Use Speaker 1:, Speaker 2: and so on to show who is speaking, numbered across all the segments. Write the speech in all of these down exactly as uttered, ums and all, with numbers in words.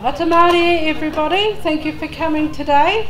Speaker 1: Ata Māori, everybody, thank you for coming today.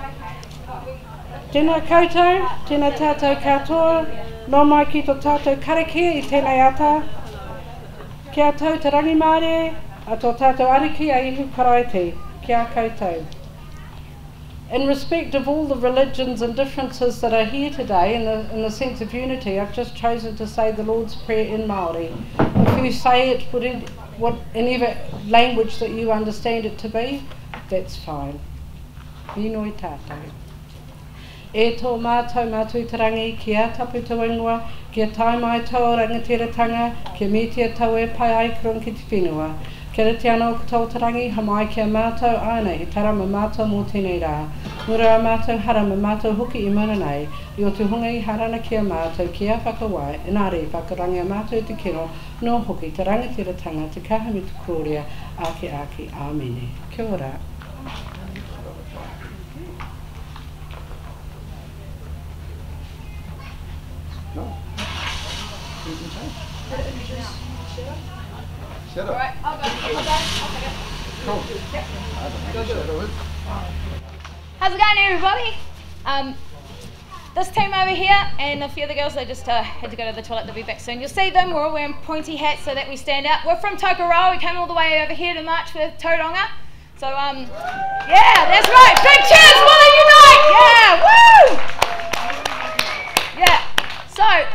Speaker 1: Tēnā koutou, tēnā tātou katoa, nō mai ki tō tātou karakia I tēnei ata. Kia tau te rangi Māori, a tō tātou ariki a ihu karaiti, kia koutou. In respect of all the religions and differences that are here today, in the, in the sense of unity, I've just chosen to say the Lord's Prayer in Māori. If you say it in whatever language that you understand it to be, that's fine. Inoi tātou. E tō mātou mātui tarangi, kia tapu tau ingoa, kia tai mai tau rangatiratanga, kia mitia tau e pai ai kurung ki te whenua. Kia reti anō ko tau tarangi, ha mai kia mātou aina, he tarama mātou mō tēnei rā. Mura a mātou harama mātou hoki I mana nei, I o te hunga I harana kia mātou kia whakawai, engari whakarangi a mātou te kino, nō hoki te rangatiratanga, te kaha me te kōrea, ake ake, āmene. Kia ora.
Speaker 2: No. Shut up.
Speaker 3: Alright, I'll go. I'll go. I'll take it.
Speaker 2: Cool.
Speaker 3: Yep.
Speaker 2: I don't know. Shadow it.
Speaker 3: How's it going, everybody? Um, this team over here and a few of the girls, they just uh, had to go to the toilet. They'll be back soon. You'll see them. We're all wearing pointy hats so that we stand out. We're from Tokoroa. We came all the way over here to march with Tauranga. So, um, yeah, that's right. Big cheers, Willie Unite! Yeah, woo! Yeah. So.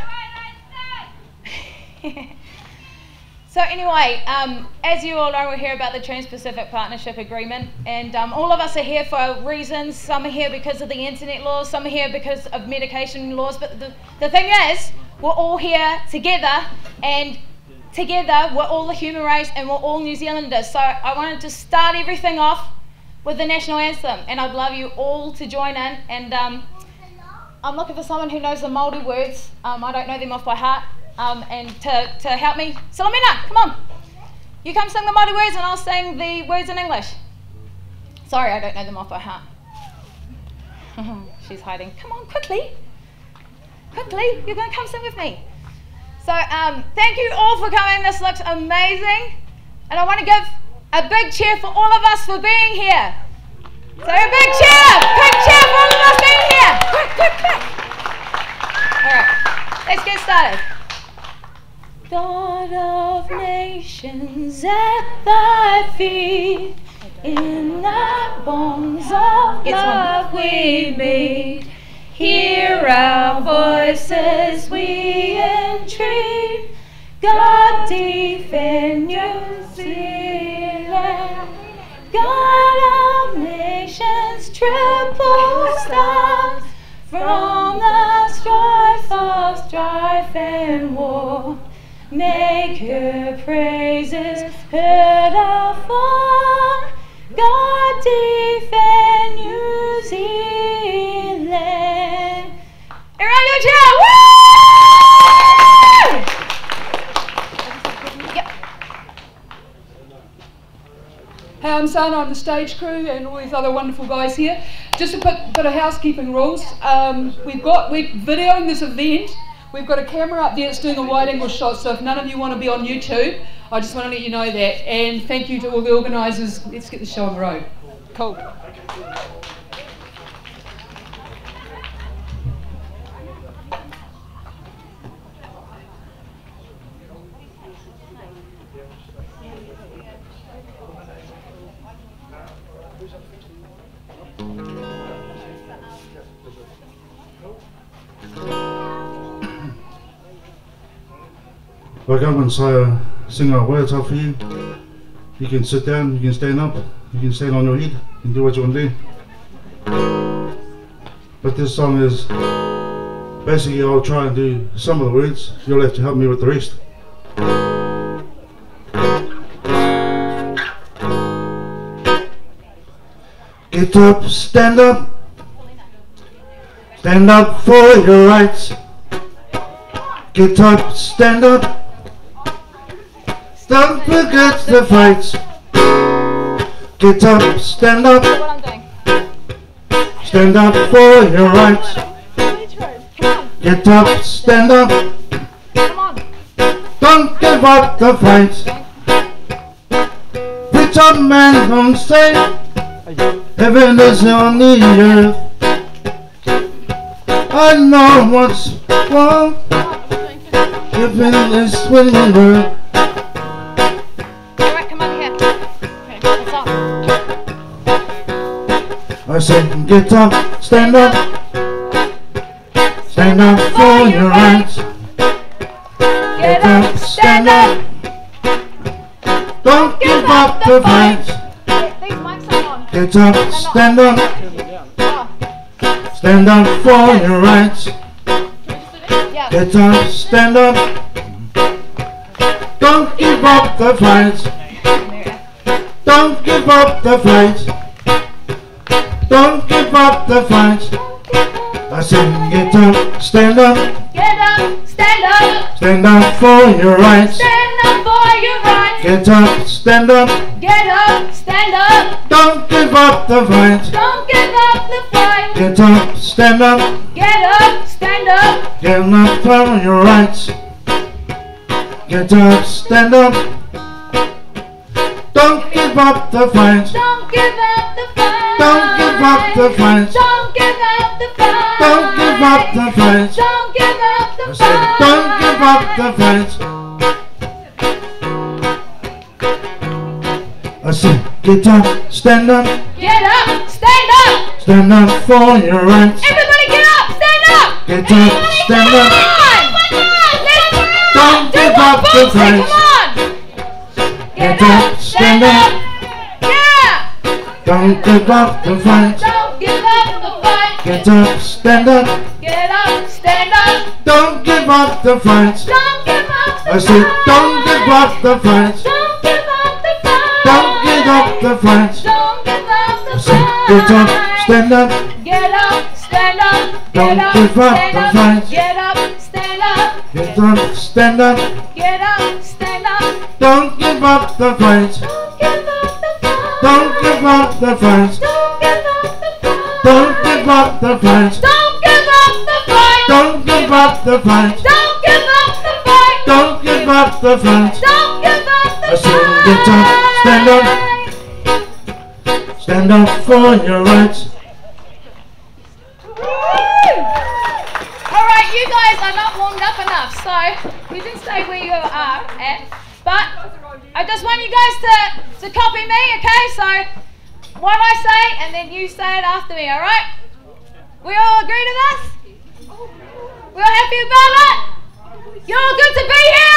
Speaker 3: So anyway, um, as you all know, we're here about the Trans-Pacific Partnership Agreement, and um, all of us are here for reasons. Some are here because of the internet laws, some are here because of medication laws, but the, the thing is, we're all here together, and together we're all the human race and we're all New Zealanders. So I wanted to start everything off with the national anthem, and I'd love you all to join in. And um, I'm looking for someone who knows the Māori words. Um, I don't know them off by heart. Um, and to, to help me, Salomina, come on. You come sing the Māori words and I'll sing the words in English. Sorry, I don't know them off by heart. She's hiding. Come on, quickly. Quickly, you're going to come sing with me. So um, thank you all for coming. This looks amazing. And I want to give a big cheer for all of us for being here. So a big cheer, big cheer for all of us being here. Quick, quick, quick. All right, let's get started. God of nations at thy feet, in thy bonds of love we meet. Hear our voices we entreat. God defend New Zealand. God of nations, triple stars, from the strife of strife and war. Make her praises heard afar. God defend New Zealand. Everyone go cheer! Woo! Yep.
Speaker 4: Hey, I'm Zana, I'm the stage crew and all these other wonderful guys here. Just a bit, bit of housekeeping rules. Um, we've got, we're videoing this event. We've got a camera up there that's doing a wide angle shot, so if none of you want to be on YouTube, I just want to let you know that. And thank you to all the organisers. Let's get the show on the road. Cool.
Speaker 5: If I come and say, uh, sing our words out for you, you can sit down, you can stand up, you can stand on your head, you can do what you want to do. But this song is, basically I'll try and do some of the words, you'll have to help me with the rest. Get up, stand up, stand up for your rights. Get up, stand up, don't forget the fights. Get up, stand up, stand up for your rights. Get up, stand up, don't give up the fight. get up, man, don't say heaven is on the earth. I know what's wrong. Heaven is swinging world.
Speaker 3: Alright, come on here. Okay, what's up?
Speaker 5: I said, get up, stand up, stand up for your rights. Get up, stand up, don't give up the fight.
Speaker 3: These mics are on.
Speaker 5: Get up, stand up, stand up for your rights.
Speaker 3: Yeah.
Speaker 5: Get up, stand up, don't give up the fight. Don't give up the fight. Don't give up the fight. I said, get up, stand up,
Speaker 3: Get up, stand up,
Speaker 5: stand up for your rights.
Speaker 3: stand up for your rights.
Speaker 5: Get up, stand up,
Speaker 3: Get up, stand up,
Speaker 5: don't give up the fight.
Speaker 3: don't give up the fight.
Speaker 5: Get up, stand up,
Speaker 3: Get up, stand up,
Speaker 5: get up for your rights. Get up, stand up, don't give up the fight.
Speaker 3: don't give up the fight.
Speaker 5: Don't give up the fight.
Speaker 3: Don't give up the fight.
Speaker 5: Don't give up the fight.
Speaker 3: Don't give up the
Speaker 5: I said,
Speaker 3: fight.
Speaker 5: don't give up the fight. I said, get up, stand up,
Speaker 3: Get up, stand up.
Speaker 5: stand up for your rights.
Speaker 3: Everybody get up, stand up.
Speaker 5: Get up, stand
Speaker 3: Come
Speaker 5: up,
Speaker 3: on. Let's
Speaker 5: don't
Speaker 3: do
Speaker 5: give
Speaker 3: one
Speaker 5: up the
Speaker 3: boxing,
Speaker 5: fight.
Speaker 3: come on.
Speaker 5: Get up, stand up,
Speaker 3: Yeah.
Speaker 5: don't give up the fight.
Speaker 3: Don't give up the fight.
Speaker 5: Get up, stand up,
Speaker 3: Get up, stand up.
Speaker 5: don't give up the fight.
Speaker 3: Don't give up the
Speaker 5: I said, don't give up the fight.
Speaker 3: Don't give up the fight.
Speaker 5: Don't give up the fight.
Speaker 3: Don't give up the
Speaker 5: I said,
Speaker 3: fight.
Speaker 5: get up, stand up,
Speaker 3: Get up, stand up.
Speaker 5: Don't
Speaker 3: Get up,
Speaker 5: give up
Speaker 3: stand
Speaker 5: the
Speaker 3: up.
Speaker 5: fight.
Speaker 3: Get up, stand up.
Speaker 5: get up, stand up,
Speaker 3: Get up, stand up.
Speaker 5: don't give up the fight.
Speaker 3: Don't give up the fight.
Speaker 5: Don't give up the fight.
Speaker 3: Don't give up the fight.
Speaker 5: Don't give up the fight.
Speaker 3: Don't give up the fight.
Speaker 5: Don't give up the fight.
Speaker 3: Don't give up the fight.
Speaker 5: I said, get up, stand up, stand up for your rights.
Speaker 3: Alright, you guys are not warmed up enough, so you can stay where you are at. But I just want you guys to, to copy me, okay? So what I say and then you say it after me, alright? We all agree to this? We all happy about it? You're all good to be here?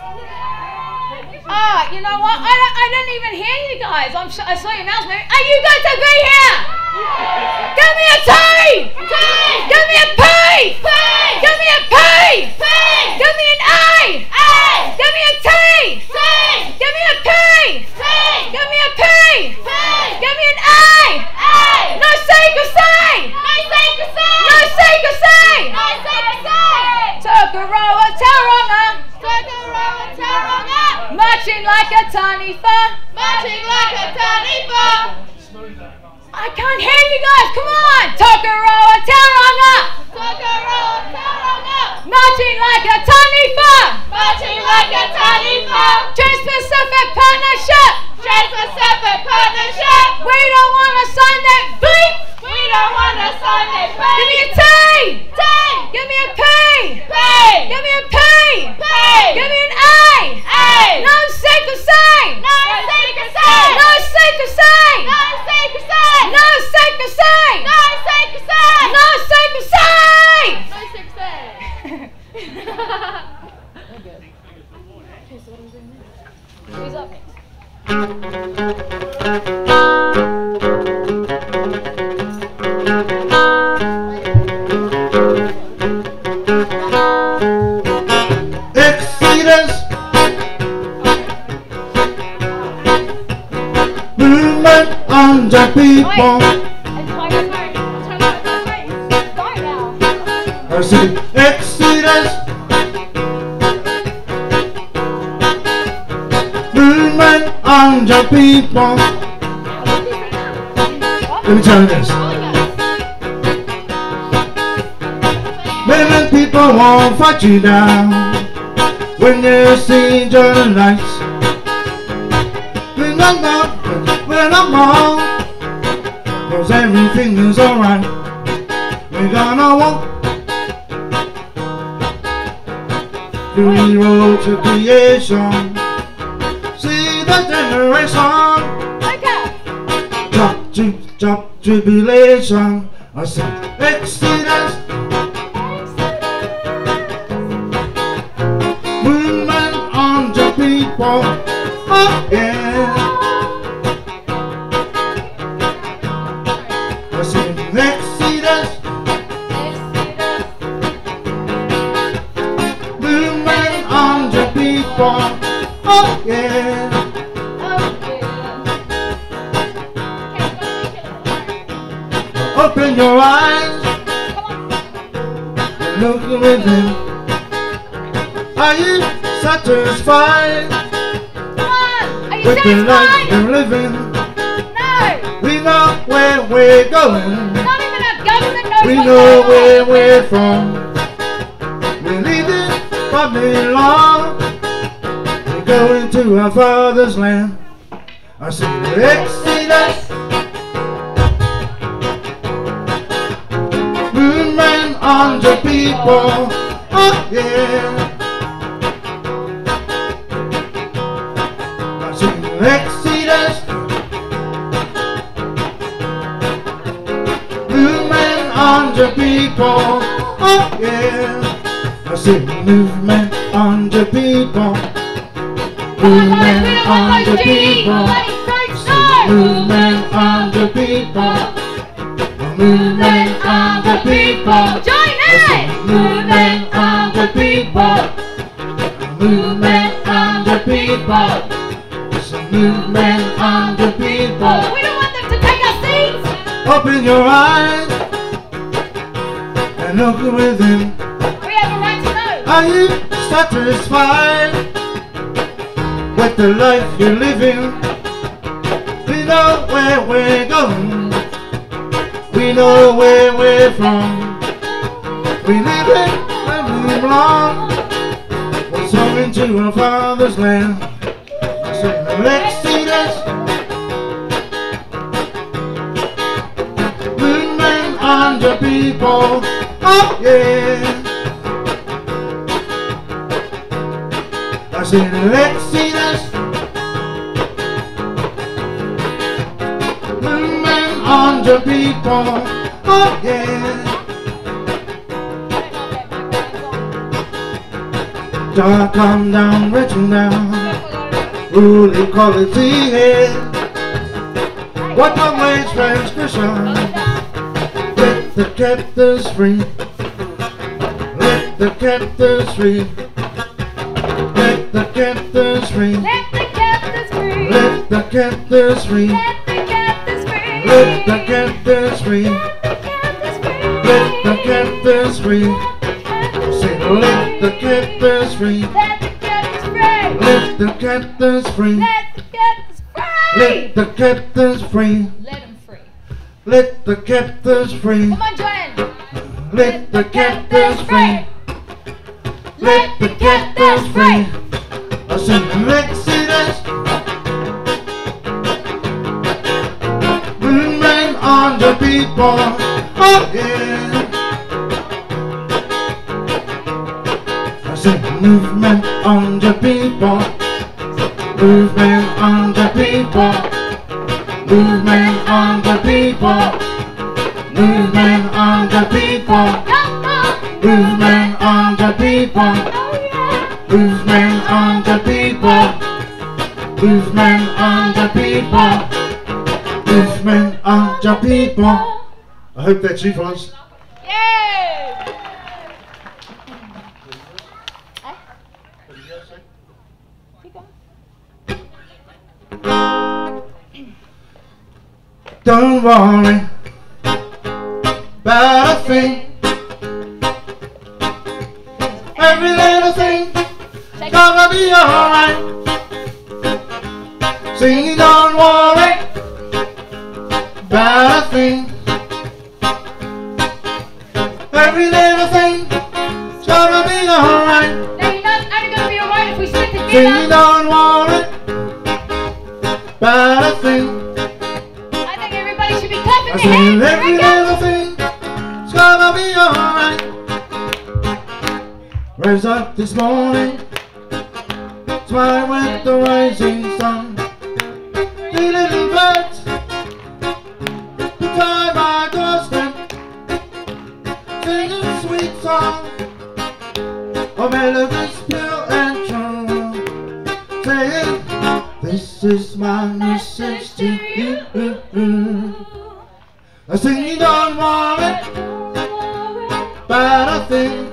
Speaker 3: Oh, you know what? I, don't, I didn't even hear you guys. I'm sh I saw your mouths moving. Are you good to be here? Give me a T! T! Give me a P! P! Give me a P! P! Give me an A! A! Give me a T! T! Give me a P! P! Give me a P! P! Give me an A! A! No say or say! No say or say! No say or say! No say or say! Tauranga Tauranga! Tauranga Tauranga! Marching like a tanifa! Marching like a tanifa! I can't hear you guys, come on! Tauranga Tauranga! Tauranga Tauranga! Marching like a tanifa! Marching like a tanifa! Trans-Pacific Partnership! Trans-Pacific Partnership! We don't want to sign that bleep! We don't want to sign that bleep! Give me a T! T! Give me a P! P! Give me a P! P! Give me an A! A! No say to say! No say to say! No say to say! No say to say! No say to say! No say to say! No say to say! No say to say! Okay, so what are we doing now? Who's up next?
Speaker 5: Exodus, movement on the people. I said, Exodus, movement on the people. Let me tell you this. Many people won't fight you down when you see the lights. We don't know when I'm wrong, 'cause everything is alright. We're gonna walk through the road to creation. See the generation drop to drop tribulation. I said Exodus, movement on the people. Oh yeah. I said Exodus, movement on the people. Oh yeah. Open your eyes and look within. Are you satisfied with the life you're living?
Speaker 3: No!
Speaker 5: We know where we're going.
Speaker 3: Not even our government knows
Speaker 5: We
Speaker 3: what
Speaker 5: know
Speaker 3: they
Speaker 5: where
Speaker 3: want.
Speaker 5: we're from. We're leaving Babylon. We're going to our father's land. I said Exodus, movement on the people. Oh yeah. I said Exodus, movement on the people. Oh yeah. I said movement on the people. Movement on the people. Movement on the people. Movement on the people.
Speaker 3: Join us!
Speaker 5: Movement on the people. Movement on the people. It's a movement on the people.
Speaker 3: We don't want them to take our seats!
Speaker 5: Open your eyes and look within.
Speaker 3: We have a right to know!
Speaker 5: Are you satisfied with the life you're living? We know where we're going. We know where we're from. We live it and we belong. We're coming to our father's land. So let's see this movement on the people. Oh yeah. I said let's see this movement on the people. Oh yeah. Dark come down, written down, rule equality here. What one way's transgression? Let the captives free. Let the captives free. Let the captives free.
Speaker 3: Let the captives free!
Speaker 5: Let the captives free.
Speaker 3: Let the captives free!
Speaker 5: Let the captives free. Let the captives free. Say let the captives free.
Speaker 3: Let the captives free!
Speaker 5: Let the captives free.
Speaker 3: Let the captives free!
Speaker 5: Let the captives free.
Speaker 3: Let them free! Come on, Joanne!
Speaker 5: Let the captives free. Let the captives free. I said let's see this movement on the people. Oh yeah. I said movement on the people. Movement on the people. Movement on the people. Movement on the people. Movement on the people. Movement on the people. Movement on the people. Movement on the people. I hope that's you fellas.
Speaker 3: Yay!
Speaker 5: Don't worry about a thing. Every little thing gonna be alright. Sing, don't worry about a thing. Every little thing gonna be alright.
Speaker 3: Now you know it's only gonna be alright if we stick
Speaker 5: Sing,
Speaker 3: together.
Speaker 5: don't worry about a thing.
Speaker 3: the
Speaker 5: said
Speaker 3: hand.
Speaker 5: every
Speaker 3: Here it
Speaker 5: little
Speaker 3: goes.
Speaker 5: thing's gonna be alright. Raise up this morning, smile with the rising sun. Three little birds beside my doorstep, singing sweet songs of melodies pure and true, saying, this is my message to you. I sing you don't worry about a thing.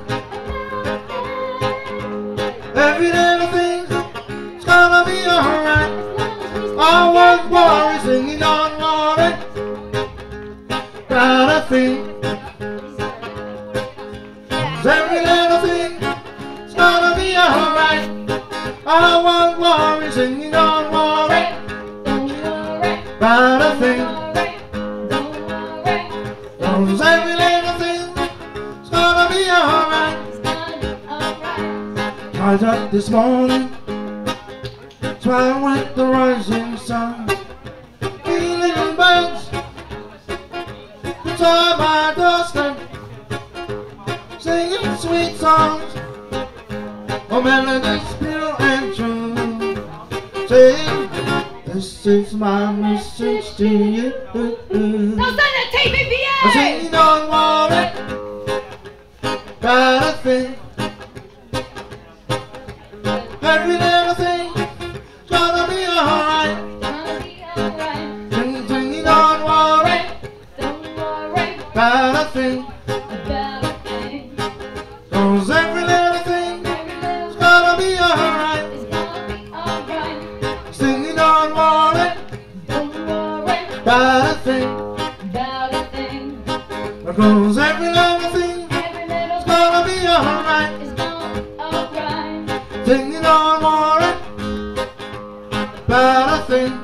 Speaker 5: Every little thing's gonna be alright. I won't worry, sing you don't worry about a thing. 'Cause every little thing's gonna be alright. I won't worry, sing you don't worry about a thing. 'Cause every little thing's gonna be alright. Rise up this morning, smile with the rising sun. Three little birds beside my doorstep, singing sweet songs of melodies pure and true, saying, this is my message to you.
Speaker 3: Tauranga T P P
Speaker 5: I sing you don't worry about a thing. Every little thing's gonna be alright. Sing, sing you don't worry about a thing. 'Cause every little thing's gonna be alright. Sing you don't worry about a thing. 'Cause every little thing's gonna be alright. Sing you don't worry about a thing.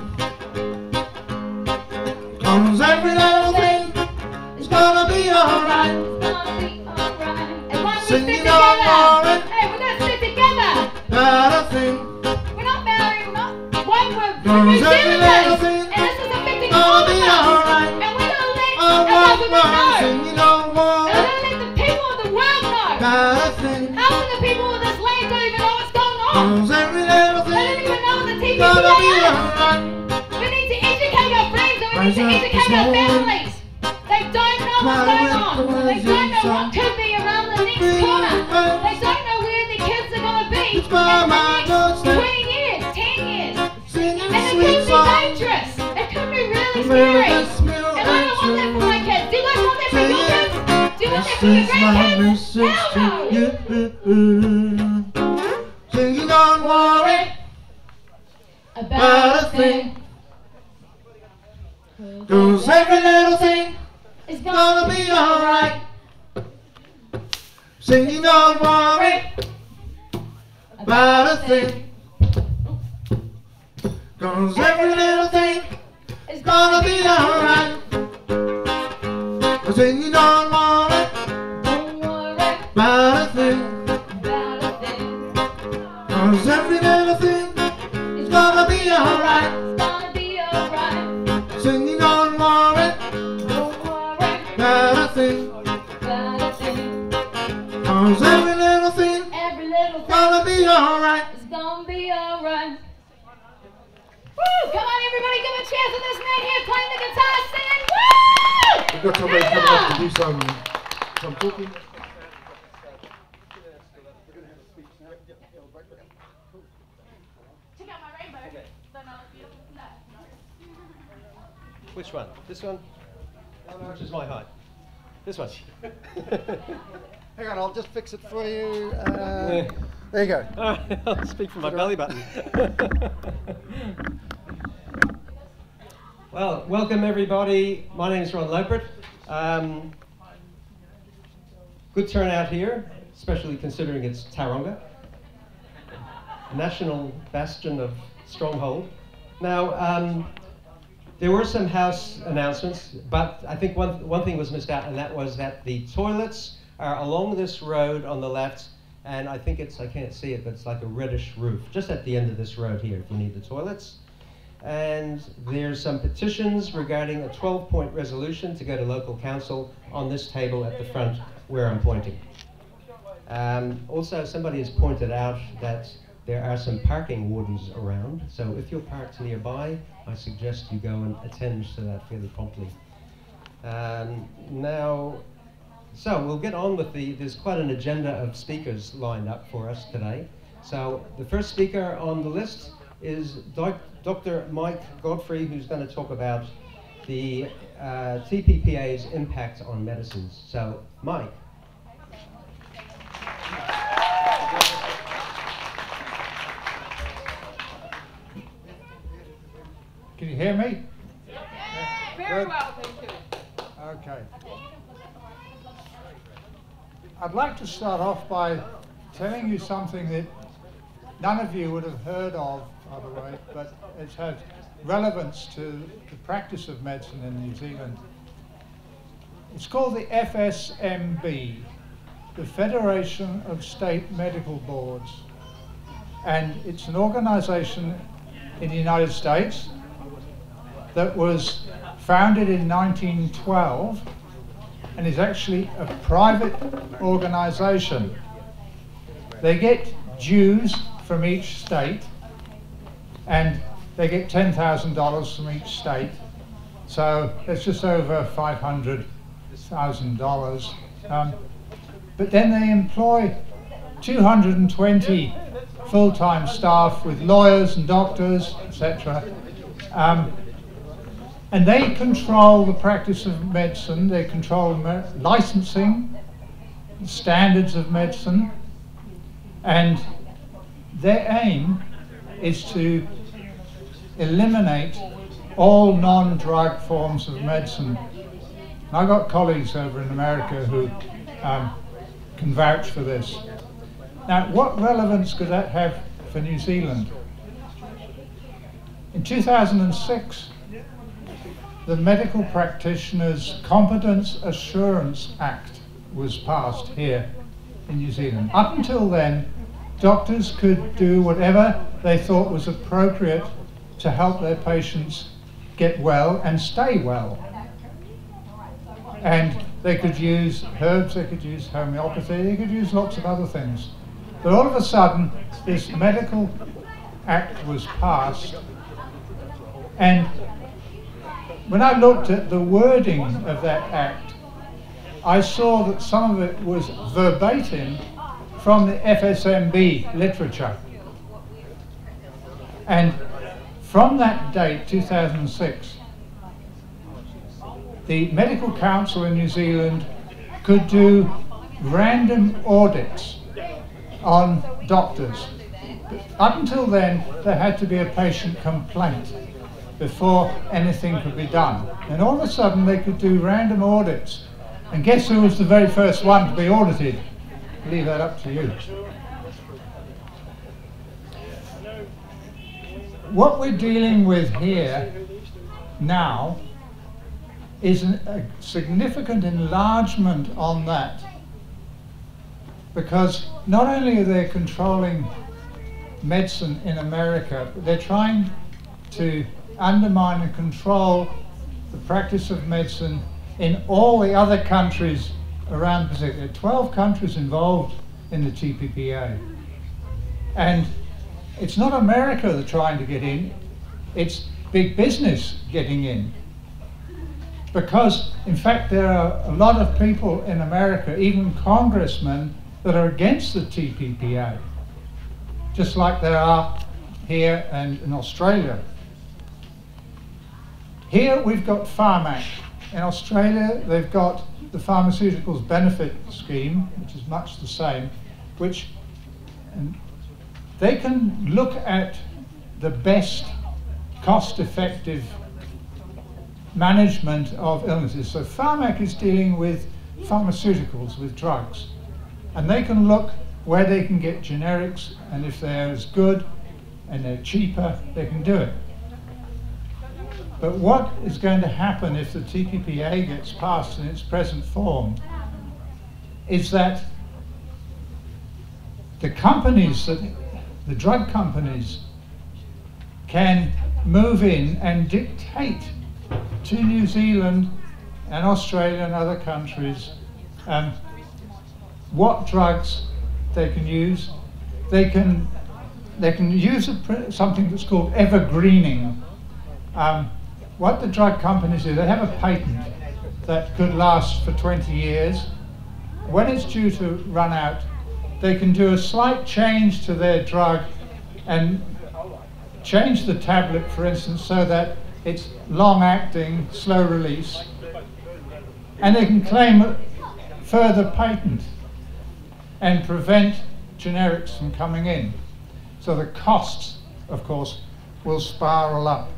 Speaker 5: 'Cause every little thing is gonna be alright. Sing you don't worry
Speaker 3: Hey, we're gonna sit together.
Speaker 5: about a thing.
Speaker 3: We're not married, we're not. One, we're New
Speaker 5: Cause every little
Speaker 3: Zealanders.
Speaker 5: thing
Speaker 3: And this is affecting
Speaker 5: gonna
Speaker 3: all of
Speaker 5: be
Speaker 3: us.
Speaker 5: alright.
Speaker 3: And we're gonna let
Speaker 5: I
Speaker 3: our
Speaker 5: won't
Speaker 3: government
Speaker 5: worry,
Speaker 3: know.
Speaker 5: sing you don't
Speaker 3: And
Speaker 5: worry
Speaker 3: we're gonna let the people of the world know.
Speaker 5: about a thing.
Speaker 3: Half of the people of this land don't even know what's going on.
Speaker 5: 'Cause every little
Speaker 3: They don't
Speaker 5: thing
Speaker 3: even know what the T P P
Speaker 5: gonna be
Speaker 3: A is.
Speaker 5: alright.
Speaker 3: We need to educate our friends and we need to
Speaker 5: Rise up
Speaker 3: educate
Speaker 5: this
Speaker 3: our
Speaker 5: morning.
Speaker 3: families. They don't know what's
Speaker 5: Cry
Speaker 3: going
Speaker 5: with
Speaker 3: on.
Speaker 5: the
Speaker 3: They
Speaker 5: rising
Speaker 3: don't know
Speaker 5: sun.
Speaker 3: what could be around the next
Speaker 5: Bring
Speaker 3: corner.
Speaker 5: the birds
Speaker 3: They don't know where their kids are going to be in
Speaker 5: by my
Speaker 3: the next
Speaker 5: doorstep,
Speaker 3: twenty years, ten years.
Speaker 5: singing
Speaker 3: And it
Speaker 5: sweet
Speaker 3: could be
Speaker 5: songs
Speaker 3: dangerous. It could be really
Speaker 5: of
Speaker 3: scary.
Speaker 5: melodies pure
Speaker 3: And I
Speaker 5: and
Speaker 3: don't want that for my
Speaker 5: true.
Speaker 3: kids. Do you guys want that for your kids? Do you want that
Speaker 5: This
Speaker 3: for your
Speaker 5: is my
Speaker 3: grandkids?
Speaker 5: message to
Speaker 3: Hell no.
Speaker 5: you. Sing you don't worry about a thing. 'Cause every little thing
Speaker 3: It's
Speaker 5: gonna be alright. Sing you don't worry about a thing. 'Cause every little thing
Speaker 3: It's
Speaker 5: gonna be alright. Sing you don't worry
Speaker 3: Don't worry
Speaker 5: about a thing.
Speaker 3: about a thing.
Speaker 5: 'Cause every little thing is gonna be alright.
Speaker 3: It's gonna be alright.
Speaker 5: Sing you don't worry
Speaker 3: Don't worry
Speaker 5: about a thing.
Speaker 3: about a thing.
Speaker 5: 'Cause every little thing
Speaker 3: Every little thing
Speaker 5: gonna be alright.
Speaker 3: is gonna be alright. Woo! Come on, everybody, give a cheer for this man here playing the guitar, singing. Woo!
Speaker 5: We've got somebody
Speaker 3: Yeah.
Speaker 5: coming up to do some some talking.
Speaker 3: Check out my rainbow. Don't know it's beautiful from that.
Speaker 6: Which one? This one? Which is my height? This one?
Speaker 2: Hang on, I'll just fix it for you. Uh,
Speaker 6: Yeah.
Speaker 2: there you go.
Speaker 6: All right, I'll speak from my belly button. Well, welcome everybody. My name is Ron Lopert. Um, good turnout here, especially considering it's Tauranga, national bastion of stronghold. Now, um, there were some house announcements, but I think one, one thing was missed out, and that was that the toilets are along this road on the left, and I think it's, I can't see it, but it's like a reddish roof, just at the end of this road here, if you need the toilets. and there's some petitions regarding a twelve point resolution to go to local council on this table at the front where I'm pointing. Um, also, somebody has pointed out that there are some parking wardens around, so if you're parked nearby, I suggest you go and attend to that fairly promptly. Um, now, so we'll get on with the, there's quite an agenda of speakers lined up for us today. So the first speaker on the list is Doc Doctor Mike Godfrey, who's going to talk about the uh, T P P A's impact on medicines. So, Mike.
Speaker 7: Can you hear me?
Speaker 4: Yeah. Very
Speaker 7: Good.
Speaker 4: well, thank you.
Speaker 7: Okay. I'd like to start off by telling you something that none of you would have heard of, by the way, but it's had relevance to the practice of medicine in New Zealand. It's called the F S M B, the Federation of State Medical Boards. And it's an organisation in the United States that was founded in nineteen twelve and is actually a private organisation. They get dues from each state, and they get ten thousand dollars from each state, so it's just over five hundred thousand dollars. Um, but then they employ two hundred twenty full-time staff with lawyers and doctors, et cetera. Um, and they control the practice of medicine, they control me licensing, standards of medicine, and their aim is to eliminate all non-drug forms of medicine. And I've got colleagues over in America who um, can vouch for this. Now, what relevance could that have for New Zealand? In two thousand six, the Medical Practitioners Competence Assurance Act was passed here in New Zealand. Up until then, doctors could do whatever they thought was appropriate to help their patients get well and stay well. And they could use herbs, they could use homeopathy, they could use lots of other things. But all of a sudden, this medical act was passed, and when I looked at the wording of that act, I saw that some of it was verbatim from the F S M B literature. And from that date, two thousand six, the Medical Council in New Zealand could do random audits on doctors. Up until then, there had to be a patient complaint before anything could be done. And all of a sudden, they could do random audits. And guess who was the very first one to be audited? I'll leave that up to you. What we're dealing with here now is an, a significant enlargement on that, because not only are they controlling medicine in America, but they're trying to undermine and control the practice of medicine in all the other countries around the Pacific. There are twelve countries involved in the T P P A. And it's not America that's trying to get in, it's big business getting in. Because, in fact, there are a lot of people in America, even congressmen, that are against the T P P A, just like there are here and in Australia. Here we've got Pharmac. In Australia, they've got the Pharmaceuticals Benefit Scheme, which is much the same, which and they can look at the best cost-effective management of illnesses. So Pharmac is dealing with pharmaceuticals, with drugs, and they can look where they can get generics, and if they're as good and they're cheaper, they can do it. But what is going to happen if the T P P A gets passed in its present form is that the companies, that, the drug companies, can move in and dictate to New Zealand and Australia and other countries um, what drugs they can use. They can, they can use a, something that's called evergreening. Um, what the drug companies do, they have a patent that could last for twenty years. When it's due to run out, they can do a slight change to their drug and change the tablet, for instance, so that it's long-acting, slow release, and they can claim a further patent and prevent generics from coming in. So the costs, of course, will spiral up.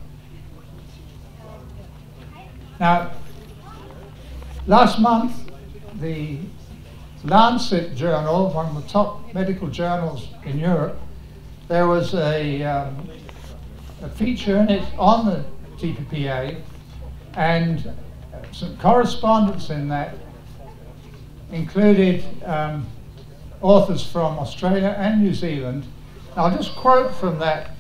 Speaker 7: Now, last month, the Lancet journal, one of the top medical journals in Europe, there was a, um, a feature in it on the T P P A, and some correspondence in that included um, authors from Australia and New Zealand. I'll just quote from that.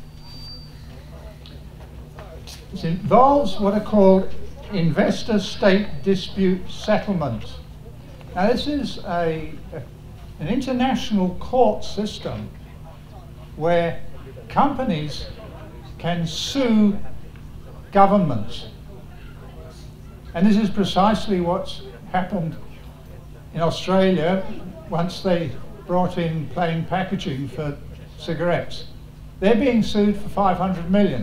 Speaker 7: It involves what are called investor-state dispute settlements. Now this is a, a, an international court system where companies can sue governments. And this is precisely what's happened in Australia once they brought in plain packaging for cigarettes. They're being sued for five hundred million.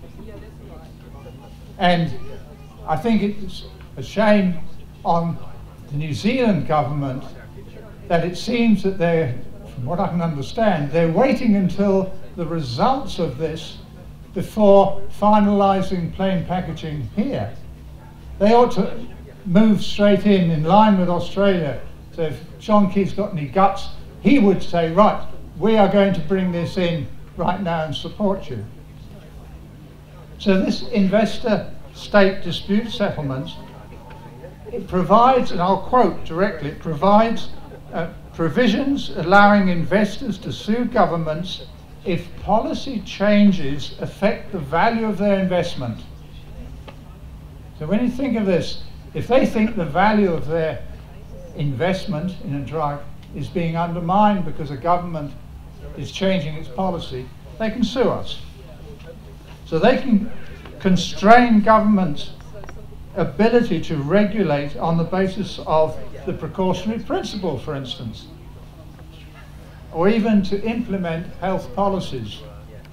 Speaker 7: And I think it's a shame on the New Zealand government that it seems that they're, from what I can understand, they're waiting until the results of this before finalising plain packaging here. They ought to move straight in, in line with Australia. So if John Key's got any guts, he would say, right, we are going to bring this in right now and support you. So this investor-state dispute settlement, it provides, and I'll quote directly, it provides uh, provisions allowing investors to sue governments if policy changes affect the value of their investment. So when you think of this, if they think the value of their investment in a drug is being undermined because a government is changing its policy, they can sue us. So they can constrain government's ability to regulate on the basis of the precautionary principle, for instance, or even to implement health policies,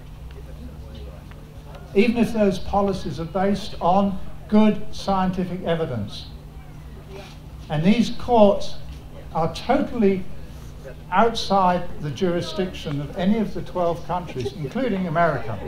Speaker 7: even if those policies are based on good scientific evidence. And these courts are totally outside the jurisdiction of any of the twelve countries, including America.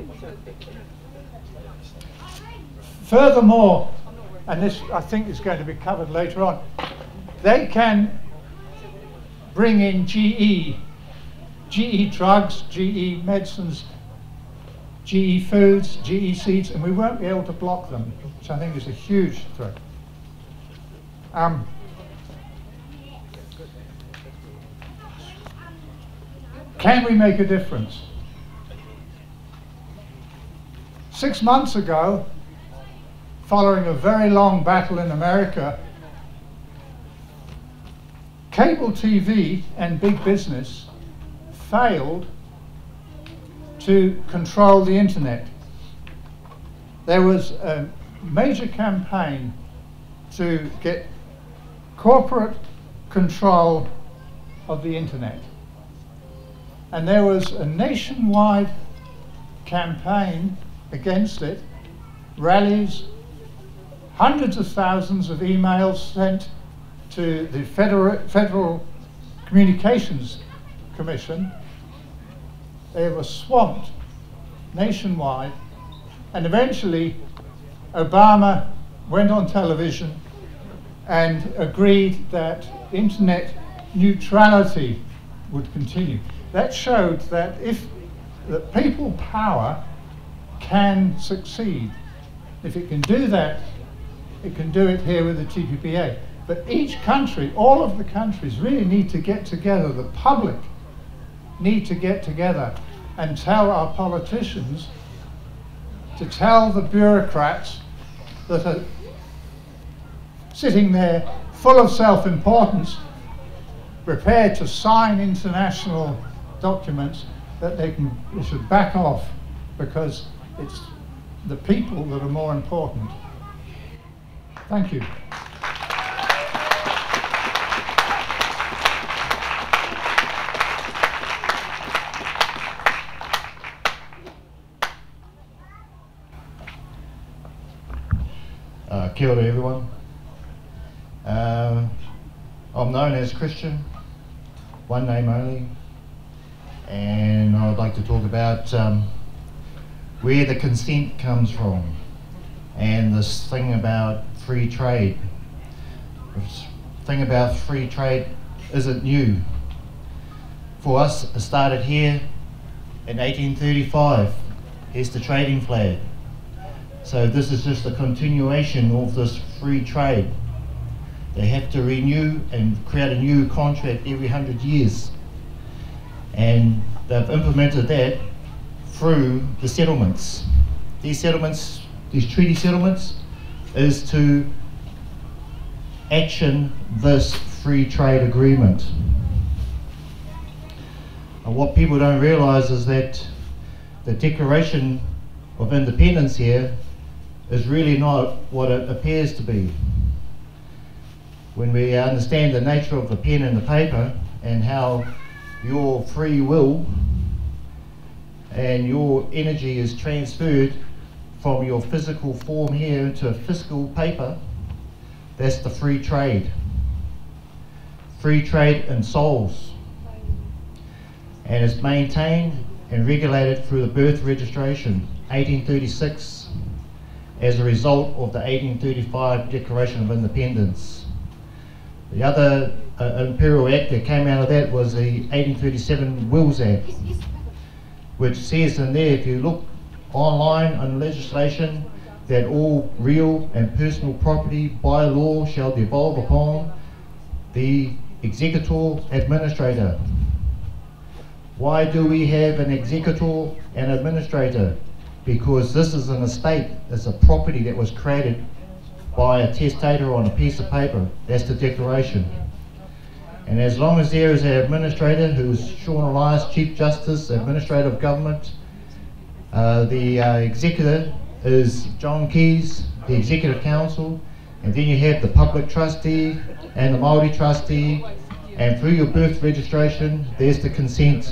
Speaker 7: Furthermore, and this I think is going to be covered later on, they can bring in G E, G E drugs, G E medicines, G E foods, G E seeds, and we won't be able to block them, which I think is a huge threat. Um, can we make a difference? Six months ago, following a very long battle in America, cable T V and big business failed to control the internet. There was a major campaign to get corporate control of the internet. And there was a nationwide campaign against it, rallies, hundreds of thousands of emails sent to the Federal, Federal Communications Commission. They were swamped nationwide, and eventually Obama went on television and agreed that internet neutrality would continue. That showed that if the people power can succeed, if it can do that, it can do it here with the T P P A. But each country, all of the countries really need to get together. The public need to get together and tell our politicians to tell the bureaucrats that are sitting there full of self-importance, prepared to sign international documents, that they can they should back off, because it's the people that are more important. Thank you.
Speaker 5: Uh, kia ora everyone. Uh, I'm known as Christian, one name only, and I would like to talk about um, where the consent comes from and this thing about free trade. This thing about free trade isn't new. For us, it started here in eighteen thirty-five. Here's the trading flag. So this is just a continuation of this free trade. They have to renew and create a new contract every hundred years. And they've implemented that through the settlements. These settlements, these treaty settlements, is to action this free trade agreement. And what people don't realise is that the Declaration of Independence here is really not what it appears to be. When we understand the nature of the pen and the paper and how your free will and your energy is transferred from your physical form here into physical paper, that's the free trade. Free trade in souls. And it's maintained and regulated through the birth registration, eighteen thirty-six, as a result of the eighteen thirty-five Declaration of Independence. The other uh, Imperial Act that came out of that was the eighteen thirty-seven Wills Act, which says in there, if you look online on legislation, that all real and personal property by law shall devolve upon the executor administrator. Why do we have an executor and administrator? Because this is an estate, it's a property that was created by a testator on a piece of paper. That's the declaration. And as long as there is an administrator who's Shaun Elias, Chief Justice, Administrator of Government, uh, the uh, executor is John Keys, the Executive Council, and then you have the public trustee and the Māori trustee, and through your birth registration, there's the consent.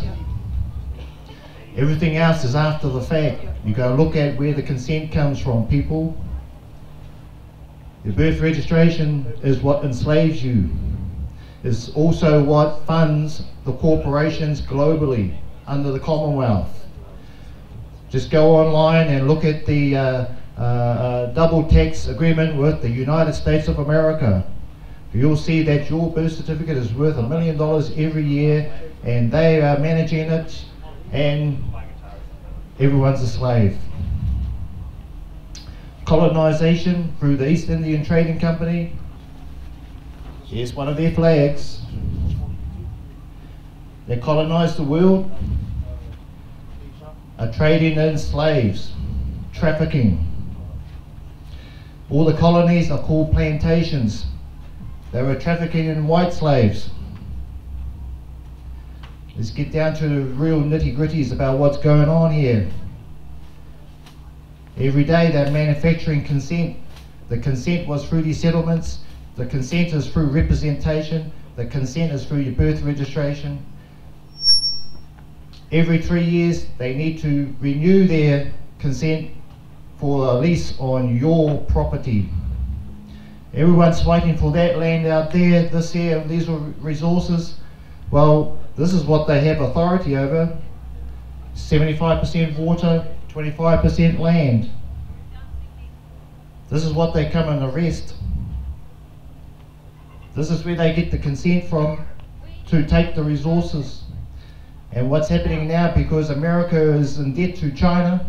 Speaker 5: Everything else is after the fact. You go look at where the consent comes from, people. Your birth registration is what enslaves you. It's also what funds the corporations globally under the Commonwealth. Just go online and look at the uh, uh, uh, double tax agreement with the United States of America. You'll see that your birth certificate is worth a million dollars every year, and they are managing it, and everyone's a slave. Colonisation through the East Indian Trading Company. Here's one of their flags. They colonised the world, are trading in slaves, trafficking. All the colonies are called plantations. They were trafficking in white slaves. Let's get down to the real nitty-gritties about what's going on here. Every day they're manufacturing consent. The consent was through these settlements. The consent is through representation. The consent is through your birth registration. Every three years they need to renew their consent for a lease on your property. Everyone's fighting for that land out there, this here, and these are resources. Well, this is what they have authority over. seventy-five percent water, twenty-five percent land. This is what they come and arrest. This is where they get the consent from to take the resources. And what's happening now, because America is in debt to China,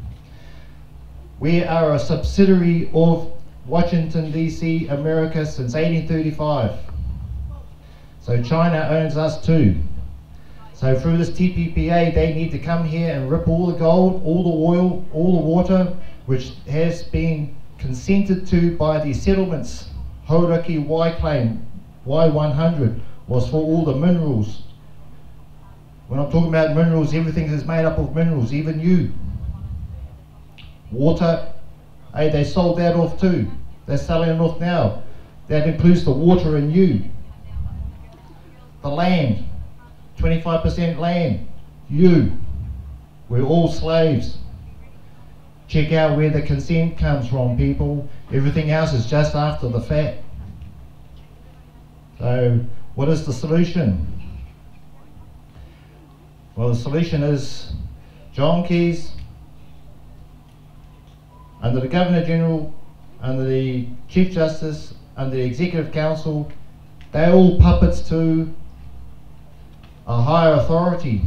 Speaker 5: we are a subsidiary of Washington D C, America, since eighteen thirty-five. So China owns us too. So through this T P P A, they need to come here and rip all the gold, all the oil, all the water, which has been consented to by the settlements. Hauraki Y claim, Y one hundred, was for all the minerals. When I'm talking about minerals, everything is made up of minerals, even you. Water, hey, they sold that off too. They're selling it off now. That includes the water and you. The land, twenty-five percent land, you. We're all slaves. Check out where the consent comes from, people. Everything else is just after the fact. So, what is the solution? Well, the solution is John Keys, under the Governor General, under the Chief Justice, under the Executive Council, they're all puppets to a higher authority.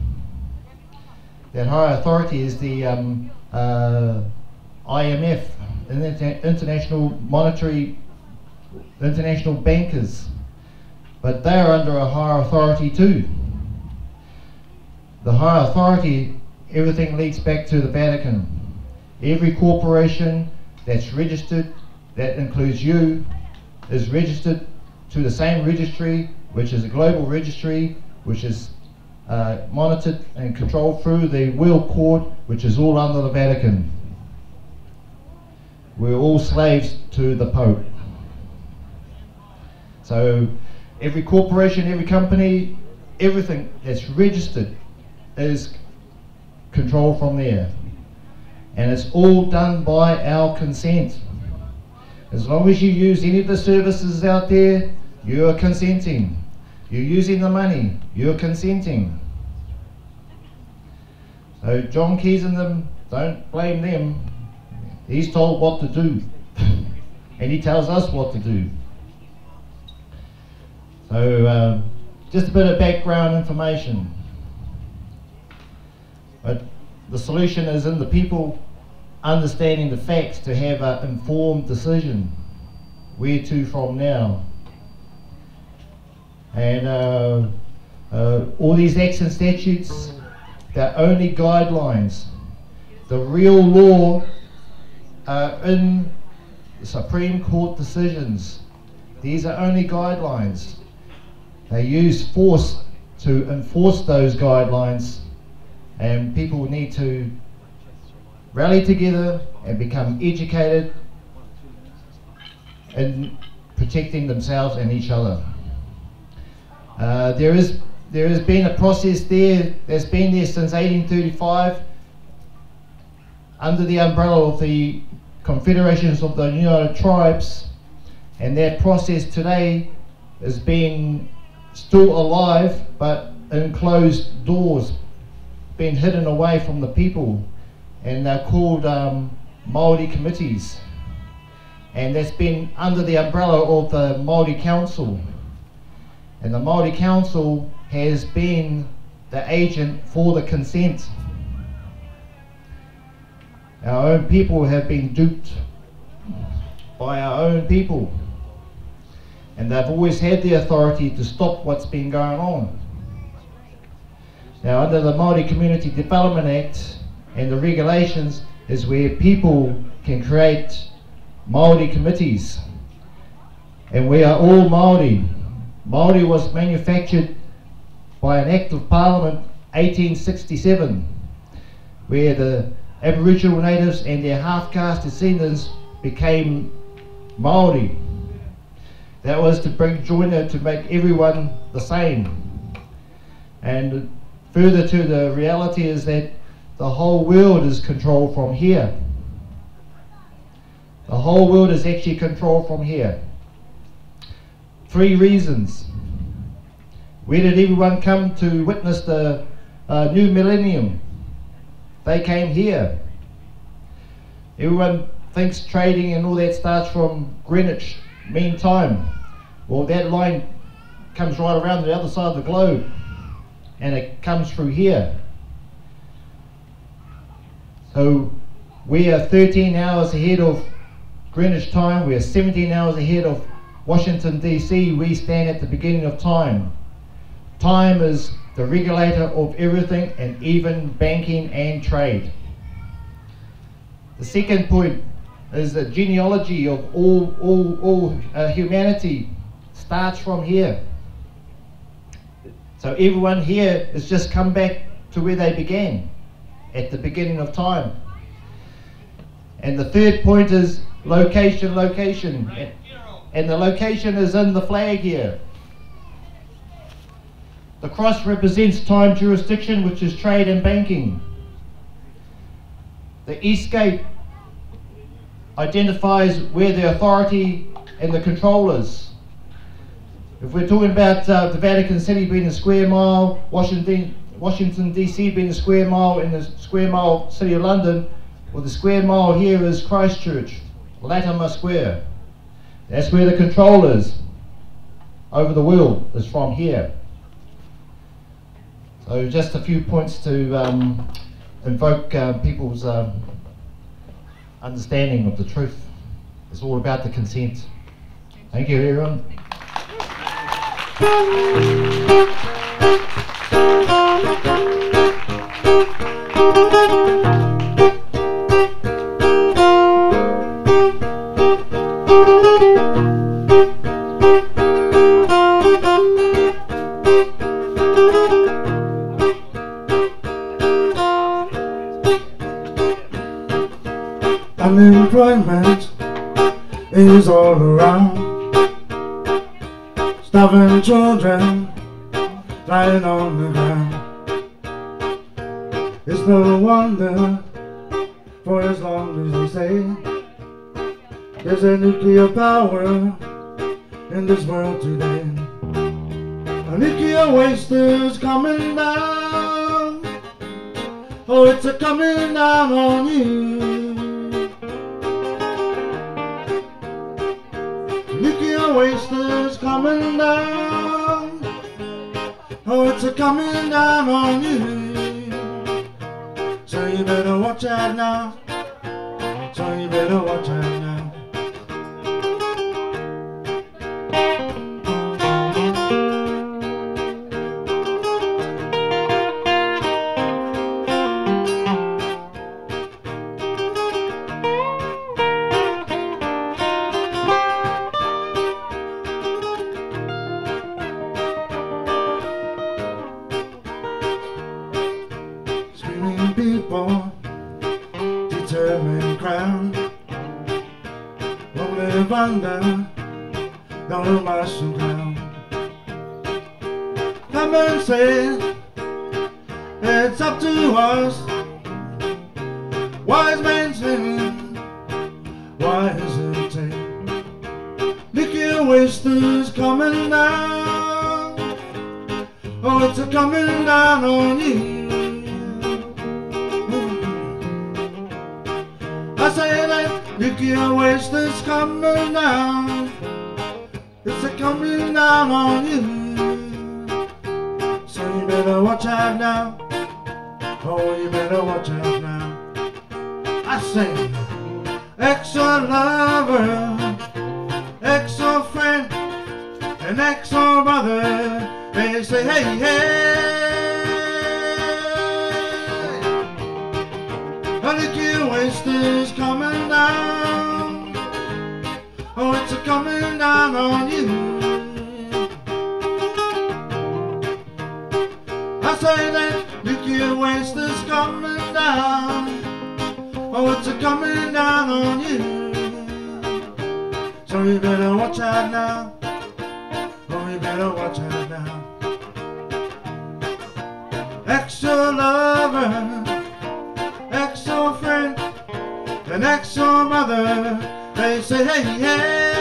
Speaker 5: That higher authority is the um, uh, I M F, International Monetary, International Bankers, but they're under a higher authority too. The higher authority, everything leads back to the Vatican. Every corporation that's registered, that includes you, is registered to the same registry, which is a global registry, which is uh, monitored and controlled through the World Court, which is all under the Vatican. We're all slaves to the Pope. So every corporation, every company, everything that's registered is controlled from there. And it's all done by our consent. As long as you use any of the services out there, you are consenting. You're using the money, you're consenting. So John Keys and them, don't blame them. He's told what to do. And he tells us what to do. So uh, just a bit of background information. But the solution is in the people understanding the facts to have an informed decision. Where to from now? And uh, uh, all these acts and statutes, they're only guidelines. The real law are in the Supreme Court decisions. These are only guidelines. They use force to enforce those guidelines, and people need to rally together and become educated in protecting themselves and each other. Uh, there is there has been a process there that's been there since eighteen thirty-five under the umbrella of the Confederations of the United Tribes, and that process today is being still alive but in closed doors, being hidden away from the people, and they're called um, Māori committees, and that's been under the umbrella of the Māori Council. And the Māori Council has been the agent for the consent. Our own people have been duped by our own people, and they've always had the authority to stop what's been going on. Now, under the Māori Community Development Act and the regulations is where people can create Māori committees, and we are all Māori. Māori was manufactured by an Act of Parliament eighteen sixty-seven, where the Aboriginal natives and their half-caste descendants became Māori. That was to bring joiner, to make everyone the same. And further to the reality is that the whole world is controlled from here. The whole world is actually controlled from here. Three reasons. Where did everyone come to witness the uh, new millennium? They came here. Everyone thinks trading and all that starts from Greenwich Mean Time. Well, that line comes right around the other side of the globe, and it comes through here. So we are thirteen hours ahead of Greenwich time, we are seventeen hours ahead of Washington D C, we stand at the beginning of time. Time is the regulator of everything, and even banking and trade. The second point is the genealogy of all, all, all uh, humanity starts from here. So everyone here has just come back to where they began, at the beginning of time. And the third point is location, location. And, and the location is in the flag here. The cross represents time jurisdiction, which is trade and banking. The East Gate identifies where the authority and the control is. If we're talking about uh, the Vatican City being a square mile, Washington, Washington D C being a square mile, and the square mile City of London, well, the square mile here is Christchurch, Latimer Square. That's where the control is over the world, is from here. So just a few points to um, invoke uh, people's um, understanding of the truth. It's all about the consent. Thank you, everyone.
Speaker 8: Unemployment is all around, starving children lying on the ground. It's no wonder, for as long as they say there's a nuclear power in this world today. A nuclear waste is coming down. Oh, it's a coming down on you. Nuclear waste is coming down. Oh, it's a coming down on you. So you better watch out now. So you better watch out now. Determined crowd won't live under no Martian cloud. Come and say it's up to us. Wise men sing, why hesitate? Nuclear waste is coming down. Oh, it's a coming down on you. I say that nuclear waste is coming down. It's a coming down on you. So you better watch out now. Oh, you better watch out now. I say, ex-lover, ex-friend, and ex-brother. They say, hey, hey. A nuclear waste is coming down. Oh, it's a coming down on you. I say that nuclear waste is coming down. Oh, it's a coming down on you. So you better watch out now. Oh, you better watch out now. Ex-lover, ex-friend, an ex-mother. They say, hey, hey.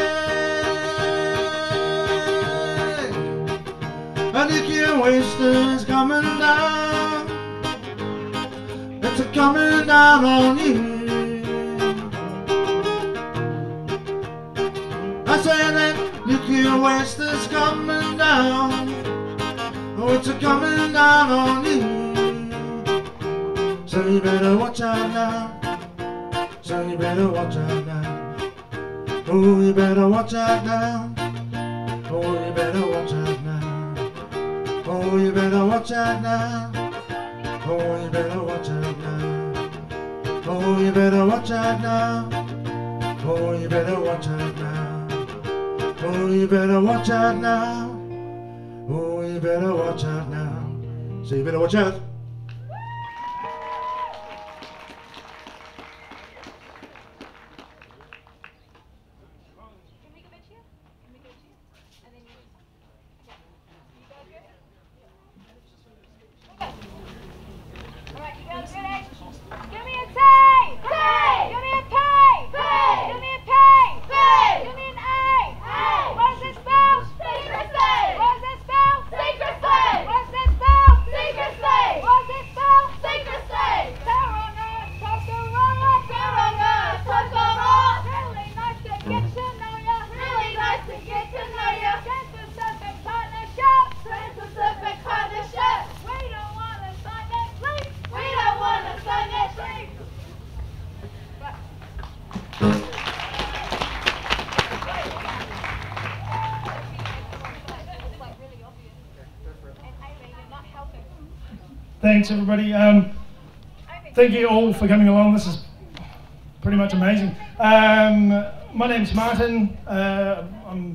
Speaker 8: A nuclear waste is coming down. It's a coming down on you. I say that nuclear waste is coming down. Oh, it's a coming down on you. So you better watch out now. So you better watch out now. Oh, you better watch out now. Oh, you better watch out now. Oh, you better watch out now. Oh, you better watch out now. Oh, you better watch out now. Oh, you better watch out now. Oh, you better watch out now. Oh, you better watch out now. So you better watch out.
Speaker 9: Thanks, everybody. Um, thank you all for coming along. This is pretty much amazing. Um, my name's Martin. Uh, I'm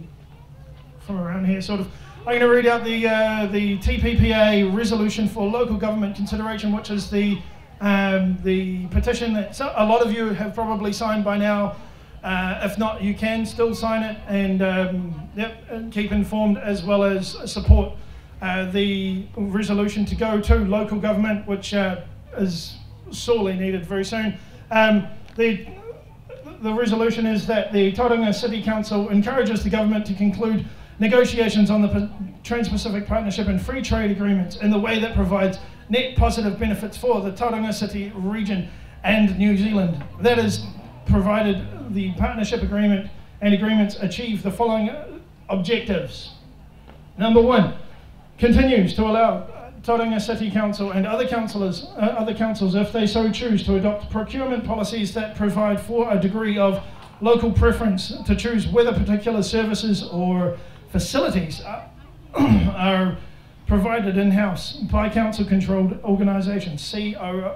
Speaker 9: from around here, sort of. I'm going to read out the uh, the T P P A resolution for local government consideration, which is the um, the petition that so a lot of you have probably signed by now. Uh, if not, you can still sign it and um, yep, and keep informed as well as support. Uh, the resolution to go to local government, which uh, is sorely needed very soon. Um, the, the resolution is that the Tauranga City Council encourages the government to conclude negotiations on the Trans-Pacific Partnership and Free Trade Agreements in the way that provides net positive benefits for the Tauranga City region and New Zealand. That is, provided the partnership agreement and agreements achieve the following objectives. Number one, continues to allow Tauranga City Council and other councillors, uh, other councils, if they so choose, to adopt procurement policies that provide for a degree of local preference to choose whether particular services or facilities are, are provided in-house by council-controlled organisations, C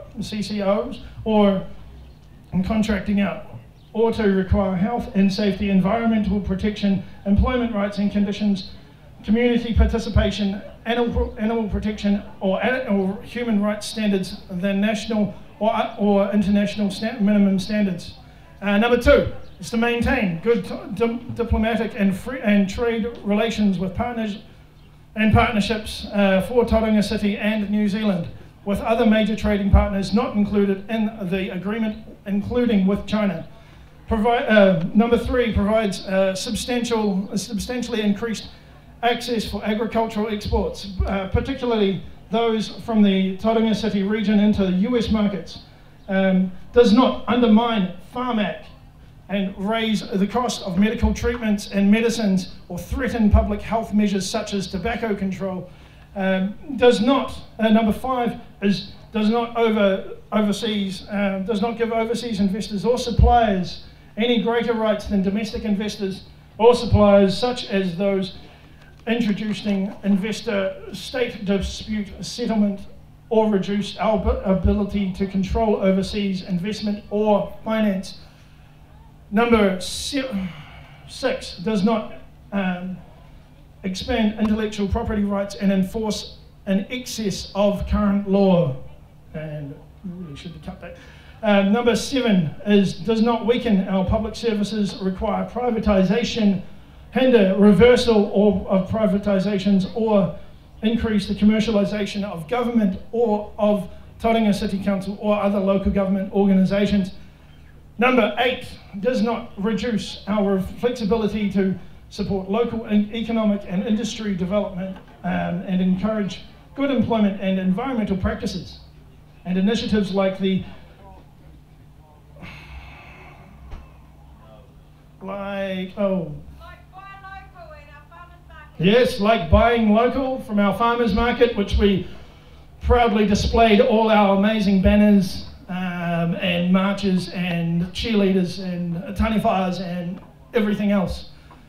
Speaker 9: C Os, or in contracting out, or to require health and safety, environmental protection, employment rights and conditions, community participation, animal, animal protection, or, or human rights standards than national or, or international sta minimum standards. Uh, number two is to maintain good di diplomatic and, free and trade relations with partners and partnerships uh, for Tauranga City and New Zealand with other major trading partners not included in the agreement, including with China. Provi uh, number three provides uh, substantial, uh, substantially increased access for agricultural exports, uh, particularly those from the Tauranga City region into the U S markets, um, does not undermine Farm Act and raise the cost of medical treatments and medicines or threaten public health measures such as tobacco control, um, does not, uh, number five is, does not over, overseas, uh, does not give overseas investors or suppliers any greater rights than domestic investors or suppliers, such as those introducing investor state dispute settlement, or reduce our ability to control overseas investment or finance. Number six, does not um, expand intellectual property rights and enforce in excess of current law. And we really should have cut that. Um, number seven is, does not weaken our public services, require privatization, hinder reversal or, of privatizations, or increase the commercialization of government or of Tauranga City Council or other local government organisations. Number eight, does not reduce our flexibility to support local economic and industry development um, and encourage good employment and environmental practices and initiatives like the like oh Yes, like buying local from our farmers market, which we proudly displayed all our amazing banners um, and marches and cheerleaders and taniwhas and everything else.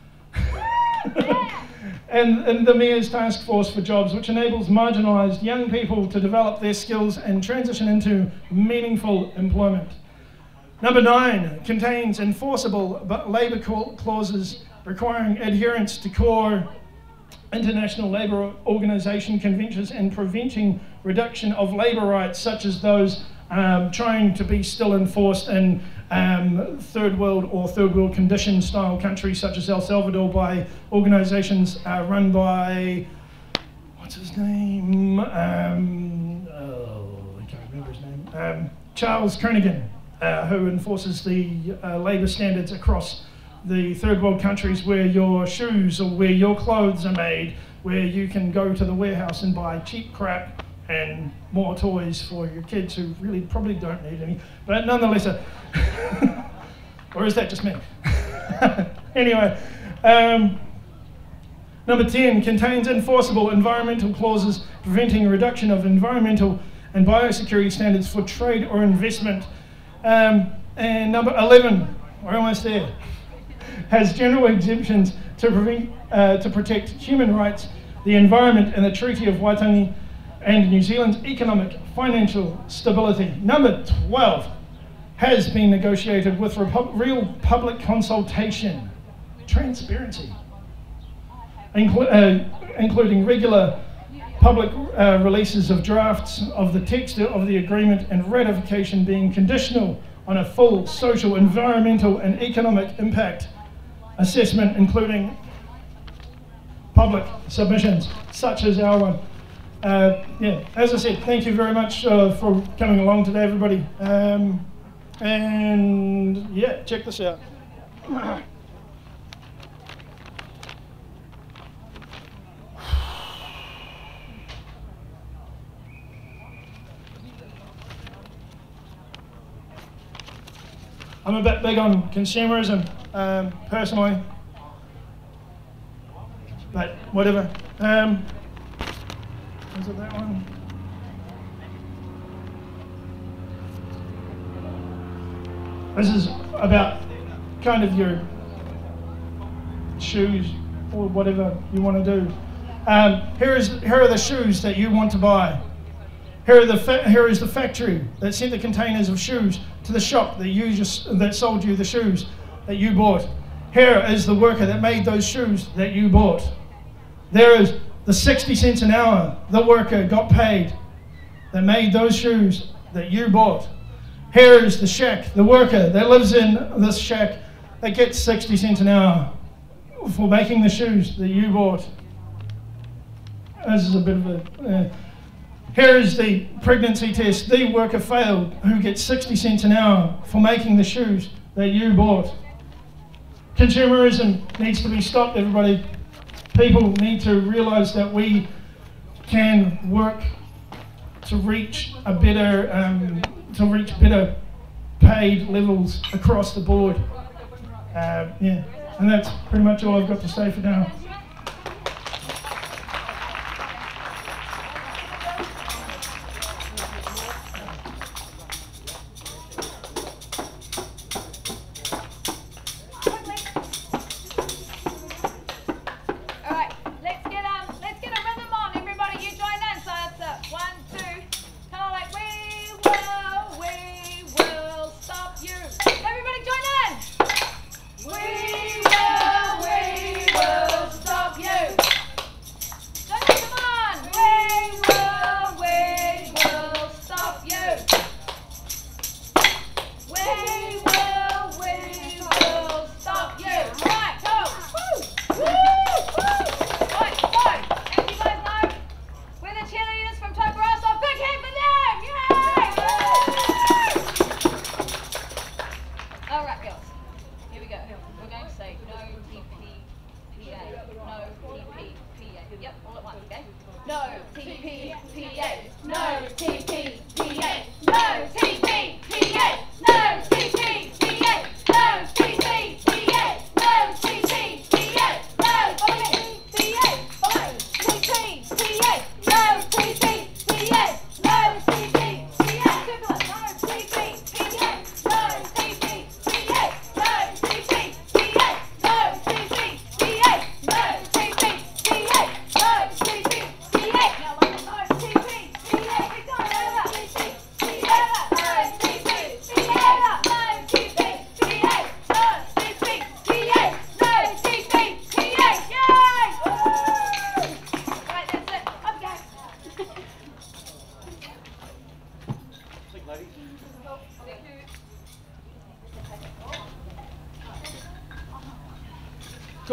Speaker 9: and, and the Mayor's Task Force for Jobs, which enables marginalised young people to develop their skills and transition into meaningful employment. Number nine contains enforceable labour clauses requiring adherence to core international labour organisation conventions and preventing reduction of labour rights, such as those um, trying to be still enforced in um, third world or third world condition style countries such as El Salvador by organisations uh, run by, what's his name? Um, oh, I can't remember his name. Um, Charles Kernigan, uh, who enforces the uh, labour standards across the third world countries where your shoes or where your clothes are made, where you can go to the warehouse and buy cheap crap and more toys for your kids who really probably don't need any, but nonetheless, uh, or is that just me? Anyway, um, number ten contains enforceable environmental clauses preventing a reduction of environmental and biosecurity standards for trade or investment. Um, and number eleven, we're almost there, has general exemptions to, prevent, uh, to protect human rights, the environment, and the Treaty of Waitangi, and New Zealand's economic financial stability. Number twelve has been negotiated with real public consultation, transparency, inclu uh, including regular public uh, releases of drafts of the text of the agreement, and ratification being conditional on a full social, environmental, and economic impact assessment, including public submissions, such as our one. Uh, yeah, as I said, thank you very much uh, for coming along today, everybody. Um, and yeah, check this out. I'm a bit big on consumerism, um, personally, but whatever. Um, is it that one? This is about kind of your shoes or whatever you want to do. Um, here is here are the shoes that you want to buy. Here are the fa here is the factory that sent the containers of shoes to the shop that you just that sold you the shoes that you bought. Here is the worker that made those shoes that you bought. There is the sixty cents an hour the worker got paid that made those shoes that you bought. Here is the shack, the worker that lives in this shack that gets sixty cents an hour for making the shoes that you bought. This is a bit of a... Uh, here is the pregnancy test the worker failed who gets sixty cents an hour for making the shoes that you bought. Consumerism needs to be stopped, everybody. People need to realise that we can work to reach a better, um, to reach better paid levels across the board. Uh, yeah, and that's pretty much all I've got to say for now.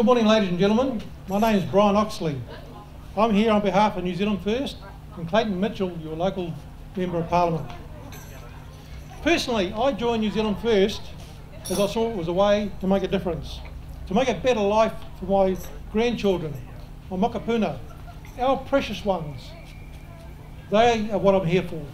Speaker 10: Good morning, ladies and gentlemen. My name is Brian Oxley. I'm here on behalf of New Zealand First and Clayton Mitchell, your local Member of Parliament. Personally, I joined New Zealand First as I saw it was a way to make a difference, to make a better life for my grandchildren, my mokapuna, our precious ones. They are what I'm here for.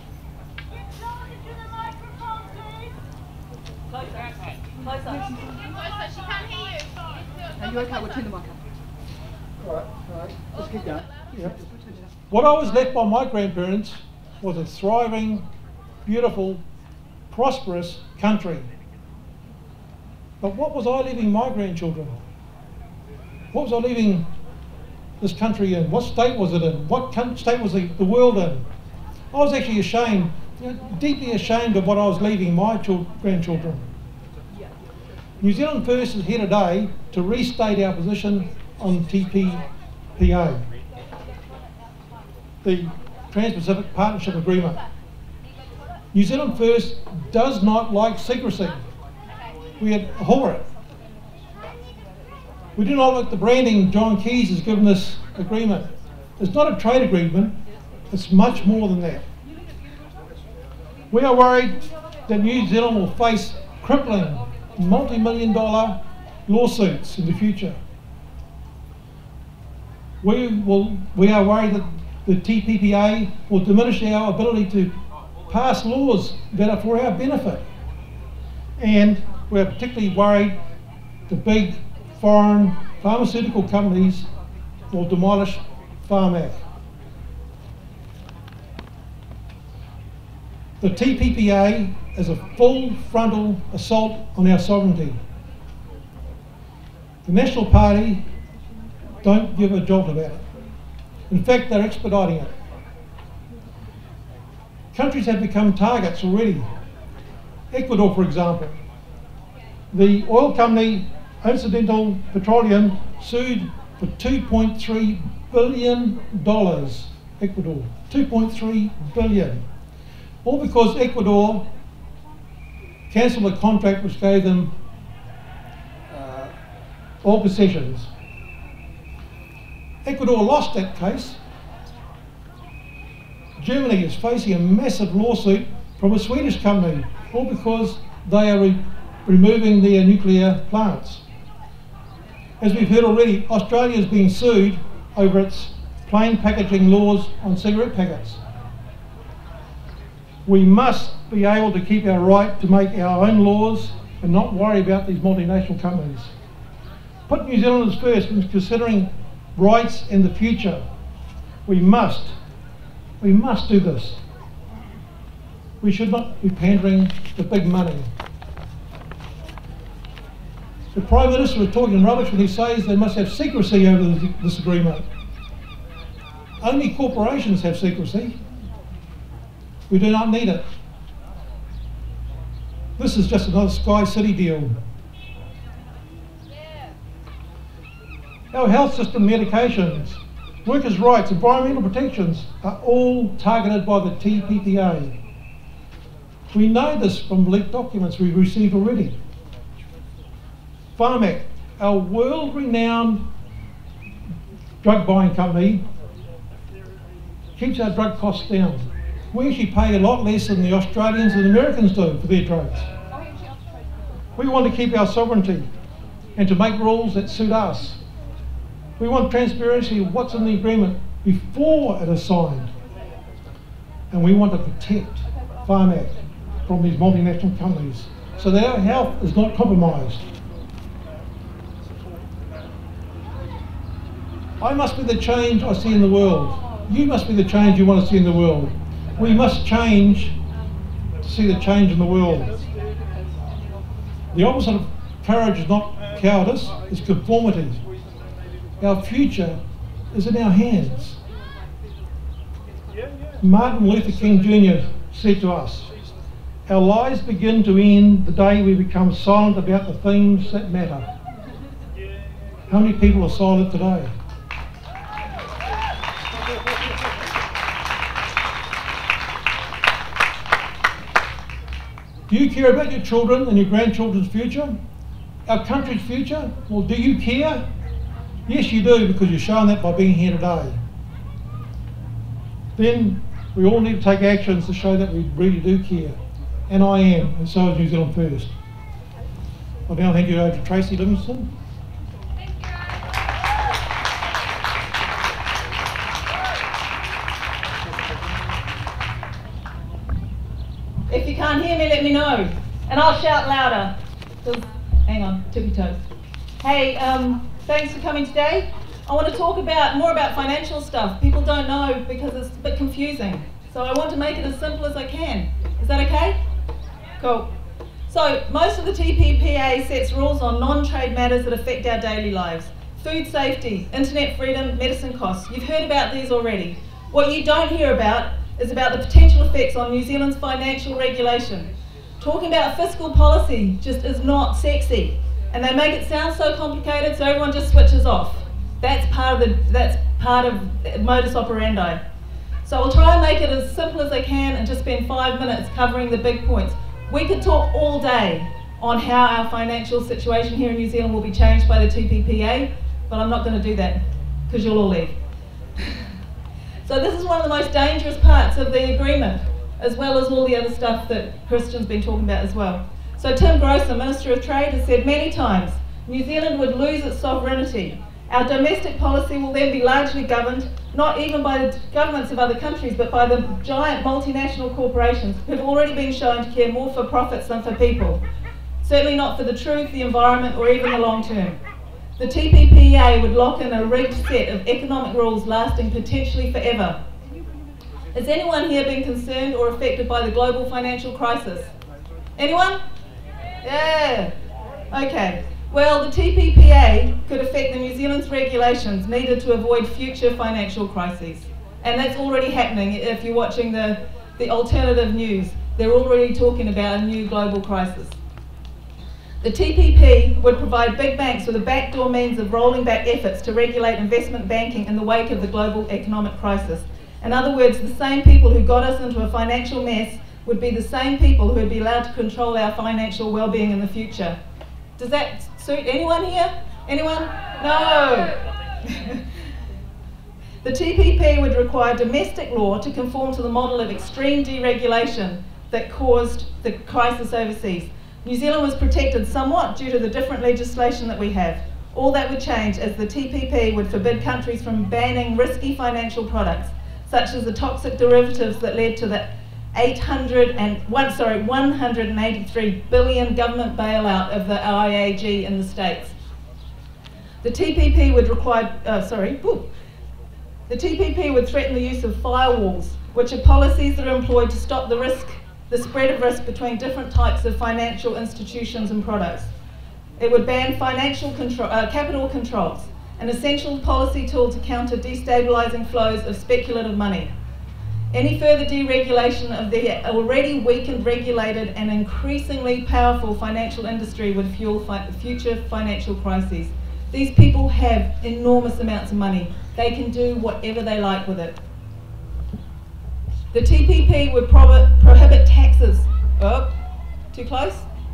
Speaker 3: Closer. Closer. Closer. She can't hear you.
Speaker 4: Are you okay? We'll turn the mic up.
Speaker 7: All right, all right, let's keep going.
Speaker 10: Yep. What I was left by my grandparents was a thriving, beautiful, prosperous country. But what was I leaving my grandchildren? What was I leaving this country in? What state was it in? What state was the, the world in? I was actually ashamed, you know, deeply ashamed of what I was leaving my grandchildren. New Zealand First is here today to restate our position on T P P A, the Trans-Pacific Partnership Agreement. New Zealand First does not like secrecy. We abhor it. We do not like the branding John Keys has given this agreement. It's not a trade agreement, it's much more than that. We are worried that New Zealand will face crippling multi-million dollar lawsuits in the future. We, will, we are worried that the T P P A will diminish our ability to pass laws that are for our benefit. And we're particularly worried the big foreign pharmaceutical companies will demolish Pharmac. The T P P A is a full frontal assault on our sovereignty. The National Party don't give a jolt about it. In fact, they're expediting it. Countries have become targets already. Ecuador, for example. The oil company Occidental Petroleum sued for two point three billion dollars. Ecuador, two point three billion dollars. All because Ecuador cancelled a contract which gave them uh, oil concessions. Ecuador lost that case. Germany is facing a massive lawsuit from a Swedish company, all because they are re removing their nuclear plants. As we've heard already, Australia is being sued over its plain packaging laws on cigarette packets. We must be able to keep our right to make our own laws and not worry about these multinational companies. Put New Zealanders first in considering rights in the future. We must, we must do this. We should not be pandering to big money. The Prime Minister is talking rubbish when he says they must have secrecy over this agreement. Only corporations have secrecy. We do not need it. This is just another Sky City deal. Our health system, medications, workers' rights, environmental protections are all targeted by the T P P A. We know this from leaked documents we've received already. Pharmac, our world-renowned drug buying company, keeps our drug costs down. We actually pay a lot less than the Australians and Americans do for their drugs. We want to keep our sovereignty and to make rules that suit us. We want transparency of what's in the agreement before it is signed. And we want to protect Pharmac from these multinational companies so that our health is not compromised. I must be the change I see in the world. You must be the change you want to see in the world. We must change to see the change in the world. The opposite of courage is not cowardice, it's conformity. Our future is in our hands. Martin Luther King Junior said to us, our lives begin to end the day we become silent about the things that matter. How many people are silent today? Do you care about your children and your grandchildren's future? Our country's future? Well, do you care? Yes, you do, because you're showing that by being here today. Then we all need to take actions to show that we really do care. And I am, and so is New Zealand First. I'll now hand you over to Tracy Livingstone.
Speaker 11: If you can't hear me, let me know, and I'll shout louder. Hang on, tippy toes. Hey, um, thanks for coming today. I want to talk about more about financial stuff. People don't know because it's a bit confusing. So I want to make it as simple as I can. Is that okay? Cool. So most of the T P P A sets rules on non-trade matters that affect our daily lives. Food safety, internet freedom, medicine costs. You've heard about these already. What you don't hear about is about the potential effects on New Zealand's financial regulation. Talking about fiscal policy just is not sexy. And they make it sound so complicated so everyone just switches off. That's part of the, that's part of the modus operandi. So I'll try and make it as simple as I can and just spend five minutes covering the big points. We could talk all day on how our financial situation here in New Zealand will be changed by the T P P A, but I'm not going to do that because you'll all leave. So this is one of the most dangerous parts of the agreement, as well as all the other stuff that Christian's been talking about as well. So Tim Grosser, Minister of Trade, has said many times, New Zealand would lose its sovereignty. Our domestic policy will then be largely governed, not even by the governments of other countries, but by the giant multinational corporations who have already been shown to care more for profits than for people. Certainly not for the truth, the environment, or even the long term. The T P P A would lock in a rigged set of economic rules lasting potentially forever. Has anyone here been concerned or affected by the global financial crisis? Anyone? Yeah. Okay. Well, the T P P A could affect the New Zealand's regulations needed to avoid future financial crises. And that's already happening if you're watching the, the alternative news. They're already talking about a new global crisis. The T P P would provide big banks with a backdoor means of rolling back efforts to regulate investment banking in the wake of the global economic crisis. In other words, the same people who got us into a financial mess would be the same people who would be allowed to control our financial well-being in the future. Does that suit anyone here? Anyone? No! The T P P would require domestic law to conform to the model of extreme deregulation that caused the crisis overseas. New Zealand was protected somewhat due to the different legislation that we have. All that would change as the T P P would forbid countries from banning risky financial products, such as the toxic derivatives that led to the eight hundred and one, sorry, one hundred eighty-three billion government bailout of the I A G in the States. The T P P would require, uh, sorry, whew. The T P P would threaten the use of firewalls, which are policies that are employed to stop the risk, the spread of risk between different types of financial institutions and products. It would ban financial control, uh, capital controls, an essential policy tool to counter destabilising flows of speculative money. Any further deregulation of the already weakened, regulated and increasingly powerful financial industry would fuel fi future financial crises. These people have enormous amounts of money. They can do whatever they like with it. The T P P would pro prohibit taxes. Oh, too close?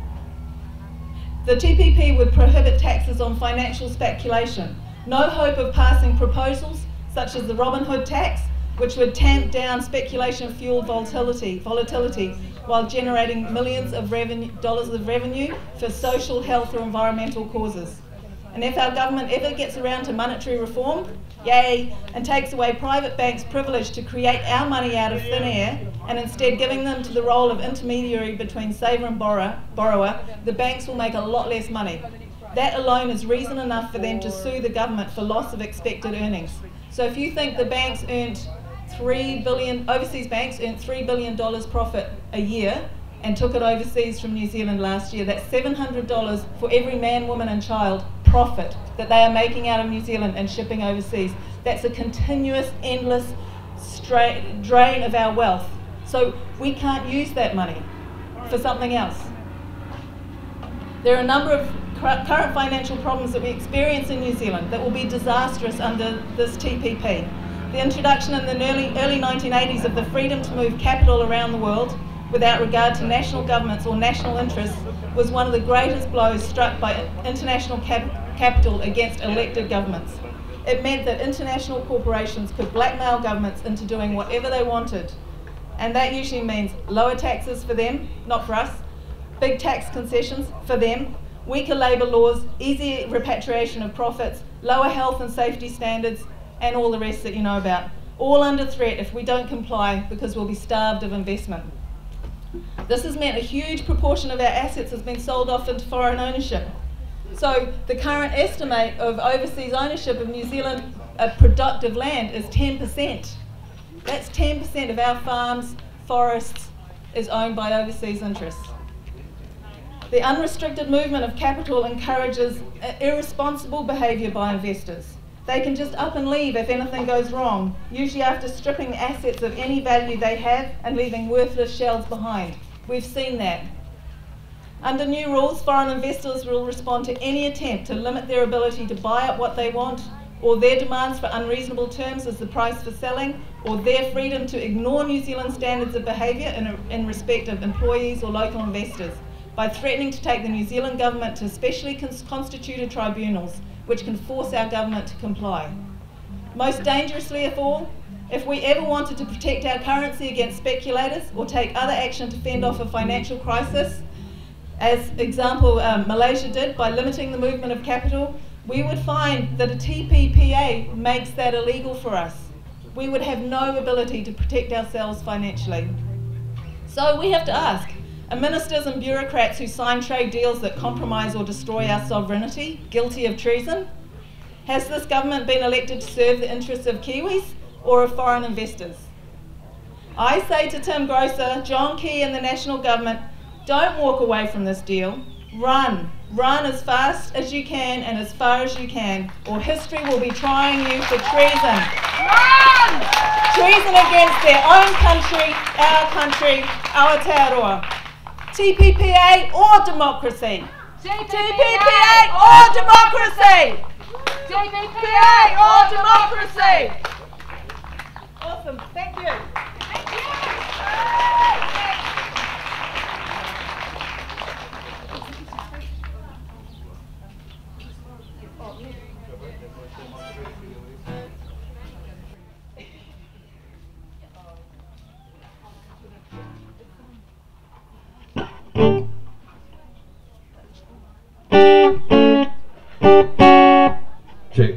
Speaker 11: The T P P would prohibit taxes on financial speculation. No hope of passing proposals such as the Robin Hood tax, which would tamp down speculation-fueled volatility, volatility while generating millions of revenue, dollars of revenue for social, health or environmental causes. And if our government ever gets around to monetary reform, yay, and takes away private banks' privilege to create our money out of thin air, and instead giving them to the role of intermediary between saver and borrower, borrower, the banks will make a lot less money. That alone is reason enough for them to sue the government for loss of expected earnings. So if you think the banks earned three billion, overseas banks earned three billion dollars profit a year and took it overseas from New Zealand last year, that's seven hundred dollars for every man, woman and child profit that they are making out of New Zealand and shipping overseas. That's a continuous, endless drain of our wealth. So we can't use that money for something else. There are a number of current financial problems that we experience in New Zealand that will be disastrous under this T P P. The introduction in the early, early nineteen eighties of the freedom to move capital around the world without regard to national governments or national interests was one of the greatest blows struck by international cap capital against elected governments. It meant that international corporations could blackmail governments into doing whatever they wanted. And that usually means lower taxes for them, not for us, big tax concessions for them, weaker labour laws, easy repatriation of profits, lower health and safety standards, and all the rest that you know about. All under threat if we don't comply, because we'll be starved of investment. This has meant a huge proportion of our assets has been sold off into foreign ownership. So the current estimate of overseas ownership of New Zealand uh, productive land is ten percent. That's ten percent of our farms, forests, is owned by overseas interests. The unrestricted movement of capital encourages uh, irresponsible behaviour by investors. They can just up and leave if anything goes wrong, usually after stripping assets of any value they have and leaving worthless shells behind. We've seen that. Under new rules, foreign investors will respond to any attempt to limit their ability to buy up what they want, or their demands for unreasonable terms as the price for selling, or their freedom to ignore New Zealand standards of behaviour in, in respect of employees or local investors, by threatening to take the New Zealand government to specially constituted tribunals, which can force our government to comply. Most dangerously of all, if we ever wanted to protect our currency against speculators or take other action to fend off a financial crisis, as example um, Malaysia did by limiting the movement of capital, we would find that a T P P A makes that illegal for us. We would have no ability to protect ourselves financially. So we have to ask, are ministers and bureaucrats who sign trade deals that compromise or destroy our sovereignty guilty of treason? Has this government been elected to serve the interests of Kiwis or of foreign investors? I say to Tim Grosser, John Key and the national government, don't walk away from this deal. Run. Run as fast as you can and as far as you can, or history will be trying you for treason. Run! Treason against their own country, our country, Aotearoa. T P P A or democracy? T P P A or democracy? T P P A or democracy? Awesome. Thank you. Thank you.
Speaker 12: Check.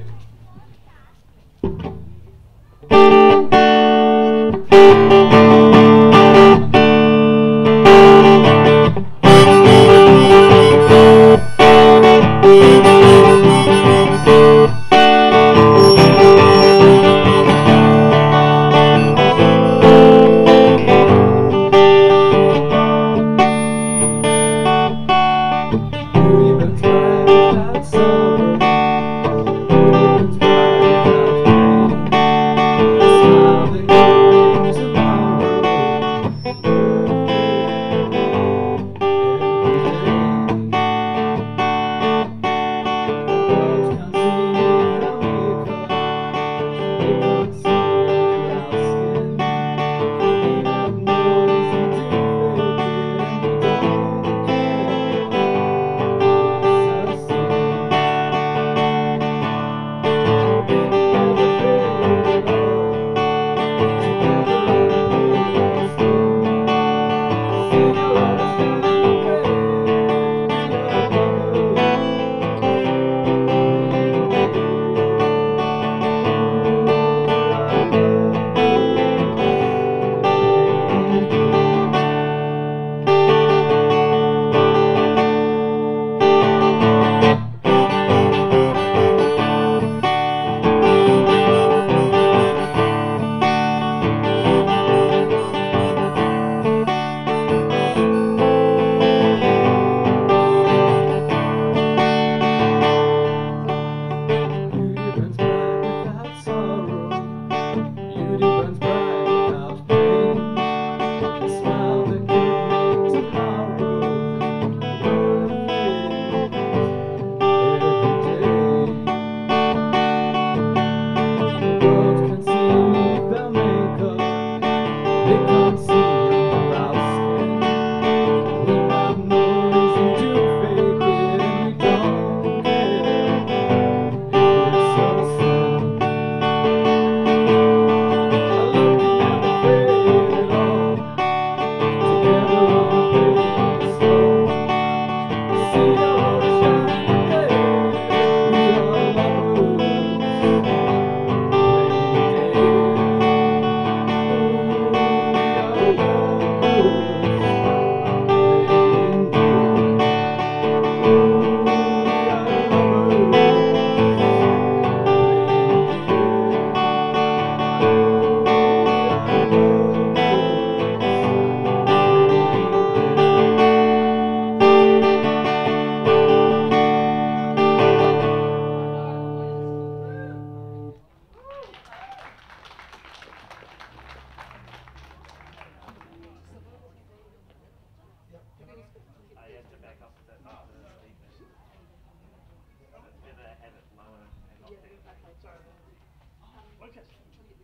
Speaker 12: You've been trying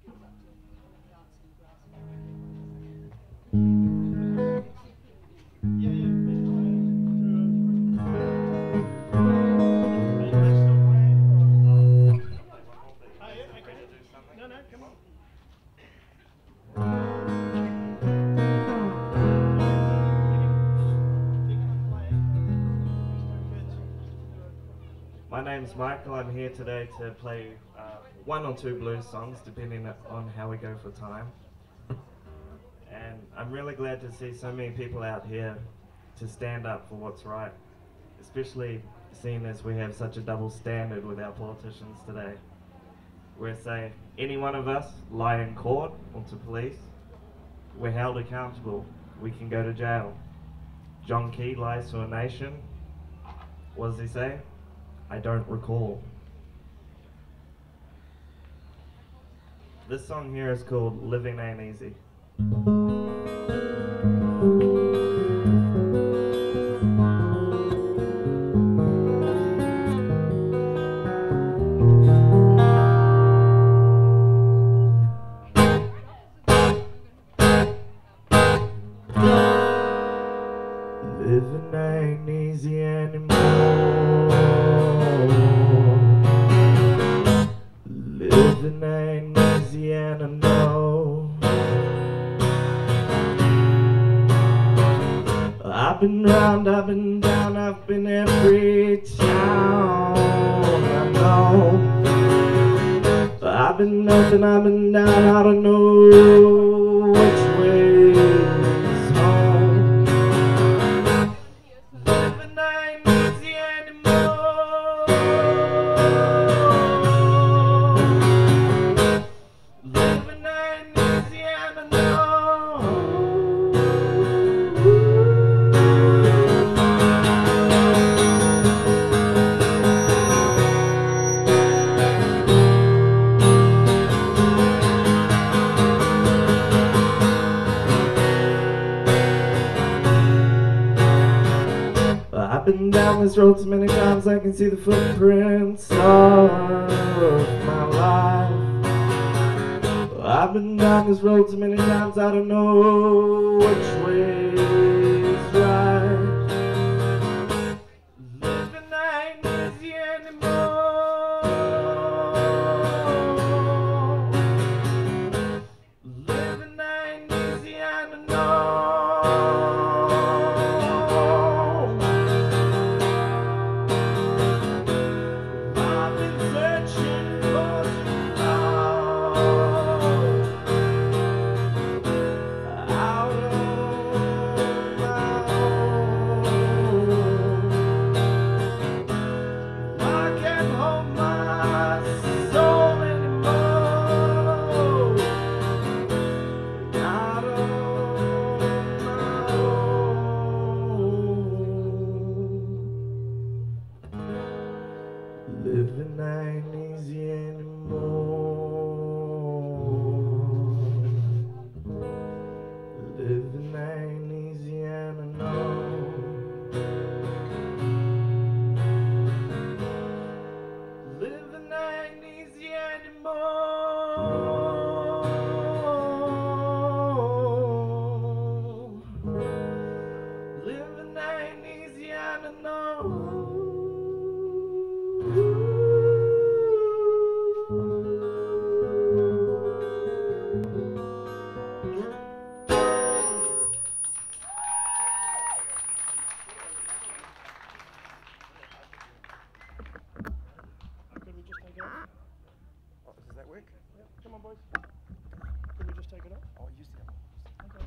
Speaker 12: My name's Michael. I'm here today to play uh, one or two blues songs, depending on how we go for time. And I'm really glad to see so many people out here to stand up for what's right, especially seeing as we have such a double standard with our politicians today. Where say any one of us lie in court or to police, we're held accountable. We can go to jail. John Key lies to a nation. What does he say? I don't recall. This song here is called Living Ain't Easy. Living ain't easy anymore. Living ain't easy and I know. I've been round, I've been down, I've been every town I know. I've been up and I've been down, I don't know which way's home. Living ain't easy anymore. Living ain't easy and I know. I've been down this road so many times I can see the footprints of my life. I've been down this road so many times I don't know which way's right. Living ain't easy anymore. Living ain't easy and I know. Living ain't easy anymore. Living ain't easy and I know. Living ain't easy anymore. Living ain't easy and I know.
Speaker 9: Does that work? Yeah, come on boys. Could we just take it off? Oh, use the other one. Okay.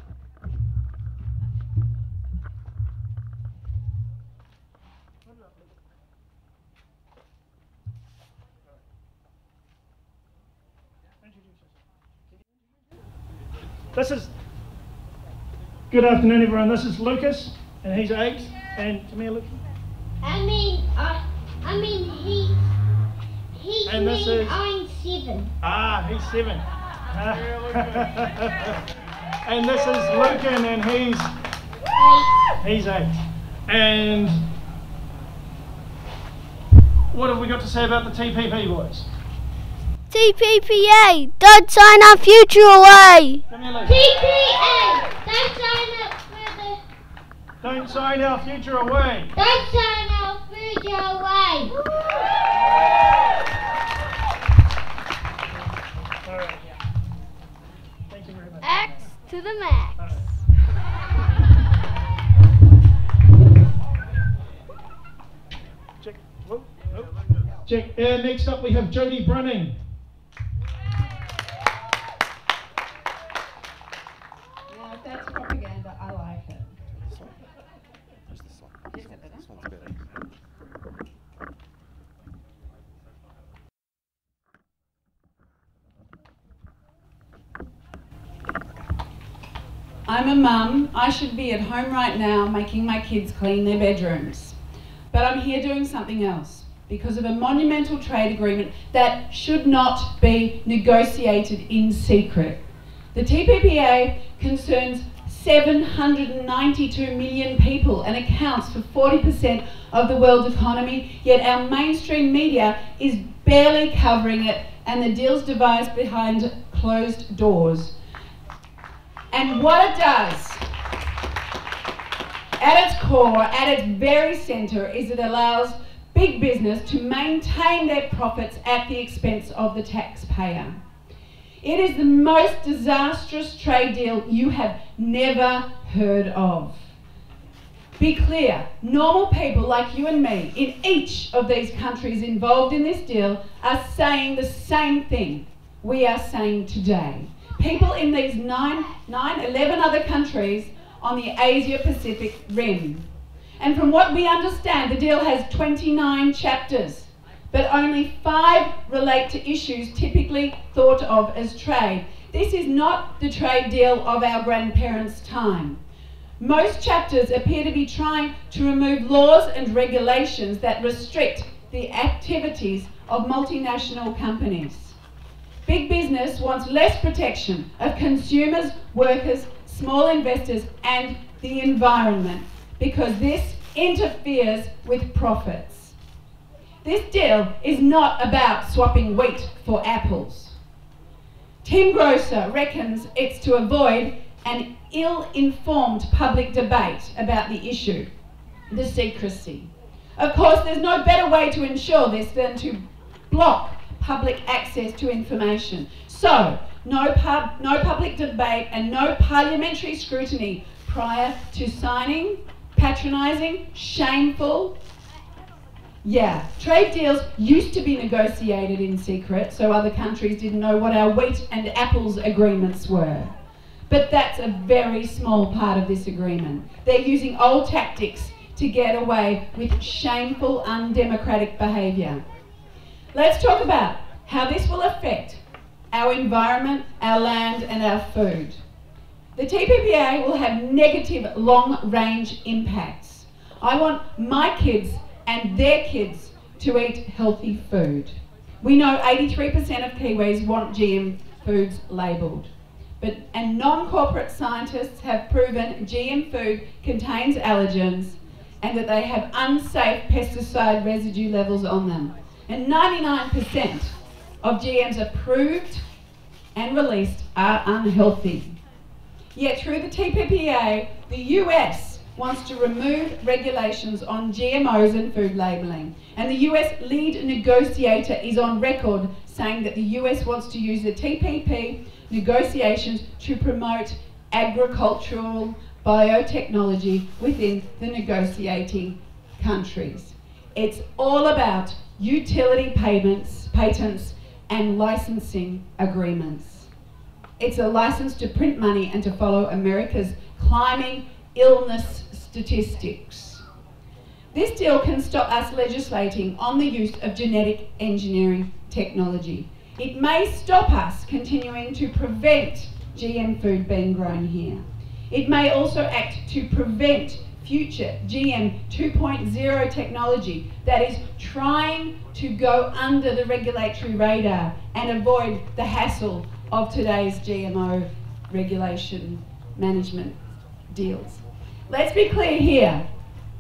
Speaker 9: This is, good afternoon everyone, this is Lucas, and he's eight, and come here Lucas.
Speaker 13: I mean, I, I mean, he, he
Speaker 9: And this
Speaker 13: mean
Speaker 9: is-
Speaker 13: I'm seven.
Speaker 9: Ah, he's seven. And this is Lucan, and he's, he's eight. And what have we got to say about the T P P boys?
Speaker 13: T T P P A, don't sign our future away.
Speaker 9: T
Speaker 13: P A, don't sign up for the...
Speaker 9: Don't sign our future away.
Speaker 13: Don't sign our future away.
Speaker 9: All right. Thank you very much.
Speaker 13: X to the max.
Speaker 9: Check. Whoa. Oh. Check. Uh, next up we have Jodie Bruning.
Speaker 14: Now, if that's propaganda, I like it.
Speaker 2: This one. Just this one. This, one. This one's better.
Speaker 14: I'm a mum. I should be at home right now making my kids clean their bedrooms. But I'm here doing something else because of a monumental trade agreement that should not be negotiated in secret. The T P P A concerns seven hundred ninety-two million people and accounts for forty percent of the world economy, yet our mainstream media is barely covering it and the deal's devised behind closed doors. And what it does, at its core, at its very centre, is it allows big business to maintain their profits at the expense of the taxpayer. It is the most disastrous trade deal you have never heard of. Be clear, normal people like you and me in each of these countries involved in this deal are saying the same thing we are saying today. People in these nine, nine, eleven other countries on the Asia-Pacific rim. And from what we understand, the deal has twenty-nine chapters, but only five relate to issues typically thought of as trade. This is not the trade deal of our grandparents' time. Most chapters appear to be trying to remove laws and regulations that restrict the activities of multinational companies. Big business wants less protection of consumers, workers, small investors and the environment because this interferes with profits. This deal is not about swapping wheat for apples. Tim Grosser reckons it's to avoid an ill-informed public debate about the issue, the secrecy. Of course, there's no better way to ensure this than to block public access to information. So, no, pub, no public debate and no parliamentary scrutiny prior to signing, patronising, shameful. Yeah, trade deals used to be negotiated in secret so other countries didn't know what our wheat and apples agreements were. But that's a very small part of this agreement. They're using old tactics to get away with shameful, undemocratic behaviour. Let's talk about how this will affect our environment, our land and our food. The T P P A will have negative long-range impacts. I want my kids and their kids to eat healthy food. We know eighty-three percent of Kiwis want G M foods labelled. But, and non-corporate scientists have proven G M food contains allergens and that they have unsafe pesticide residue levels on them. And ninety-nine percent of G Ms approved and released are unhealthy. Yet through the T P P A, the U S wants to remove regulations on G M Os and food labelling. And the U S lead negotiator is on record saying that the U S wants to use the T P P negotiations to promote agricultural biotechnology within the negotiating countries. It's all about utility payments, patents and licensing agreements. It's a license to print money and to follow America's climbing illness statistics. This deal can stop us legislating on the use of genetic engineering technology. It may stop us continuing to prevent G M food being grown here. It may also act to prevent future G M two point oh technology that is trying to go under the regulatory radar and avoid the hassle of today's G M O regulation management deals. Let's be clear here.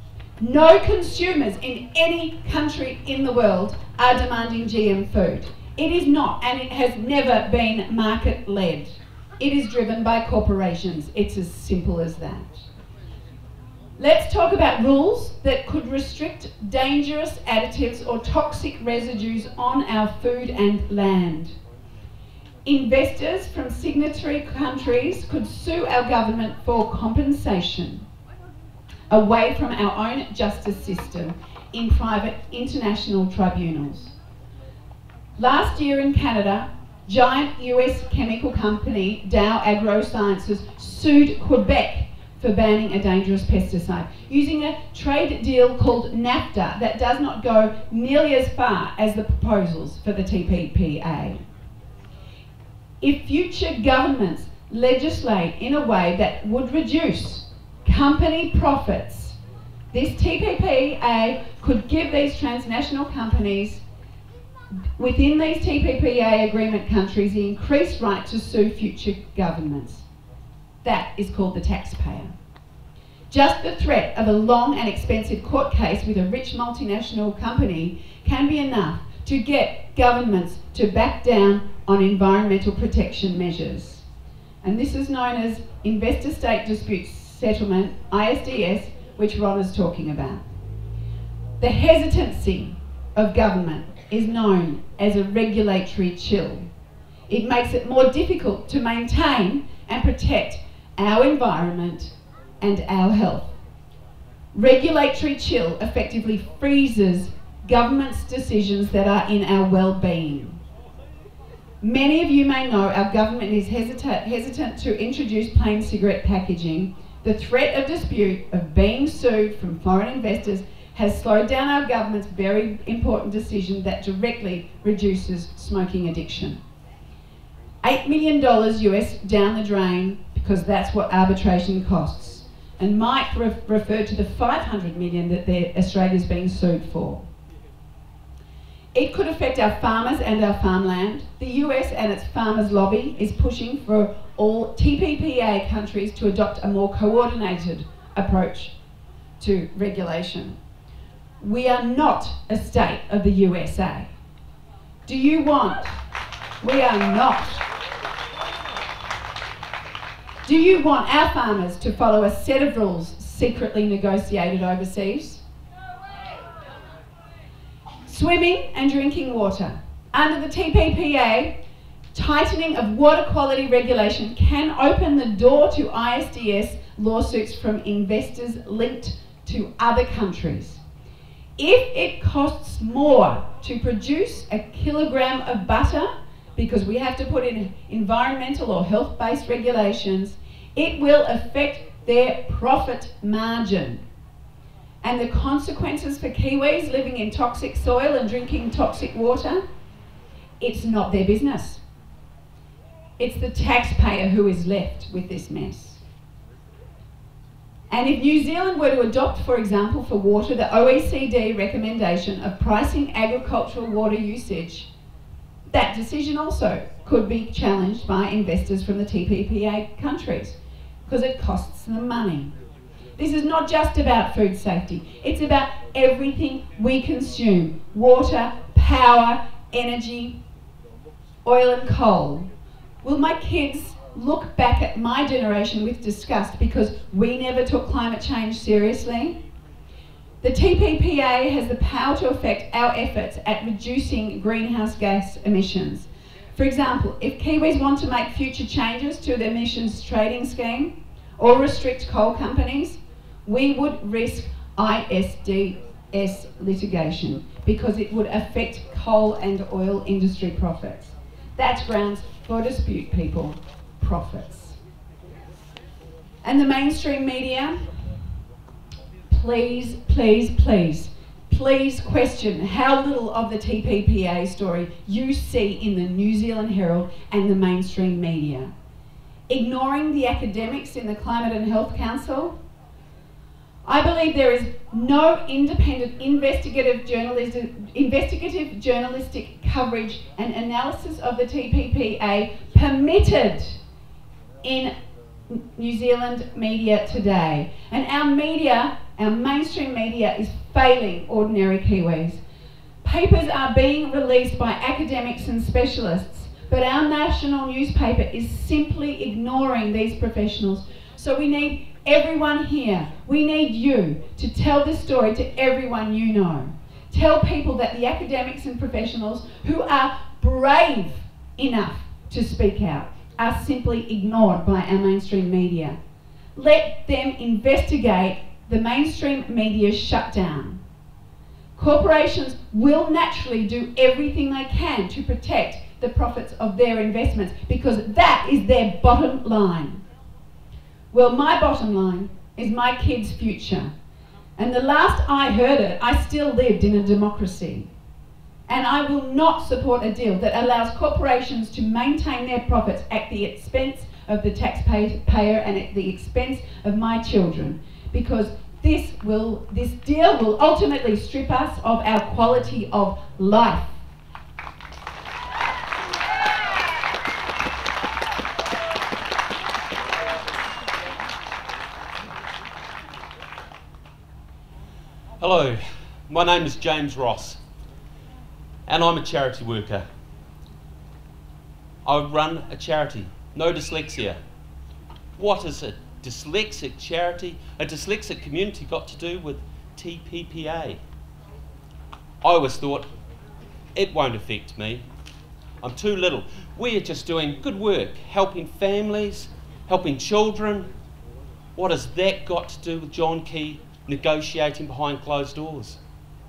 Speaker 14: No consumers in any country in the world are demanding G M food. It is not, and it has never been market-led. It is driven by corporations. It's as simple as that. Let's talk about rules that could restrict dangerous additives or toxic residues on our food and land. Investors from signatory countries could sue our government for compensation away from our own justice system in private international tribunals. Last year in Canada, giant U S chemical company Dow AgroSciences sued Quebec for banning a dangerous pesticide, using a trade deal called NAFTA that does not go nearly as far as the proposals for the T P P A. If future governments legislate in a way that would reduce company profits, this T P P A could give these transnational companies within these T P P A agreement countries the increased right to sue future governments. That is called the taxpayer. Just the threat of a long and expensive court case with a rich multinational company can be enough to get governments to back down on environmental protection measures. And this is known as Investor State Dispute Settlement, I S D S, which Ron is talking about. The hesitancy of government is known as a regulatory chill. It makes it more difficult to maintain and protect our environment and our health. Regulatory chill effectively freezes government's decisions that are in our well-being. Many of you may know our government is hesitant, hesitant to introduce plain cigarette packaging. The threat of dispute of being sued from foreign investors has slowed down our government's very important decision that directly reduces smoking addiction. eight million dollars U S down the drain, because that's what arbitration costs. And Mike re referred to the five hundred million dollars that Australia's being sued for. It could affect our farmers and our farmland. The U S and its farmers lobby is pushing for all T P P A countries to adopt a more coordinated approach to regulation. We are not a state of the U S A. Do you want? We are not. Do you want our farmers to follow a set of rules secretly negotiated overseas? Swimming and drinking water. Under the T P P A, tightening of water quality regulation can open the door to I S D S lawsuits from investors linked to other countries. If it costs more to produce a kilogram of butter, because we have to put in environmental or health-based regulations, it will affect their profit margin. And the consequences for Kiwis living in toxic soil and drinking toxic water, it's not their business. It's the taxpayer who is left with this mess. And if New Zealand were to adopt, for example, for water, the O E C D recommendation of pricing agricultural water usage, that decision also could be challenged by investors from the T P P A countries, because it costs them money. This is not just about food safety, it's about everything we consume: water, power, energy, oil and coal. Will my kids look back at my generation with disgust because we never took climate change seriously? The T P P A has the power to affect our efforts at reducing greenhouse gas emissions. For example, if Kiwis want to make future changes to the emissions trading scheme or restrict coal companies, we would risk I S D S litigation because it would affect coal and oil industry profits. That's grounds for dispute, people. Profits. And the mainstream media, please, please, please, please question how little of the T P P A story you see in the New Zealand Herald and the mainstream media. Ignoring the academics in the Climate and Health Council, I believe there is no independent investigative, journalistic, investigative journalistic coverage and analysis of the T P P A permitted in New Zealand media today. And our media, our mainstream media, is failing ordinary Kiwis. Papers are being released by academics and specialists, but our national newspaper is simply ignoring these professionals. So we need everyone here, we need you to tell this story to everyone you know. Tell people that the academics and professionals who are brave enough to speak out are simply ignored by our mainstream media. Let them investigate the mainstream media's shutdown. Corporations will naturally do everything they can to protect the profits of their investments because that is their bottom line. Well, my bottom line is my kids' future. And the last I heard it, I still lived in a democracy. And I will not support a deal that allows corporations to maintain their profits at the expense of the taxpayer and at the expense of my children, because this will, this deal will ultimately strip us of our quality of life.
Speaker 15: Hello, my name is James Ross and I'm a charity worker. I run a charity, No Dyslexia. What is a dyslexic charity, a dyslexic community got to do with T P P A? I always thought, it won't affect me. I'm too little. We are just doing good work, helping families, helping children. What has that got to do with John Key negotiating behind closed doors?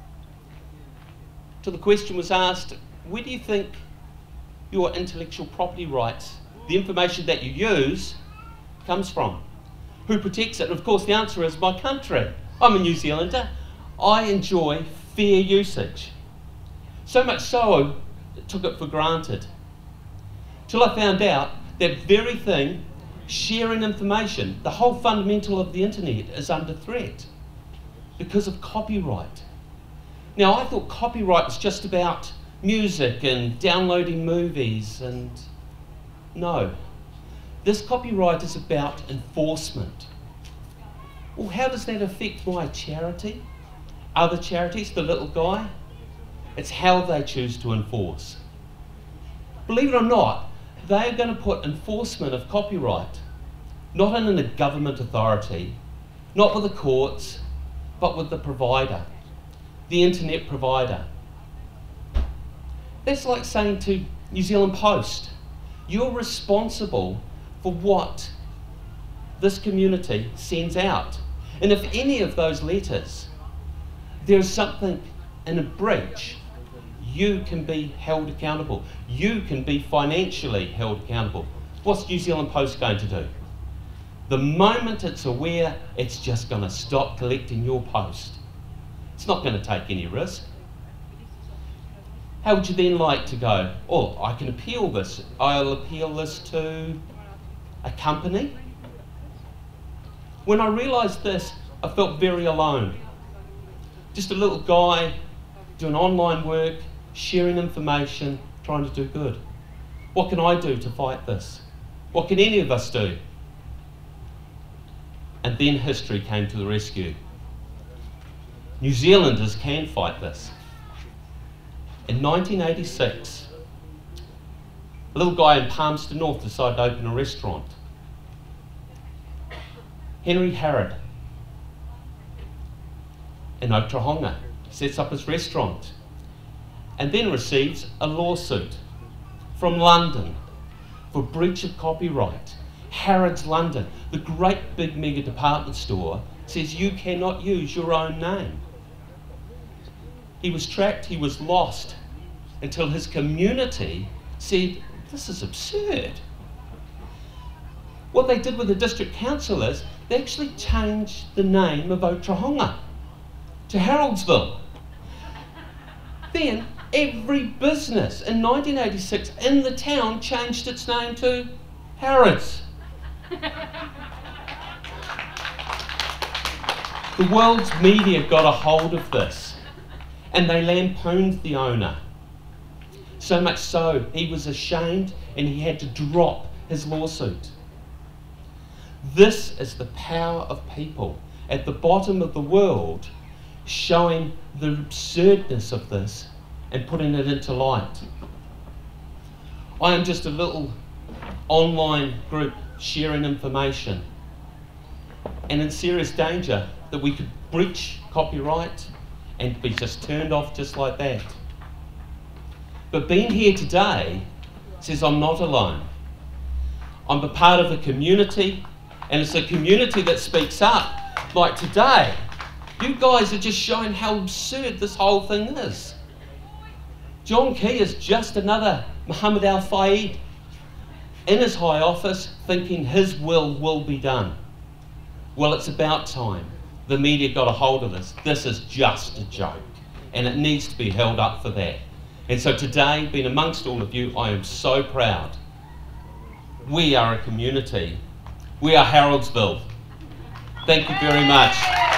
Speaker 15: Till the question was asked, where do you think your intellectual property rights, the information that you use, comes from? Who protects it? And of course the answer is my country. I'm a New Zealander. I enjoy fair usage. So much so I took it for granted. Till I found out that very thing, sharing information, the whole fundamental of the internet, is under threat because of copyright. Now, I thought copyright was just about music and downloading movies, and no. This copyright is about enforcement. Well, how does that affect my charity? Other charities, the little guy? It's how they choose to enforce. Believe it or not, they're going to put enforcement of copyright not in a government authority, not with the courts, but with the provider, the internet provider. That's like saying to New Zealand Post, you're responsible for what this community sends out. And if any of those letters, there's something in a breach, you can be held accountable. You can be financially held accountable. What's New Zealand Post going to do? The moment it's aware, it's just going to stop collecting your post. It's not going to take any risk. How would you then like to go, oh, I can appeal this. I'll appeal this to a company? When I realised this, I felt very alone. Just a little guy doing online work, sharing information, trying to do good. What can I do to fight this? What can any of us do? And then history came to the rescue. New Zealanders can fight this. In nineteen eighty-six, a little guy in Palmerston North decided to open a restaurant. Henry Harrod in Aotearoa sets up his restaurant and then receives a lawsuit from London for breach of copyright. Harrods London, the great big mega department store, says you cannot use your own name. He was tracked, he was lost, until his community said, this is absurd. What they did with the district council is, they actually changed the name of Aotearoa to Haroldsville. Then, every business in nineteen eighty-six in the town changed its name to Harrods. The world's media got a hold of this and they lampooned the owner. So much so, he was ashamed and he had to drop his lawsuit. This is the power of people at the bottom of the world showing the absurdness of this and putting it into light. I am just a little online group sharing information, and in serious danger that we could breach copyright and be just turned off just like that. But being here today says I'm not alone. I'm a part of a community, and it's a community that speaks up. Like today, you guys are just showing how absurd this whole thing is. John Key is just another Muhammad al-Fayed in his high office thinking his will will be done. Well, it's about time the media got a hold of this. This is just a joke, and it needs to be held up for that. And so today, being amongst all of you, I am so proud. We are a community. We are Haroldsville. Thank you very much.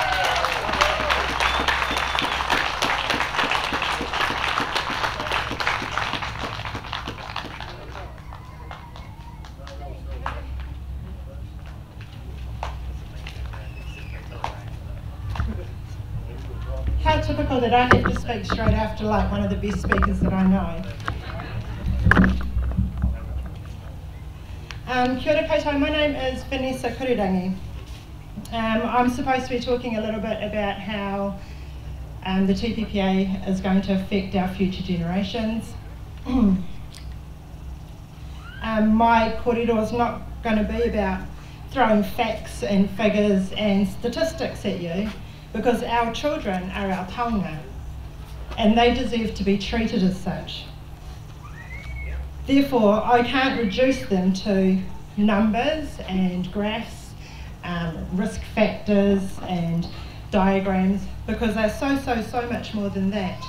Speaker 16: How typical that I have to speak straight after like one of the best speakers that I know. Um, kia ora koutou, my name is Vanessa Kururangi. Um, I'm supposed to be talking a little bit about how um, the T P P A is going to affect our future generations. um, my kōrero is not going to be about throwing facts and figures and statistics at you, because our children are our taonga, and they deserve to be treated as such. Therefore, I can't reduce them to numbers and graphs, um, risk factors and diagrams, because they're so, so, so much more than that.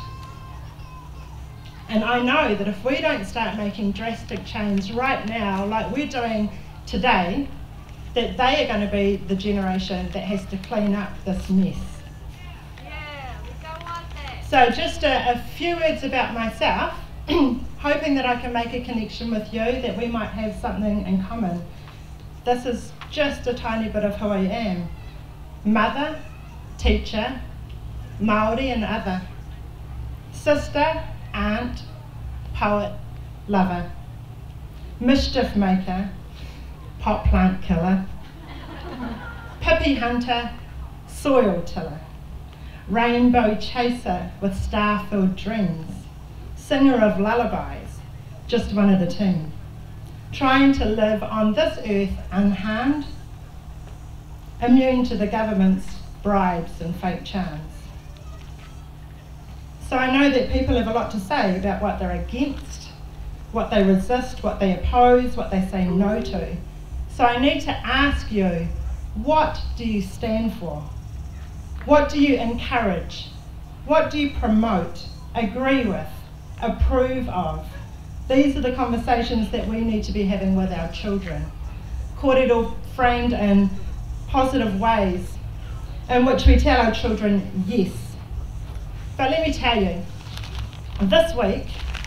Speaker 16: And I know that if we don't start making drastic change right now, like we're doing today, that they are going to be the generation that has to clean up this mess. Yeah, we don't want that. So just a, a few words about myself, hoping that I can make a connection with you, that we might have something in common. This is just a tiny bit of who I am. Mother, teacher, Māori and other. Sister, aunt, poet, lover. Mischief maker, pot plant killer. Pippy hunter, soil tiller. Rainbow chaser with star-filled dreams. Singer of lullabies, just one of the team. Trying to live on this earth unharmed, immune to the government's bribes and fake charms. So I know that people have a lot to say about what they're against, what they resist, what they oppose, what they say no to. So I need to ask you, what do you stand for? What do you encourage? What do you promote, agree with, approve of? These are the conversations that we need to be having with our children. Kōrero framed in positive ways in which we tell our children yes. But let me tell you, this week,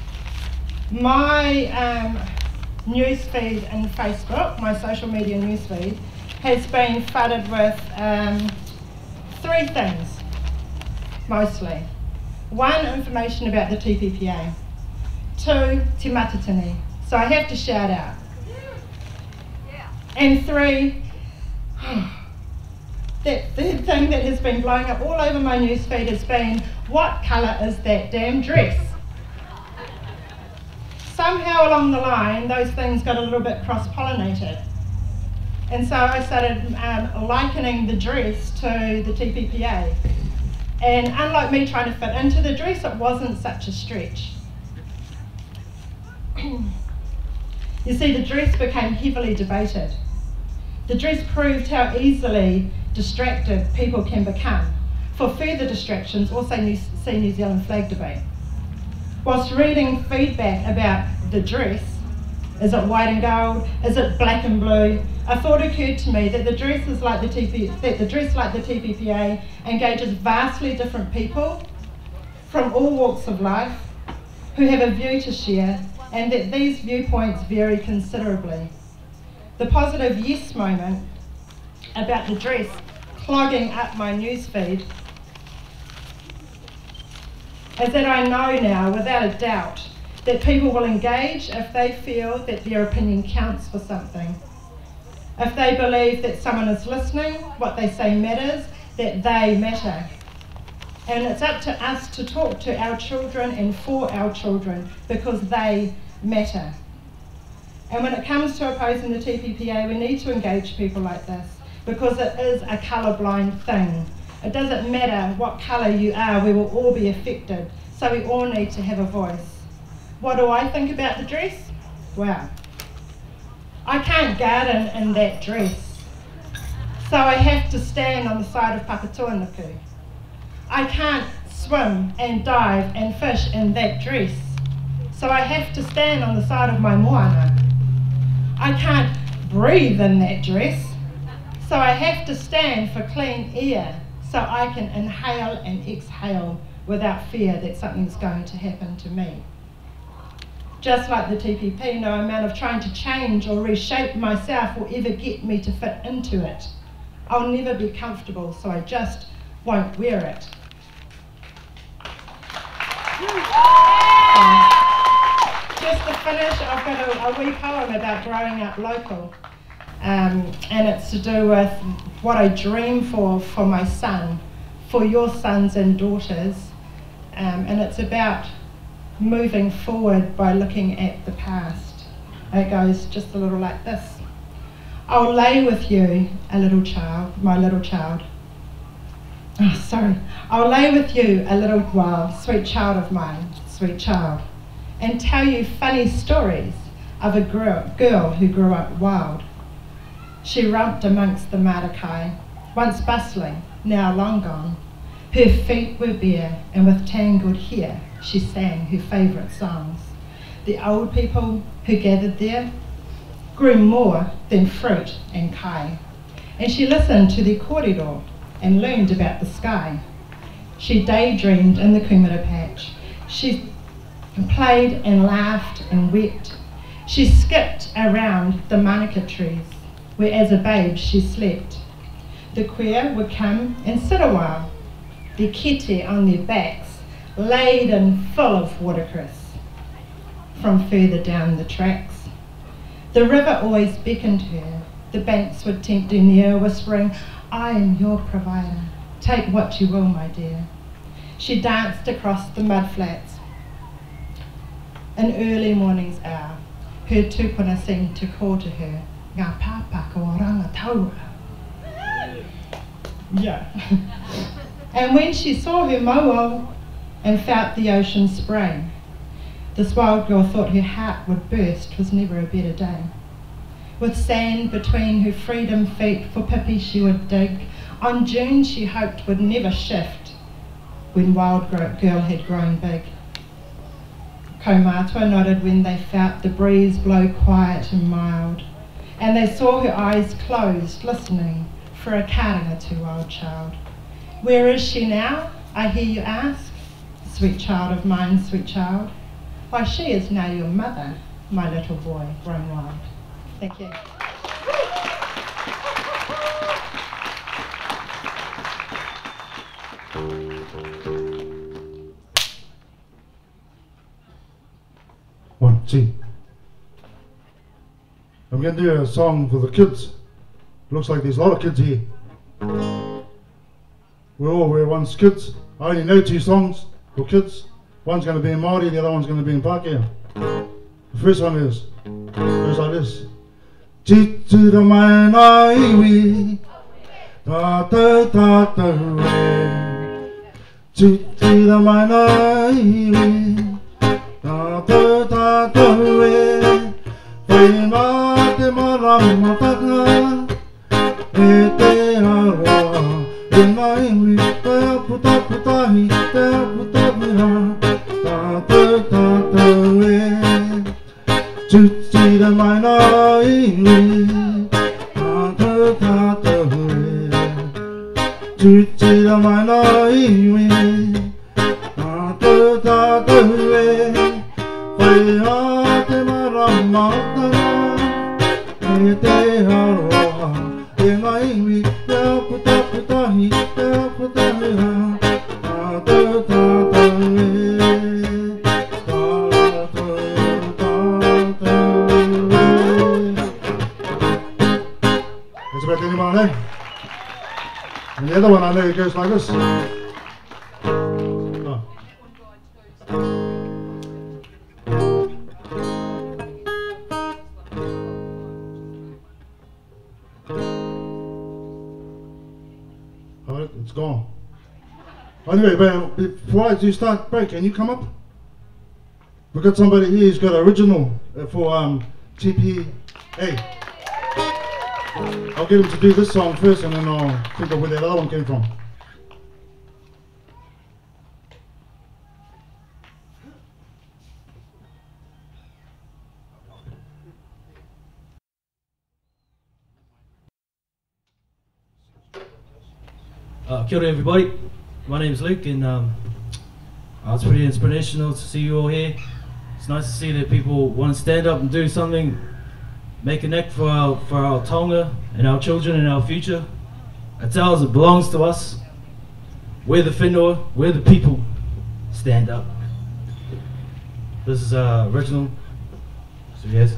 Speaker 16: my um, newsfeed in Facebook, my social media newsfeed, has been flooded with um, three things, mostly. One, information about the T P P A. Two, te matatini. So I have to shout out. And three, that third thing that has been blowing up all over my newsfeed has been, what colour is that damn dress? Somehow along the line, those things got a little bit cross-pollinated. And so I started um, likening the dress to the T P P A. And unlike me trying to fit into the dress, it wasn't such a stretch. You see, the dress became heavily debated. The dress proved how easily distracted people can become. For further distractions, also see New Zealand flag debate. Whilst reading feedback about the dress, is it white and gold, is it black and blue, a thought occurred to me that the dress is like the T P, that the dress like the T P P A engages vastly different people from all walks of life who have a view to share, and that these viewpoints vary considerably. The positive yes moment about the dress clogging up my newsfeed is that I know now, without a doubt, that people will engage if they feel that their opinion counts for something. If they believe that someone is listening, what they say matters, that they matter. And it's up to us to talk to our children and for our children, because they matter. And when it comes to opposing the T P P A, we need to engage people like this, because it is a colourblind thing. It doesn't matter what colour you are, we will all be affected, so we all need to have a voice. What do I think about the dress? Wow. I can't garden in that dress, so I have to stand on the side of Papatūānuku. I can't swim and dive and fish in that dress, so I have to stand on the side of my moana. I can't breathe in that dress, so I have to stand for clean air, so I can inhale and exhale without fear that something's going to happen to me. Just like the T P P, no amount of trying to change or reshape myself will ever get me to fit into it. I'll never be comfortable, so I just won't wear it. Um, just to finish, I've got a, a wee poem about growing up local. Um, and it's to do with what I dream for for my son, for your sons and daughters. Um, and it's about moving forward by looking at the past. It goes just a little like this. I'll lay with you, a little child, my little child. Oh, sorry. I'll lay with you a little while, sweet child of mine, sweet child, and tell you funny stories of a girl, girl who grew up wild. She romped amongst the Marakai, once bustling, now long gone. Her feet were bare, and with tangled hair, she sang her favourite songs. The old people who gathered there grew more than fruit and kai, and she listened to the kōrero and learned about the sky. She daydreamed in the kumara patch. She played and laughed and wept. She skipped around the manuka trees, where as a babe she slept. The queer would come and sit a while, the kete on their backs, laden full of watercress from further down the tracks. The river always beckoned her, the banks would tempt her near, whispering, I am your provider, take what you will, my dear. She danced across the mudflats. An early morning's hour, her tupuna seemed to call to her, ngā pāpaka o rangataura. Yeah. And when she saw her moa and felt the ocean spray, this wild girl thought her heart would burst, was never a better day. With sand between her freedom feet, for Pippi she would dig, on June she hoped would never shift, when wild girl had grown big. Kaumatua nodded when they felt the breeze blow quiet and mild, and they saw her eyes closed, listening for a kāringa to wild child. Where is she now, I hear you ask? Sweet child of mine, sweet child. Why, she is now your mother, my little boy, grown wild. Thank you.
Speaker 8: One, two. I'm going to do a song for the kids. Looks like there's a lot of kids here. We're all we're once kids. I only know two songs for kids. One's going to be in Marty, the other one's going to be in Pākehā. The first one is, goes like this. Titira mai nā iwi, tātou tātou e. Titira mai nā iwi, tātou tātou e. Whai mā te marama taka, e te aroa. E nā iwi, te apu tapu tahi, te apu tapu ha, tātou tātou e. Titira mai nā iwi, tātou tātou e. Titira mai nā iwi, tātou tātou e. Whai a te marama taka, e te aroa. E nā iwi, te apu tapu tahi, te apu tahi ha, tātou tātou e. That's about the only one I know. And the other one I know goes like this. Oh. Oh, it's gone. Anyway, but before I do start, Brad, can you come up? We've got somebody here who's got original uh, for um, T P A. I'll get him to do this song first and then I'll think of where that other one came from.
Speaker 17: Uh, kia ora everybody, my name's Luke and um, uh, it's pretty inspirational to see you all here. It's nice to see that people want to stand up and do something, make an act for our, for our taonga and our children and our future. It's ours, it belongs to us. We're the whenua, we're the people. Stand up. This is uh, original, so yes.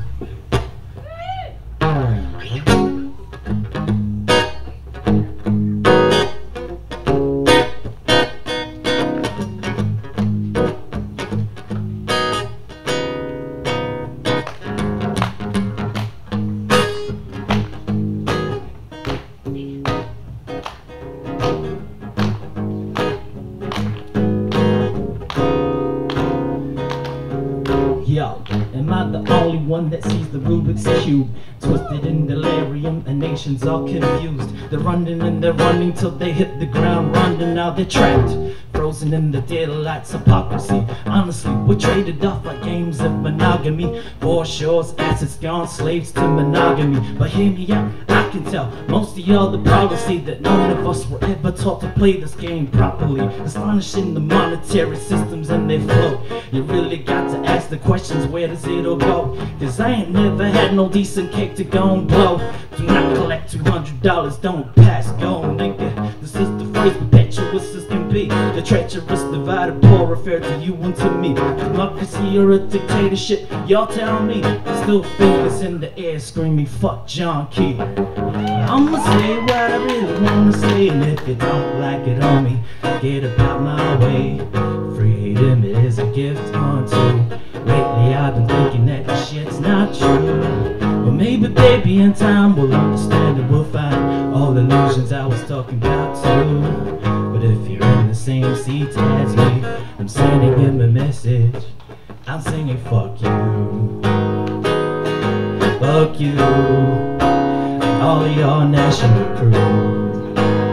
Speaker 17: That sees the Rubik's Cube twisted in delirium and nations are confused. They're running and they're running till they hit the ground running. Now they're trapped, frozen in the daylight's hypocrisy. Honestly, we're traded off like games of monogamy. For shores, assets gone, slaves to monogamy. But hear me out, I can tell most of y'all the probably see that none of us were ever taught to play this game properly. Astonishing the monetary systems and they flow. You really got to ask the questions, where does it all go? Cause I ain't never had no decent cake to go and blow. Do not collect two hundred dollars, don't pass go, nigga. This is the phrase perpetuous as can be. The treacherous divided poor refer to you and to me. Democracy or a dictatorship, y'all tell me. Still fingers in the air screaming fuck John Key. I'ma say what I really wanna say, and if you don't like it on me, get about my way. Freedom is a gift unto. Lately I've been thinking that this shit's not true. But maybe baby in time we'll understand and we'll find all the illusions I was talking about too. But if you're in the same seat as me, I'm sending him a message. I'm singing fuck you. Fuck you. All of your national crew.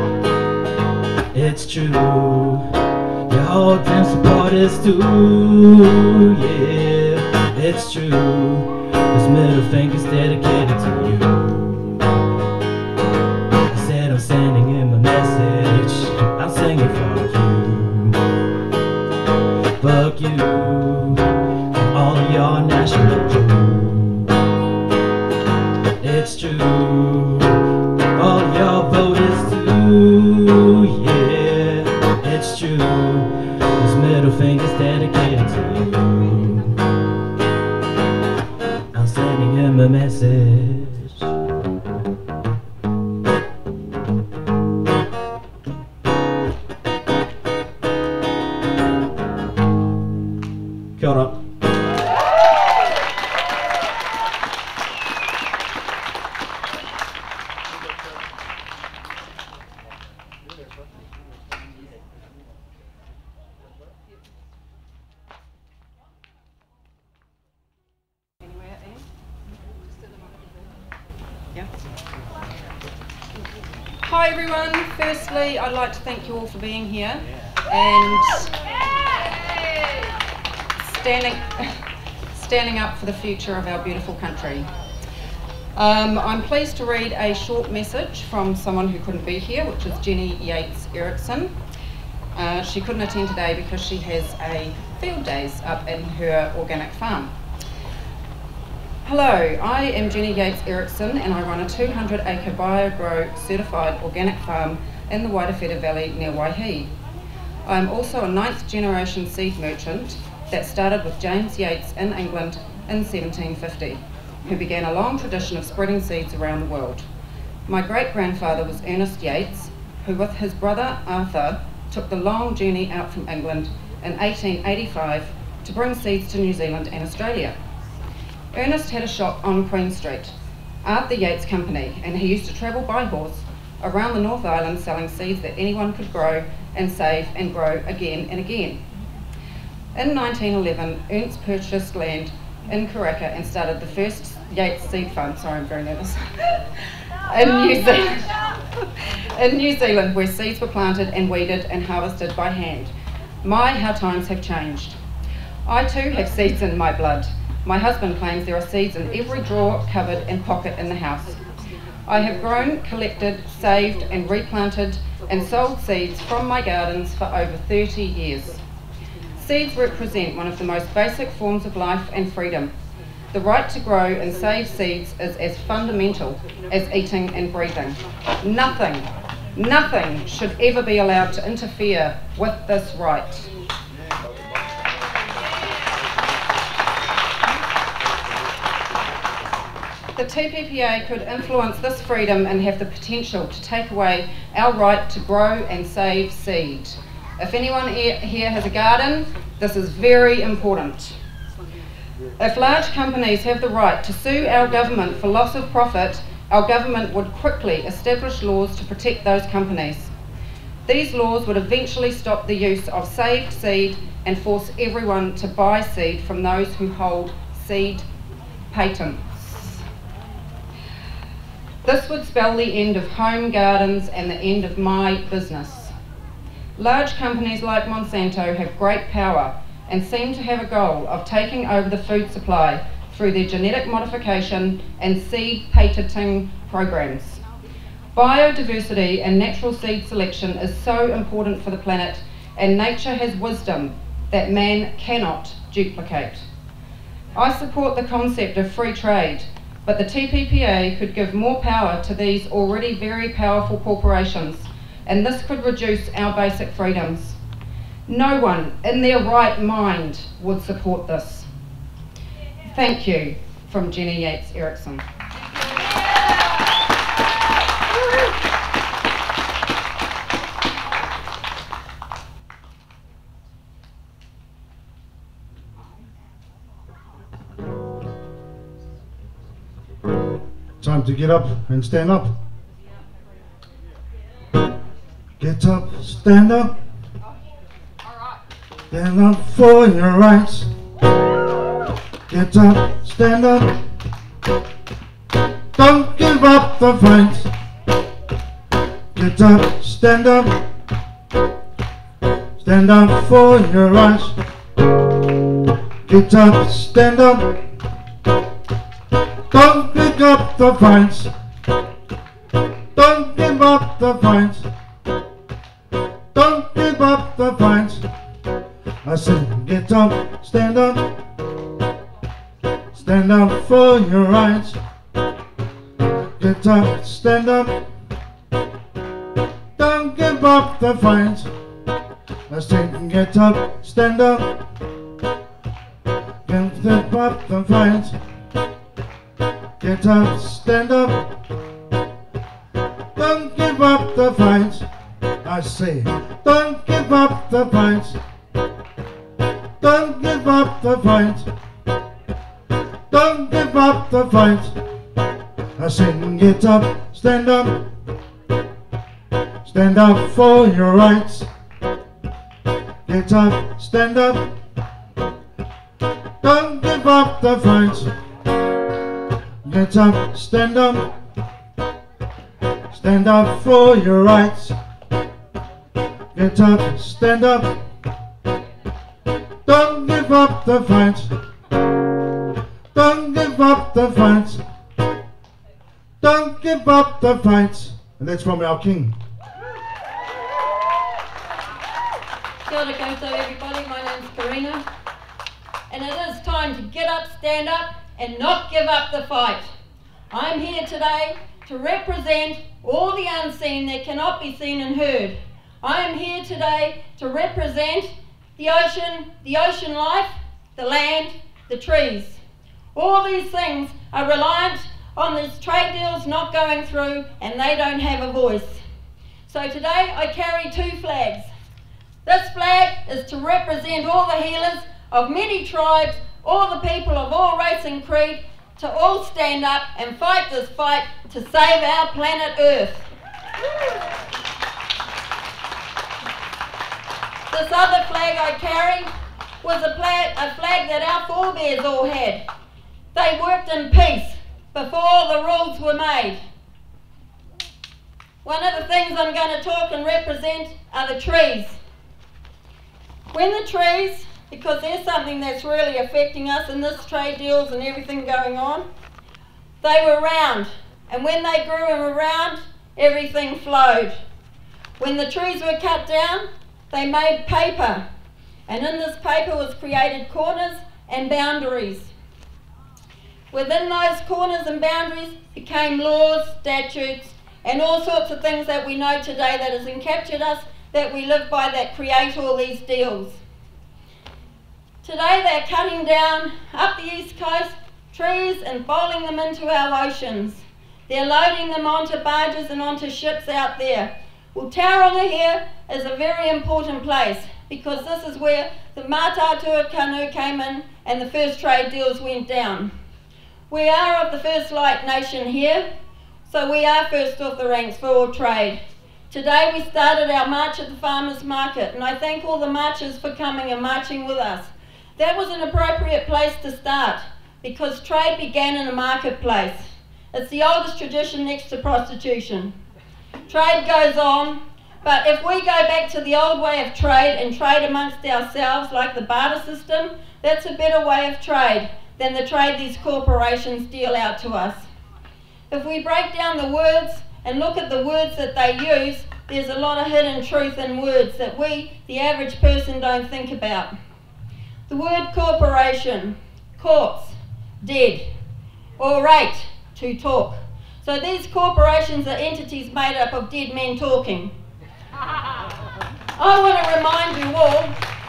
Speaker 17: It's true. Your whole damn supporters too. Yeah, it's true. This middle finger's dedicated to you. I said I'm sending him a message. I'm singing fuck you. Fuck you. All of your national crew. It's true. All of your voters too. Yeah, it's true. This middle finger's dedicated to you. I'm sending him a message. Kia ora.
Speaker 18: Hi everyone, firstly I'd like to thank you all for being here and standing, standing up for the future of our beautiful country. Um, I'm pleased to read a short message from someone who couldn't be here, which is Jenny Yates Erickson. Uh, she couldn't attend today because she has a field days up in her organic farm. Hello, I am Jenny Yates Erickson and I run a two hundred acre BioGrow certified organic farm in the Wairewhera Valley near Waihi. I am also a ninth generation seed merchant that started with James Yates in England in seventeen fifty, who began a long tradition of spreading seeds around the world. My great-grandfather was Ernest Yates, who with his brother Arthur took the long journey out from England in eighteen eighty-five to bring seeds to New Zealand and Australia. Ernest had a shop on Queen Street, Art the Yates Company, and he used to travel by horse around the North Island selling seeds that anyone could grow and save and grow again and again. In nineteen eleven, Ernst purchased land in Kururangi and started the first Yates Seed Fund, sorry I'm very nervous, in New Zealand, in New Zealand where seeds were planted and weeded and harvested by hand. My, how times have changed. I too have seeds in my blood. My husband claims there are seeds in every drawer, cupboard and pocket in the house. I have grown, collected, saved and replanted and sold seeds from my gardens for over thirty years. Seeds represent one of the most basic forms of life and freedom. The right to grow and save seeds is as fundamental as eating and breathing. Nothing, nothing should ever be allowed to interfere with this right. The T P P A could influence this freedom and have the potential to take away our right to grow and save seed. If anyone here has a garden, this is very important. If large companies have the right to sue our government for loss of profit, our government would quickly establish laws to protect those companies. These laws would eventually stop the use of saved seed and force everyone to buy seed from those who hold seed patents. This would spell the end of home gardens and the end of my business. Large companies like Monsanto have great power and seem to have a goal of taking over the food supply through their genetic modification and seed patenting programs. Biodiversity and natural seed selection is so important for the planet, and nature has wisdom that man cannot duplicate. I support the concept of free trade, but the T P P A could give more power to these already very powerful corporations, and this could reduce our basic freedoms. No one in their right mind would support this. Thank you, from Jenny Yates Erickson.
Speaker 8: Time to get up and stand up. Get up, stand up. Stand up for your rights. Get up, stand up. Don't give up the fight. Get up, stand up. Stand up for your rights. Get up, stand up. Don't pick up the fights. Don't give up the fights. Don't give up the fights. I said, get up, stand up. Stand up for your rights. Get up, stand up. Don't give up the fights. I said, get up, stand up. Don't give up the fights. Get up, stand up. Don't give up the fight. I say, don't give up the fight. Don't give up the fight. Don't give up the fight. I say, get up, stand up. Stand up for your rights. Get up, stand up. Don't give up the fight. Get up, stand up. Stand up for your rights. Get up, stand up. Don't give up the fight. Don't give up the fight. Don't give up the fight. And that's from our king.
Speaker 19: Kia ora koutou everybody, my name's Karina. And it is time to get up, stand up, and not give up the fight. I'm here today to represent all the unseen that cannot be seen and heard. I am here today to represent the ocean, the ocean life, the land, the trees. All these things are reliant on these trade deals not going through, and they don't have a voice. So today I carry two flags. This flag is to represent all the healers of many tribes, all the people of all race and creed, to all stand up and fight this fight to save our planet Earth. This other flag I carry was a flag, a flag that our forebears all had. They worked in peace before the rules were made. One of the things I'm going to talk and represent are the trees. When the trees, because there's something that's really affecting us in this trade deals and everything going on, they were round, and when they grew and were round, everything flowed. When the trees were cut down, they made paper, and in this paper was created corners and boundaries. Within those corners and boundaries became laws, statutes, and all sorts of things that we know today that has encaptured us, that we live by, that create all these deals. Today they're cutting down up the east coast trees and bowling them into our oceans. They're loading them onto barges and onto ships out there. Well, Tauranga here is a very important place because this is where the Mātātua canoe came in and the first trade deals went down. We are of the First Light Nation here, so we are first off the ranks for all trade. Today we started our march at the Farmers Market, and I thank all the marchers for coming and marching with us. That was an appropriate place to start because trade began in a marketplace. It's the oldest tradition next to prostitution. Trade goes on, but if we go back to the old way of trade and trade amongst ourselves like the barter system, that's a better way of trade than the trade these corporations deal out to us. If we break down the words and look at the words that they use, there's a lot of hidden truth in words that we, the average person, don't think about. The word corporation, corpse, dead, or rate, to talk. So these corporations are entities made up of dead men talking. I want to remind you all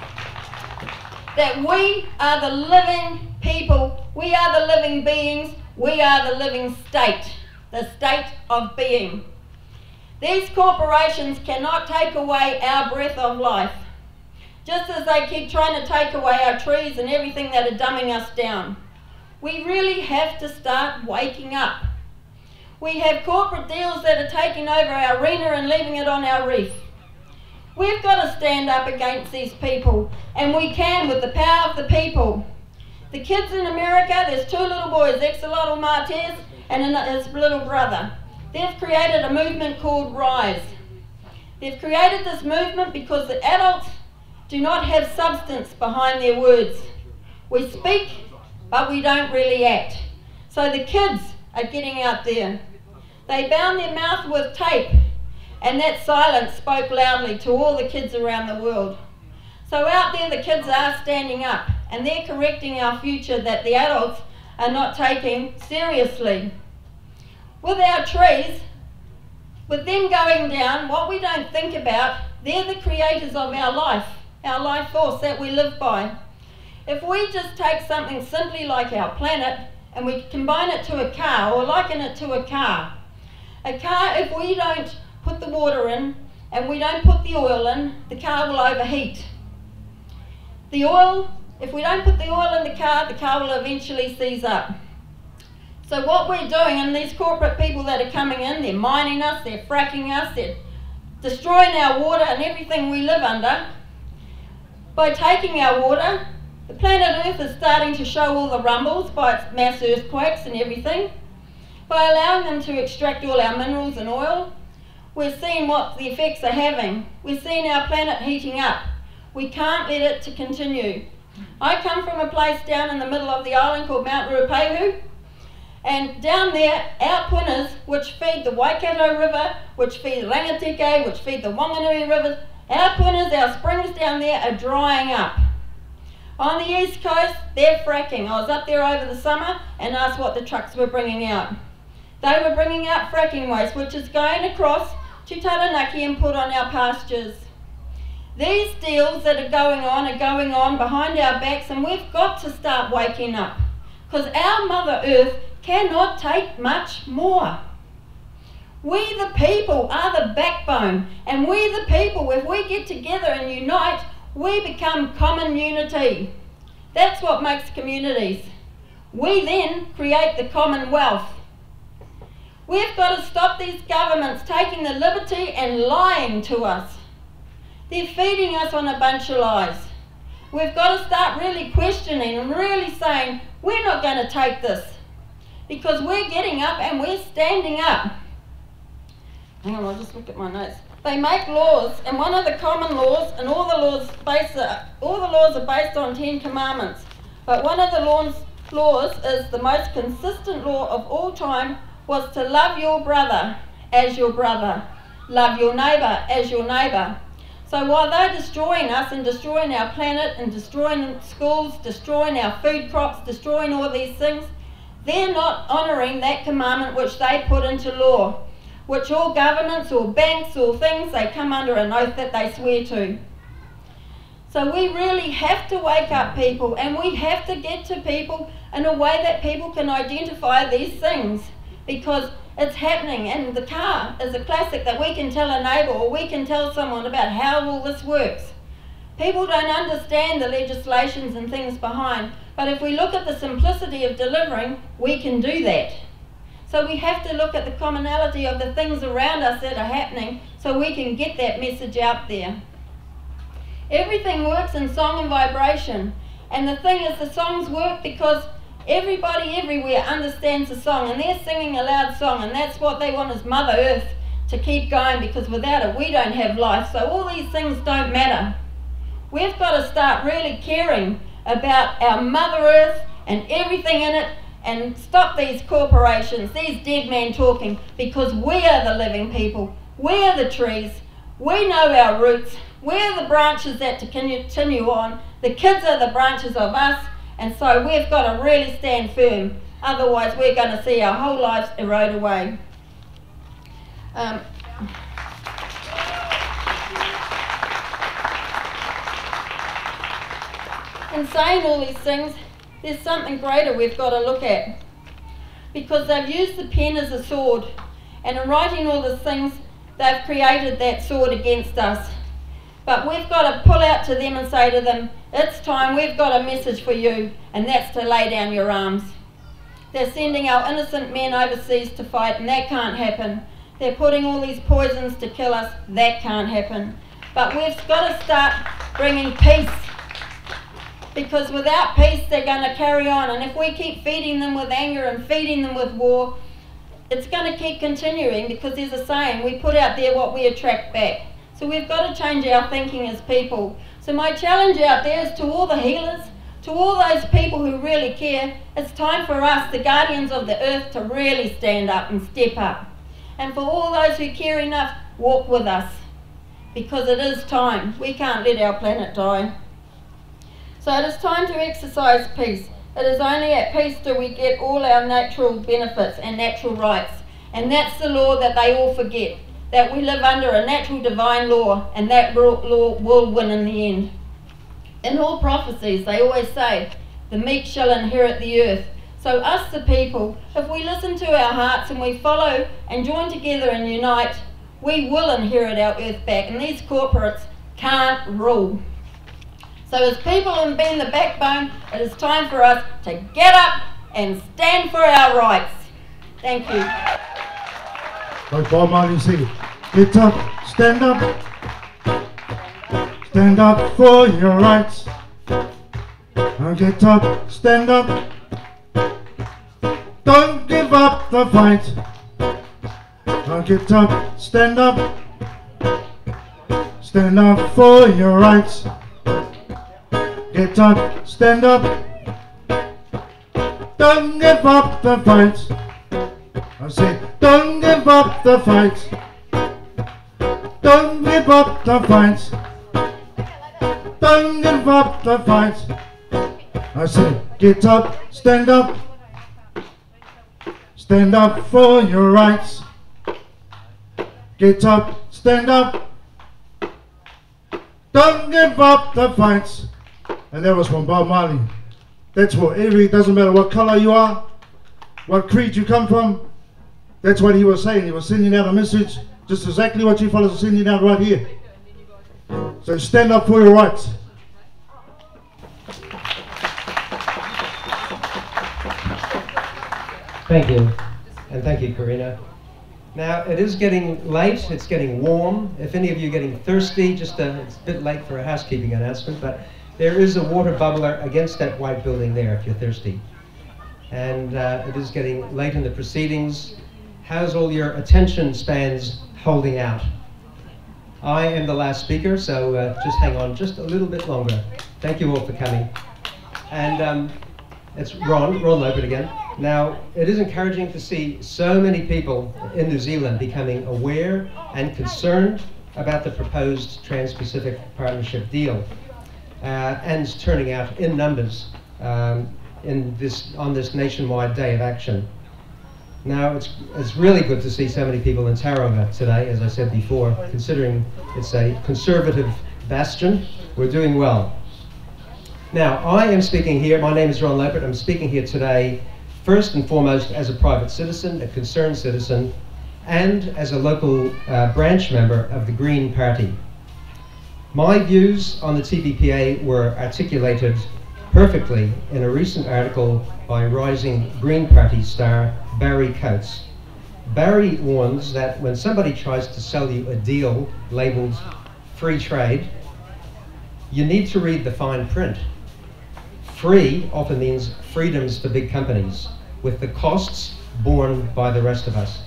Speaker 19: that we are the living people, we are the living beings, we are the living state, the state of being. These corporations cannot take away our breath of life, just as they keep trying to take away our trees and everything that are dumbing us down. We really have to start waking up. We have corporate deals that are taking over our arena and leaving it on our reef. We've got to stand up against these people, and we can with the power of the people. The kids in America, there's two little boys, Axolotl Martez and his little brother. They've created a movement called RISE. They've created this movement because the adults do not have substance behind their words. We speak, but we don't really act. So the kids are getting out there. They bound their mouth with tape, and that silence spoke loudly to all the kids around the world. So out there the kids are standing up, and they're correcting our future that the adults are not taking seriously. With our trees, with them going down, what we don't think about, they're the creators of our life, our life force that we live by. If we just take something simply like our planet and we combine it to a car or liken it to a car, a car, if we don't put the water in and we don't put the oil in, the car will overheat. The oil, if we don't put the oil in the car, the car will eventually seize up. So what we're doing, and these corporate people that are coming in, they're mining us, they're fracking us, they're destroying our water and everything we live under. By taking our water, the planet Earth is starting to show all the rumbles by its mass earthquakes and everything. By allowing them to extract all our minerals and oil, we're seeing what the effects are having. We're seeing our planet heating up. We can't let it to continue. I come from a place down in the middle of the island called Mount Ruapehu, and down there, our punas, which feed the Waikato River, which feed Rangateke, which feed the Wanganui rivers, our punas, our springs down there are drying up. On the east coast, they're fracking. I was up there over the summer and asked what the trucks were bringing out. They were bringing out fracking waste, which is going across to Taranaki and put on our pastures. These deals that are going on are going on behind our backs, and we've got to start waking up, because our Mother Earth cannot take much more. We the people are the backbone, and we the people, if we get together and unite, we become common unity. That's what makes communities. We then create the commonwealth. We've got to stop these governments taking the liberty and lying to us. They're feeding us on a bunch of lies. We've got to start really questioning and really saying, we're not going to take this, because we're getting up and we're standing up. Hang on, I'll just look at my notes. They make laws, and one of the common laws, and all the laws based, all the laws are based on Ten Commandments, but one of the laws, laws is the most consistent law of all time, was to love your brother as your brother, love your neighbour as your neighbour. So while they're destroying us and destroying our planet and destroying schools, destroying our food crops, destroying all these things, they're not honouring that commandment which they put into law, which all governments or banks or things, they come under an oath that they swear to. So we really have to wake up people, and we have to get to people in a way that people can identify these things, because it's happening. And the car is a classic that we can tell a neighbour or we can tell someone about how all this works. People don't understand the legislations and things behind, but if we look at the simplicity of delivering, we can do that. So we have to look at the commonality of the things around us that are happening so we can get that message out there. Everything works in song and vibration, and the thing is, the songs work because everybody everywhere understands the song, and they're singing a loud song, and that's what they want, is Mother Earth to keep going, because without it we don't have life. So all these things don't matter. We've got to start really caring about our Mother Earth and everything in it, and stop these corporations, these dead men talking, because we are the living people. We are the trees. We know our roots. We're the branches that to continue on. The kids are the branches of us, and so we've got to really stand firm. Otherwise we're going to see our whole lives erode away. Um, in saying all these things, there's something greater we've got to look at, because they've used the pen as a sword, and in writing all these things they've created that sword against us. But we've got to pull out to them and say to them, it's time, we've got a message for you, and that's to lay down your arms. They're sending our innocent men overseas to fight, and that can't happen. They're putting all these poisons to kill us, that can't happen. But we've got to start bringing peace, because without peace they're going to carry on, and if we keep feeding them with anger and feeding them with war, it's going to keep continuing, because there's a saying, we put out there what we attract back. So we've got to change our thinking as people. So my challenge out there is to all the healers, to all those people who really care, it's time for us, the guardians of the earth, to really stand up and step up. And for all those who care enough, walk with us, because it is time. We can't let our planet die. So it is time to exercise peace. It is only at peace do we get all our natural benefits and natural rights. And that's the law that they all forget, that we live under a natural divine law, and that law will win in the end. In all prophecies they always say, the meek shall inherit the earth. So us the people, if we listen to our hearts and we follow and join together and unite, we will inherit our earth back, and these corporates can't rule. So as people and being the backbone, it is time for us to get up and stand for our rights. Thank you.
Speaker 8: Like Bob Marty said, get up, stand up, stand up for your rights. Now get up, stand up, don't give up the fight. Now get up, stand up, stand up for your rights. Get up, stand up, don't give up the fight. I say, don't give up the fight. Don't give up the fight. Don't give up the fight. I say, get up, stand up, stand up for your rights. Get up, stand up, don't give up the fight. And that was from Bob Marley. That's what every, doesn't matter what colour you are, what creed you come from. That's what he was saying. He was sending out a message, just exactly what you fellas are sending out right here. So stand up for your rights.
Speaker 6: Thank you, and thank you, Karina. Now, it is getting late, it's getting warm. If any of you are getting thirsty, just a, it's a bit late for a housekeeping announcement, but there is a water bubbler against that white building there if you're thirsty. And uh, it is getting late in the proceedings. How's all your attention spans holding out? I am the last speaker, so uh, just hang on just a little bit longer. Thank you all for coming. And um, it's Ron, Ron Lopert again. Now, it is encouraging to see so many people in New Zealand becoming aware and concerned about the proposed Trans-Pacific Partnership deal uh, and turning out in numbers um, in this, on this nationwide day of action. Now, it's, it's really good to see so many people in Tauranga today, as I said before, considering it's a conservative bastion. We're doing well. Now, I am speaking here, my name is Ron Lopert, I'm speaking here today first and foremost as a private citizen, a concerned citizen, and as a local uh, branch member of the Green Party. My views on the T P P A were articulated perfectly in a recent article by rising Green Party star Barry Coates. Barry warns that when somebody tries to sell you a deal labelled free trade, you need to read the fine print. Free often means freedoms for big companies, with the costs borne by the rest of us.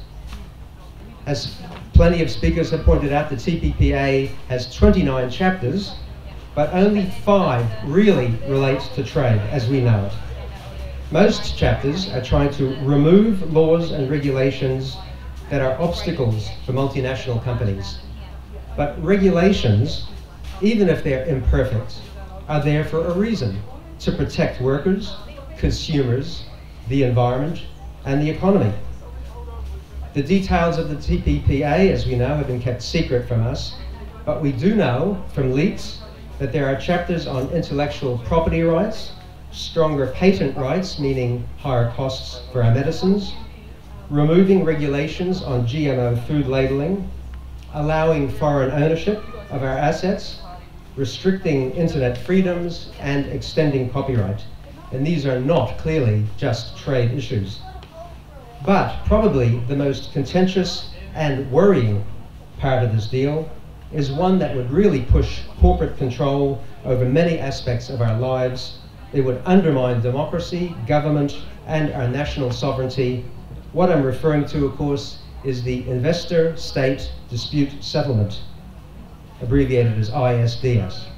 Speaker 6: As plenty of speakers have pointed out, the T P P A has twenty-nine chapters, but only five really relate to trade as we know it. Most chapters are trying to remove laws and regulations that are obstacles for multinational companies. But regulations, even if they're imperfect, are there for a reason: to protect workers, consumers, the environment, and the economy. The details of the T P P A, as we know, have been kept secret from us, but we do know from leaks that there are chapters on intellectual property rights, stronger patent rights, meaning higher costs for our medicines, removing regulations on G M O food labelling, allowing foreign ownership of our assets, restricting internet freedoms, and extending copyright. And these are not clearly just trade issues. But probably the most contentious and worrying part of this deal is one that would really push corporate control over many aspects of our lives. It would undermine democracy, government, and our national sovereignty. What I'm referring to, of course, is the Investor-State Dispute Settlement, abbreviated as I S D S.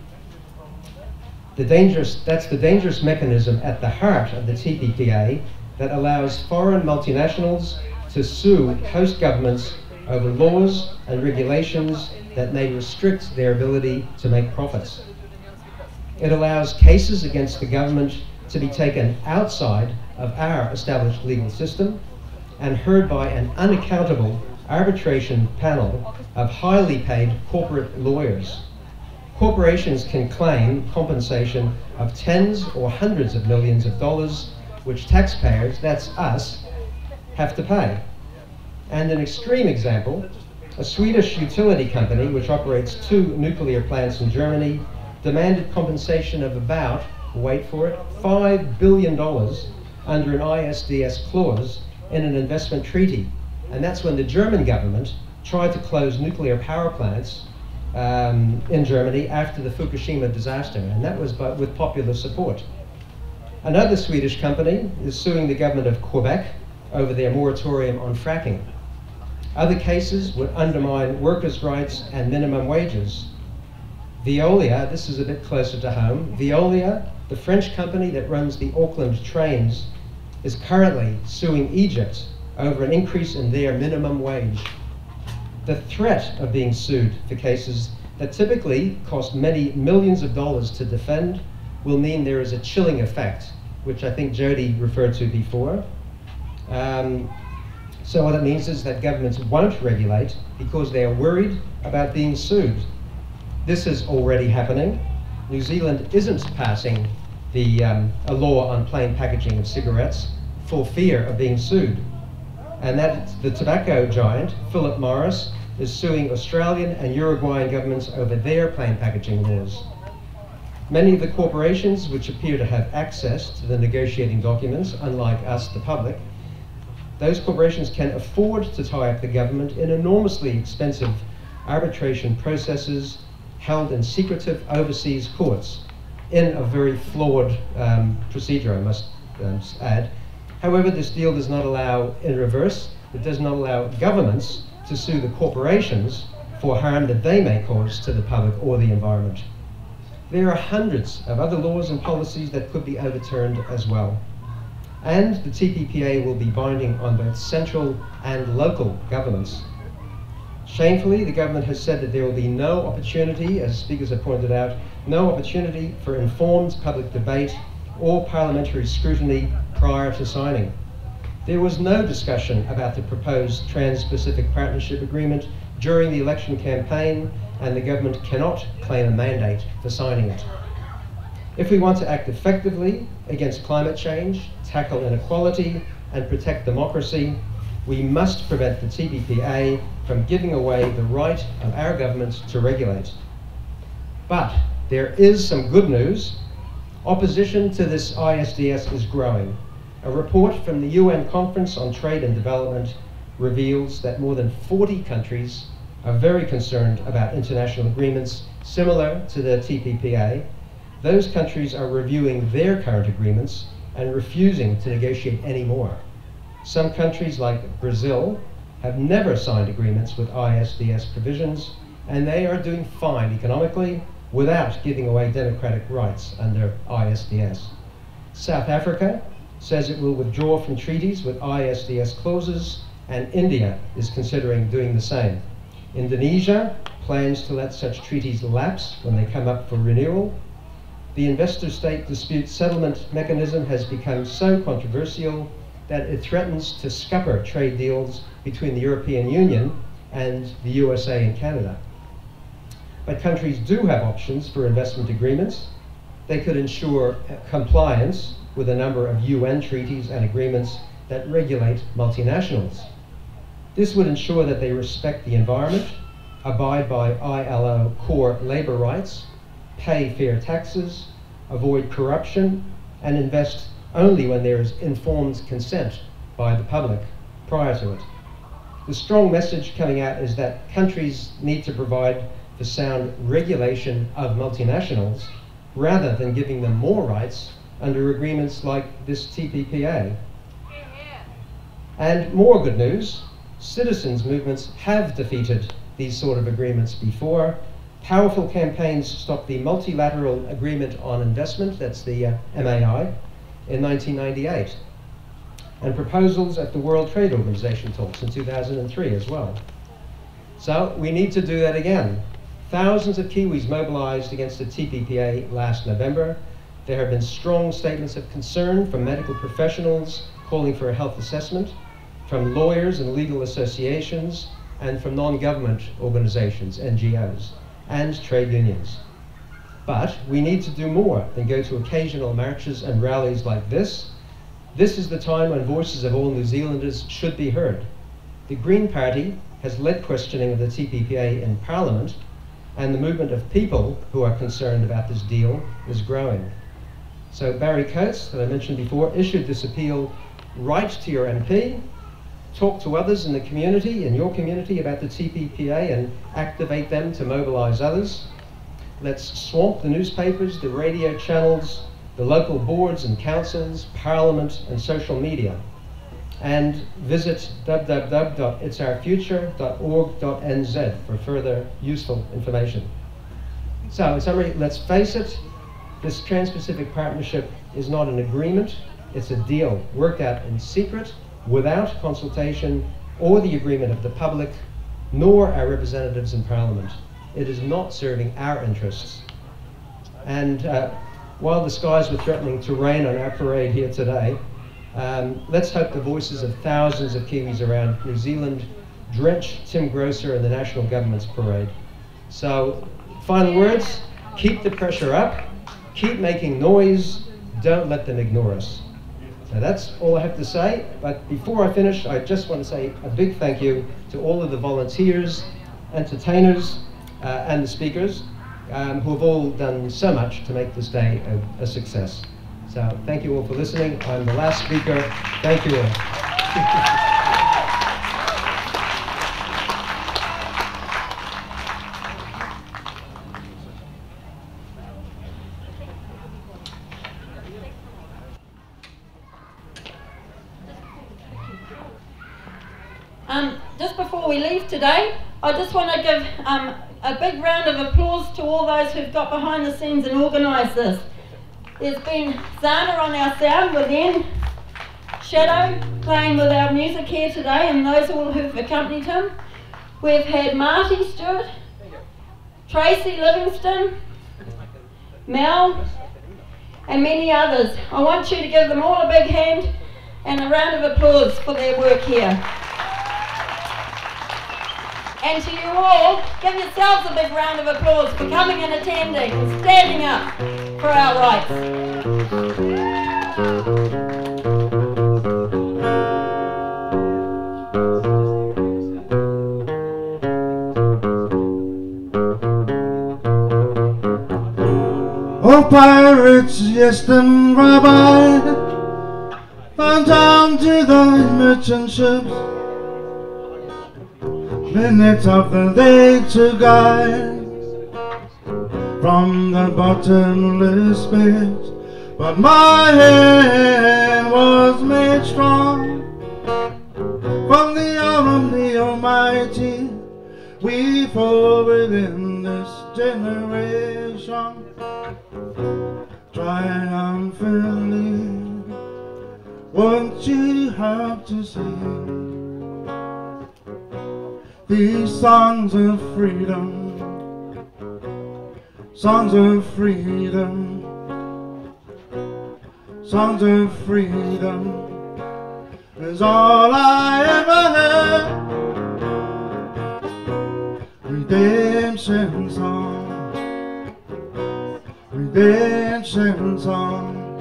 Speaker 6: The dangerous, that's the dangerous mechanism at the heart of the T P P A that allows foreign multinationals to sue host governments over laws and regulations that may restrict their ability to make profits. It allows cases against the government to be taken outside of our established legal system and heard by an unaccountable arbitration panel of highly paid corporate lawyers. Corporations can claim compensation of tens or hundreds of millions of dollars, which taxpayers, that's us, have to pay. And an extreme example, a Swedish utility company which operates two nuclear plants in Germany demanded compensation of about, wait for it, five billion dollars under an I S D S clause in an investment treaty. And that's when the German government tried to close nuclear power plants um, in Germany after the Fukushima disaster, and that was by, with popular support. Another Swedish company is suing the government of Quebec over their moratorium on fracking. Other cases would undermine workers' rights and minimum wages. Veolia, this is a bit closer to home, Veolia, the French company that runs the Auckland trains, is currently suing Egypt over an increase in their minimum wage. The threat of being sued for cases that typically cost many millions of dollars to defend will mean there is a chilling effect, which I think Jodie referred to before. Um, so what it means is that governments won't regulate because they are worried about being sued. This is already happening. New Zealand isn't passing the, um, a law on plain packaging of cigarettes, for fear of being sued. And that the tobacco giant, Philip Morris, is suing Australian and Uruguayan governments over their plain packaging laws. Many of the corporations which appear to have access to the negotiating documents, unlike us, the public, those corporations can afford to tie up the government in enormously expensive arbitration processes held in secretive overseas courts in a very flawed um, procedure, I must um, add. However, this deal does not allow, in reverse, it does not allow governments to sue the corporations for harm that they may cause to the public or the environment. There are hundreds of other laws and policies that could be overturned as well. And the T P P A will be binding on both central and local governments. Shamefully, the government has said that there will be no opportunity, as speakers have pointed out, no opportunity for informed public debate or parliamentary scrutiny prior to signing. There was no discussion about the proposed Trans-Pacific Partnership Agreement during the election campaign, and the government cannot claim a mandate for signing it. If we want to act effectively against climate change, tackle inequality, and protect democracy, we must prevent the T P P A from giving away the right of our government to regulate. But there is some good news. Opposition to this I S D S is growing. A report from the U N Conference on Trade and Development reveals that more than forty countries are very concerned about international agreements similar to the T P P A. Those countries are reviewing their current agreements and refusing to negotiate any more. Some countries, like Brazil, have never signed agreements with I S D S provisions, and they are doing fine economically without giving away democratic rights under I S D S. South Africa says it will withdraw from treaties with I S D S clauses, and India is considering doing the same. Indonesia plans to let such treaties lapse when they come up for renewal. The investor-state dispute settlement mechanism has become so controversial that it threatens to scupper trade deals between the European Union and the U S A and Canada. But countries do have options for investment agreements. They could ensure compliance with a number of U N treaties and agreements that regulate multinationals. This would ensure that they respect the environment, abide by I L O core labor rights, pay fair taxes, avoid corruption, and invest only when there is informed consent by the public prior to it. The strong message coming out is that countries need to provide for sound regulation of multinationals rather than giving them more rights under agreements like this T P P A. And more good news, citizens' movements have defeated these sort of agreements before. Powerful campaigns stopped the Multilateral Agreement on Investment, that's the uh, M A I, in nineteen ninety-eight, and proposals at the World Trade Organization talks in two thousand three as well. So we need to do that again. Thousands of Kiwis mobilized against the T P P A last November. There have been strong statements of concern from medical professionals calling for a health assessment, from lawyers and legal associations, and from non-government organizations, N G Os, and trade unions. But we need to do more than go to occasional marches and rallies like this. This is the time when voices of all New Zealanders should be heard. The Green Party has led questioning of the T P P A in Parliament, and the movement of people who are concerned about this deal is growing. So Barry Coates, that I mentioned before, issued this appeal: write to your M P, talk to others in the community, in your community, about the T P P A and activate them to mobilize others. Let's swamp the newspapers, the radio channels, the local boards and councils, parliament and social media. And visit w w w dot its our future dot org dot n z for further useful information. So in summary, let's face it, this Trans-Pacific Partnership is not an agreement, it's a deal worked out in secret, without consultation or the agreement of the public, nor our representatives in Parliament. It is not serving our interests. And uh, while the skies were threatening to rain on our parade here today, um, let's hope the voices of thousands of Kiwis around New Zealand drench Tim Grosser and the National Government's parade. So, final words, keep the pressure up, keep making noise, don't let them ignore us. Now that's all I have to say, but before I finish, I just want to say a big thank you to all of the volunteers, entertainers, uh, and the speakers, um, who have all done so much to make this day a, a success. So thank you all for listening. I'm the last speaker. Thank you all.
Speaker 19: Um, just before we leave today, I just want to give um, a big round of applause to all those who've got behind the scenes and organised this. There's been Zana on our sound with N, Shadow playing with our music here today, and those all who've accompanied him. We've had Marty, Stewart, Tracy, Livingstone, Mel, and many others. I want you to give them all a big hand and a round of applause for their work here. And to you all, give yourselves a big round of applause for coming and attending and standing up for our rights.
Speaker 8: Oh, pirates, yes, them rabbi, bound down to the merchant ships. Minutes of the day to guide from the bottomless pit, but my hand was made strong from the arm of the Almighty. We fall within this generation triumphantly. Won't you have to sing these songs of freedom, songs of freedom, songs of freedom is all I ever had. Redemption song, redemption song,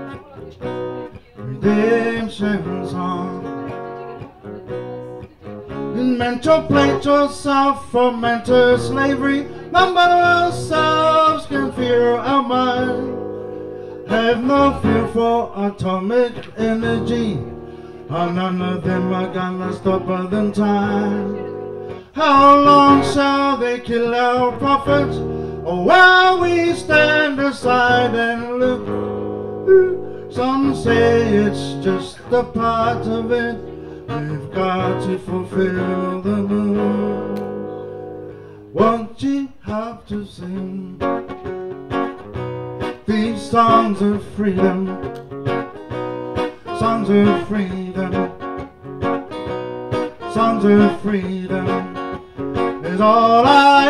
Speaker 8: redemption song. Mental plate yourself from mental slavery. None but ourselves can fear our mind. Have no fear for atomic energy. Oh, none of them are gonna stop us in time. How long shall they kill our prophets? Or while we stand aside and look? Some say it's just a part of it. We've got to fulfill the moon. Won't you have to sing these songs of freedom, songs of freedom, songs of freedom is all I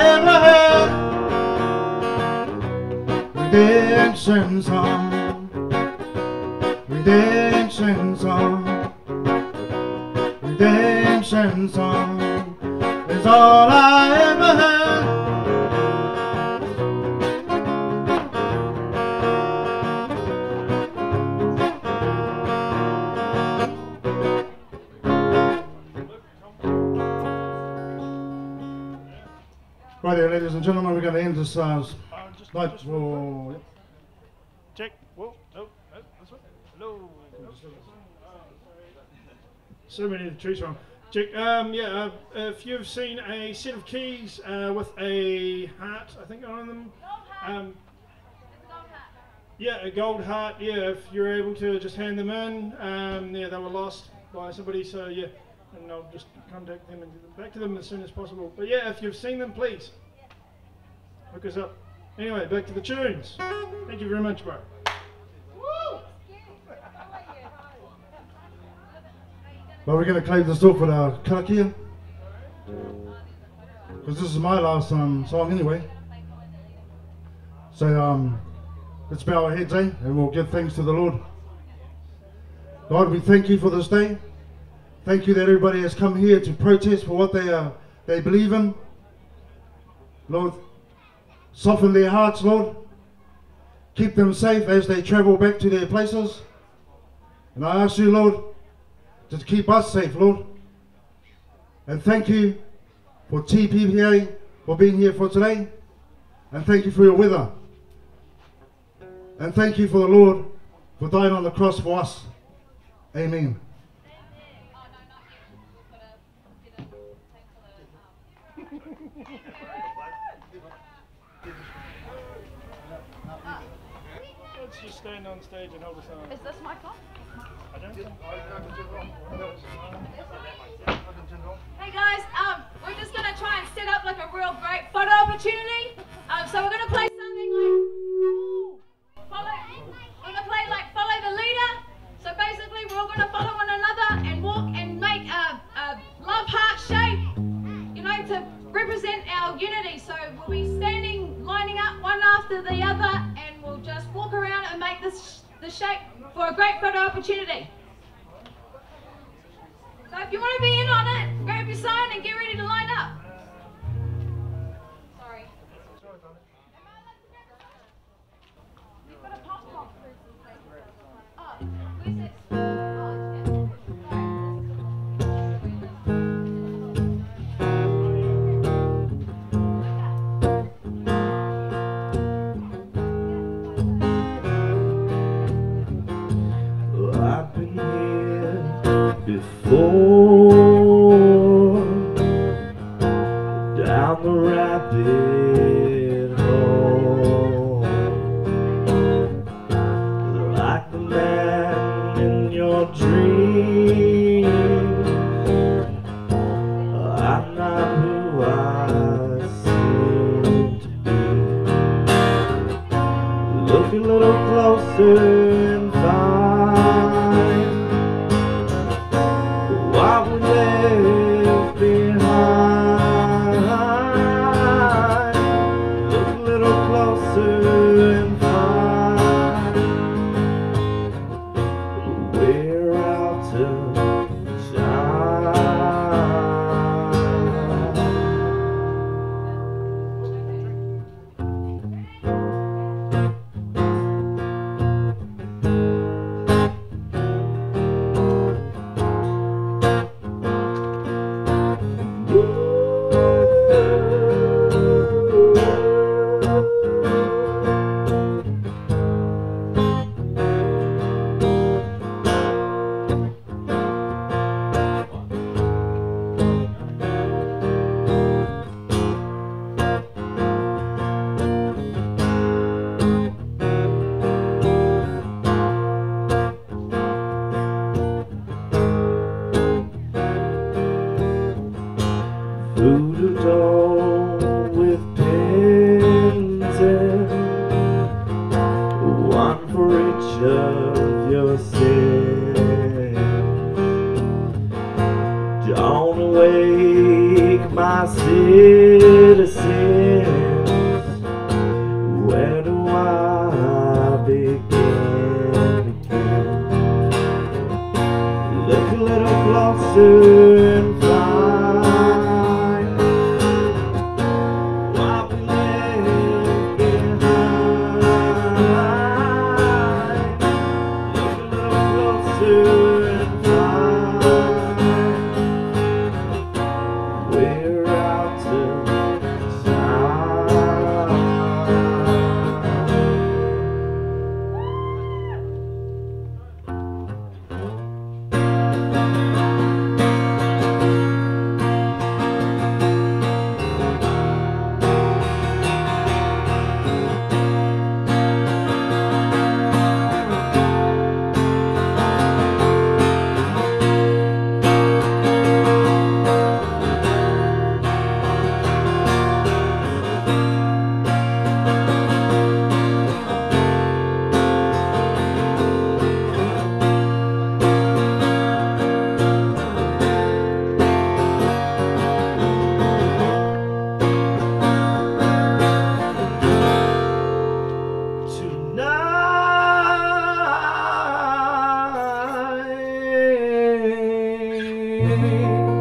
Speaker 8: ever had. Redemption song, redemption song, redemption song is all I ever had. Right here, ladies and gentlemen, we're going to end this uh, night for...
Speaker 9: Check. Whoa, no, no, this one. Hello. So many trees wrong. Check. Um, yeah, uh, if you've seen a set of keys uh, with a heart, I think on them. Um, yeah, a gold heart. Yeah, if you're able to just hand them in. Um, yeah, they were lost by somebody, so yeah, and I'll just contact them and get them back to them as soon as possible. But yeah, if you've seen them, please hook us up. Anyway, back to the tunes. Thank you very much, bro.
Speaker 8: Well, we're going to close this off with our karakia, because this is my last um, song anyway. So um, let's bow our heads, eh? And we'll give thanks to the Lord. Lord, we thank you for this day. Thank you that everybody has come here to protest for what they are, they believe in. Lord, soften their hearts, Lord. Keep them safe as they travel back to their places. And I ask you, Lord, to keep us safe, Lord. And thank you for T P P A for being here for today. And thank you for your weather. And thank you for the Lord for dying on the cross for us. Amen.
Speaker 9: Let's just stand on stage and hold a sign.
Speaker 3: Is this mic on?
Speaker 9: I don't think
Speaker 3: Hey guys, um, we're just going to try and set up like a real great photo opportunity. Um, so we're going to play something like, follow, we're going to play like follow the leader. So basically we're all going to follow one another and walk and make a, a love heart shape, you know, to represent our unity. So we'll be standing, lining up one after the other, and we'll just walk around and make this the shape for a great photo opportunity. So if you want to be in on it, grab your sign and get ready to line up. Sorry. You've got a pop pop. Oh, where's it?
Speaker 5: I've been here before, down the rabbit hole, like the man in your dreams. I'm not who I seem to be. Look a little closer and find what we left behind. Look a little closer and find we're out to shine. Voodoo doll with pins in, one for each of your sins. Don't awake my citizens. Where do I begin again? Look a little closer and find tonight.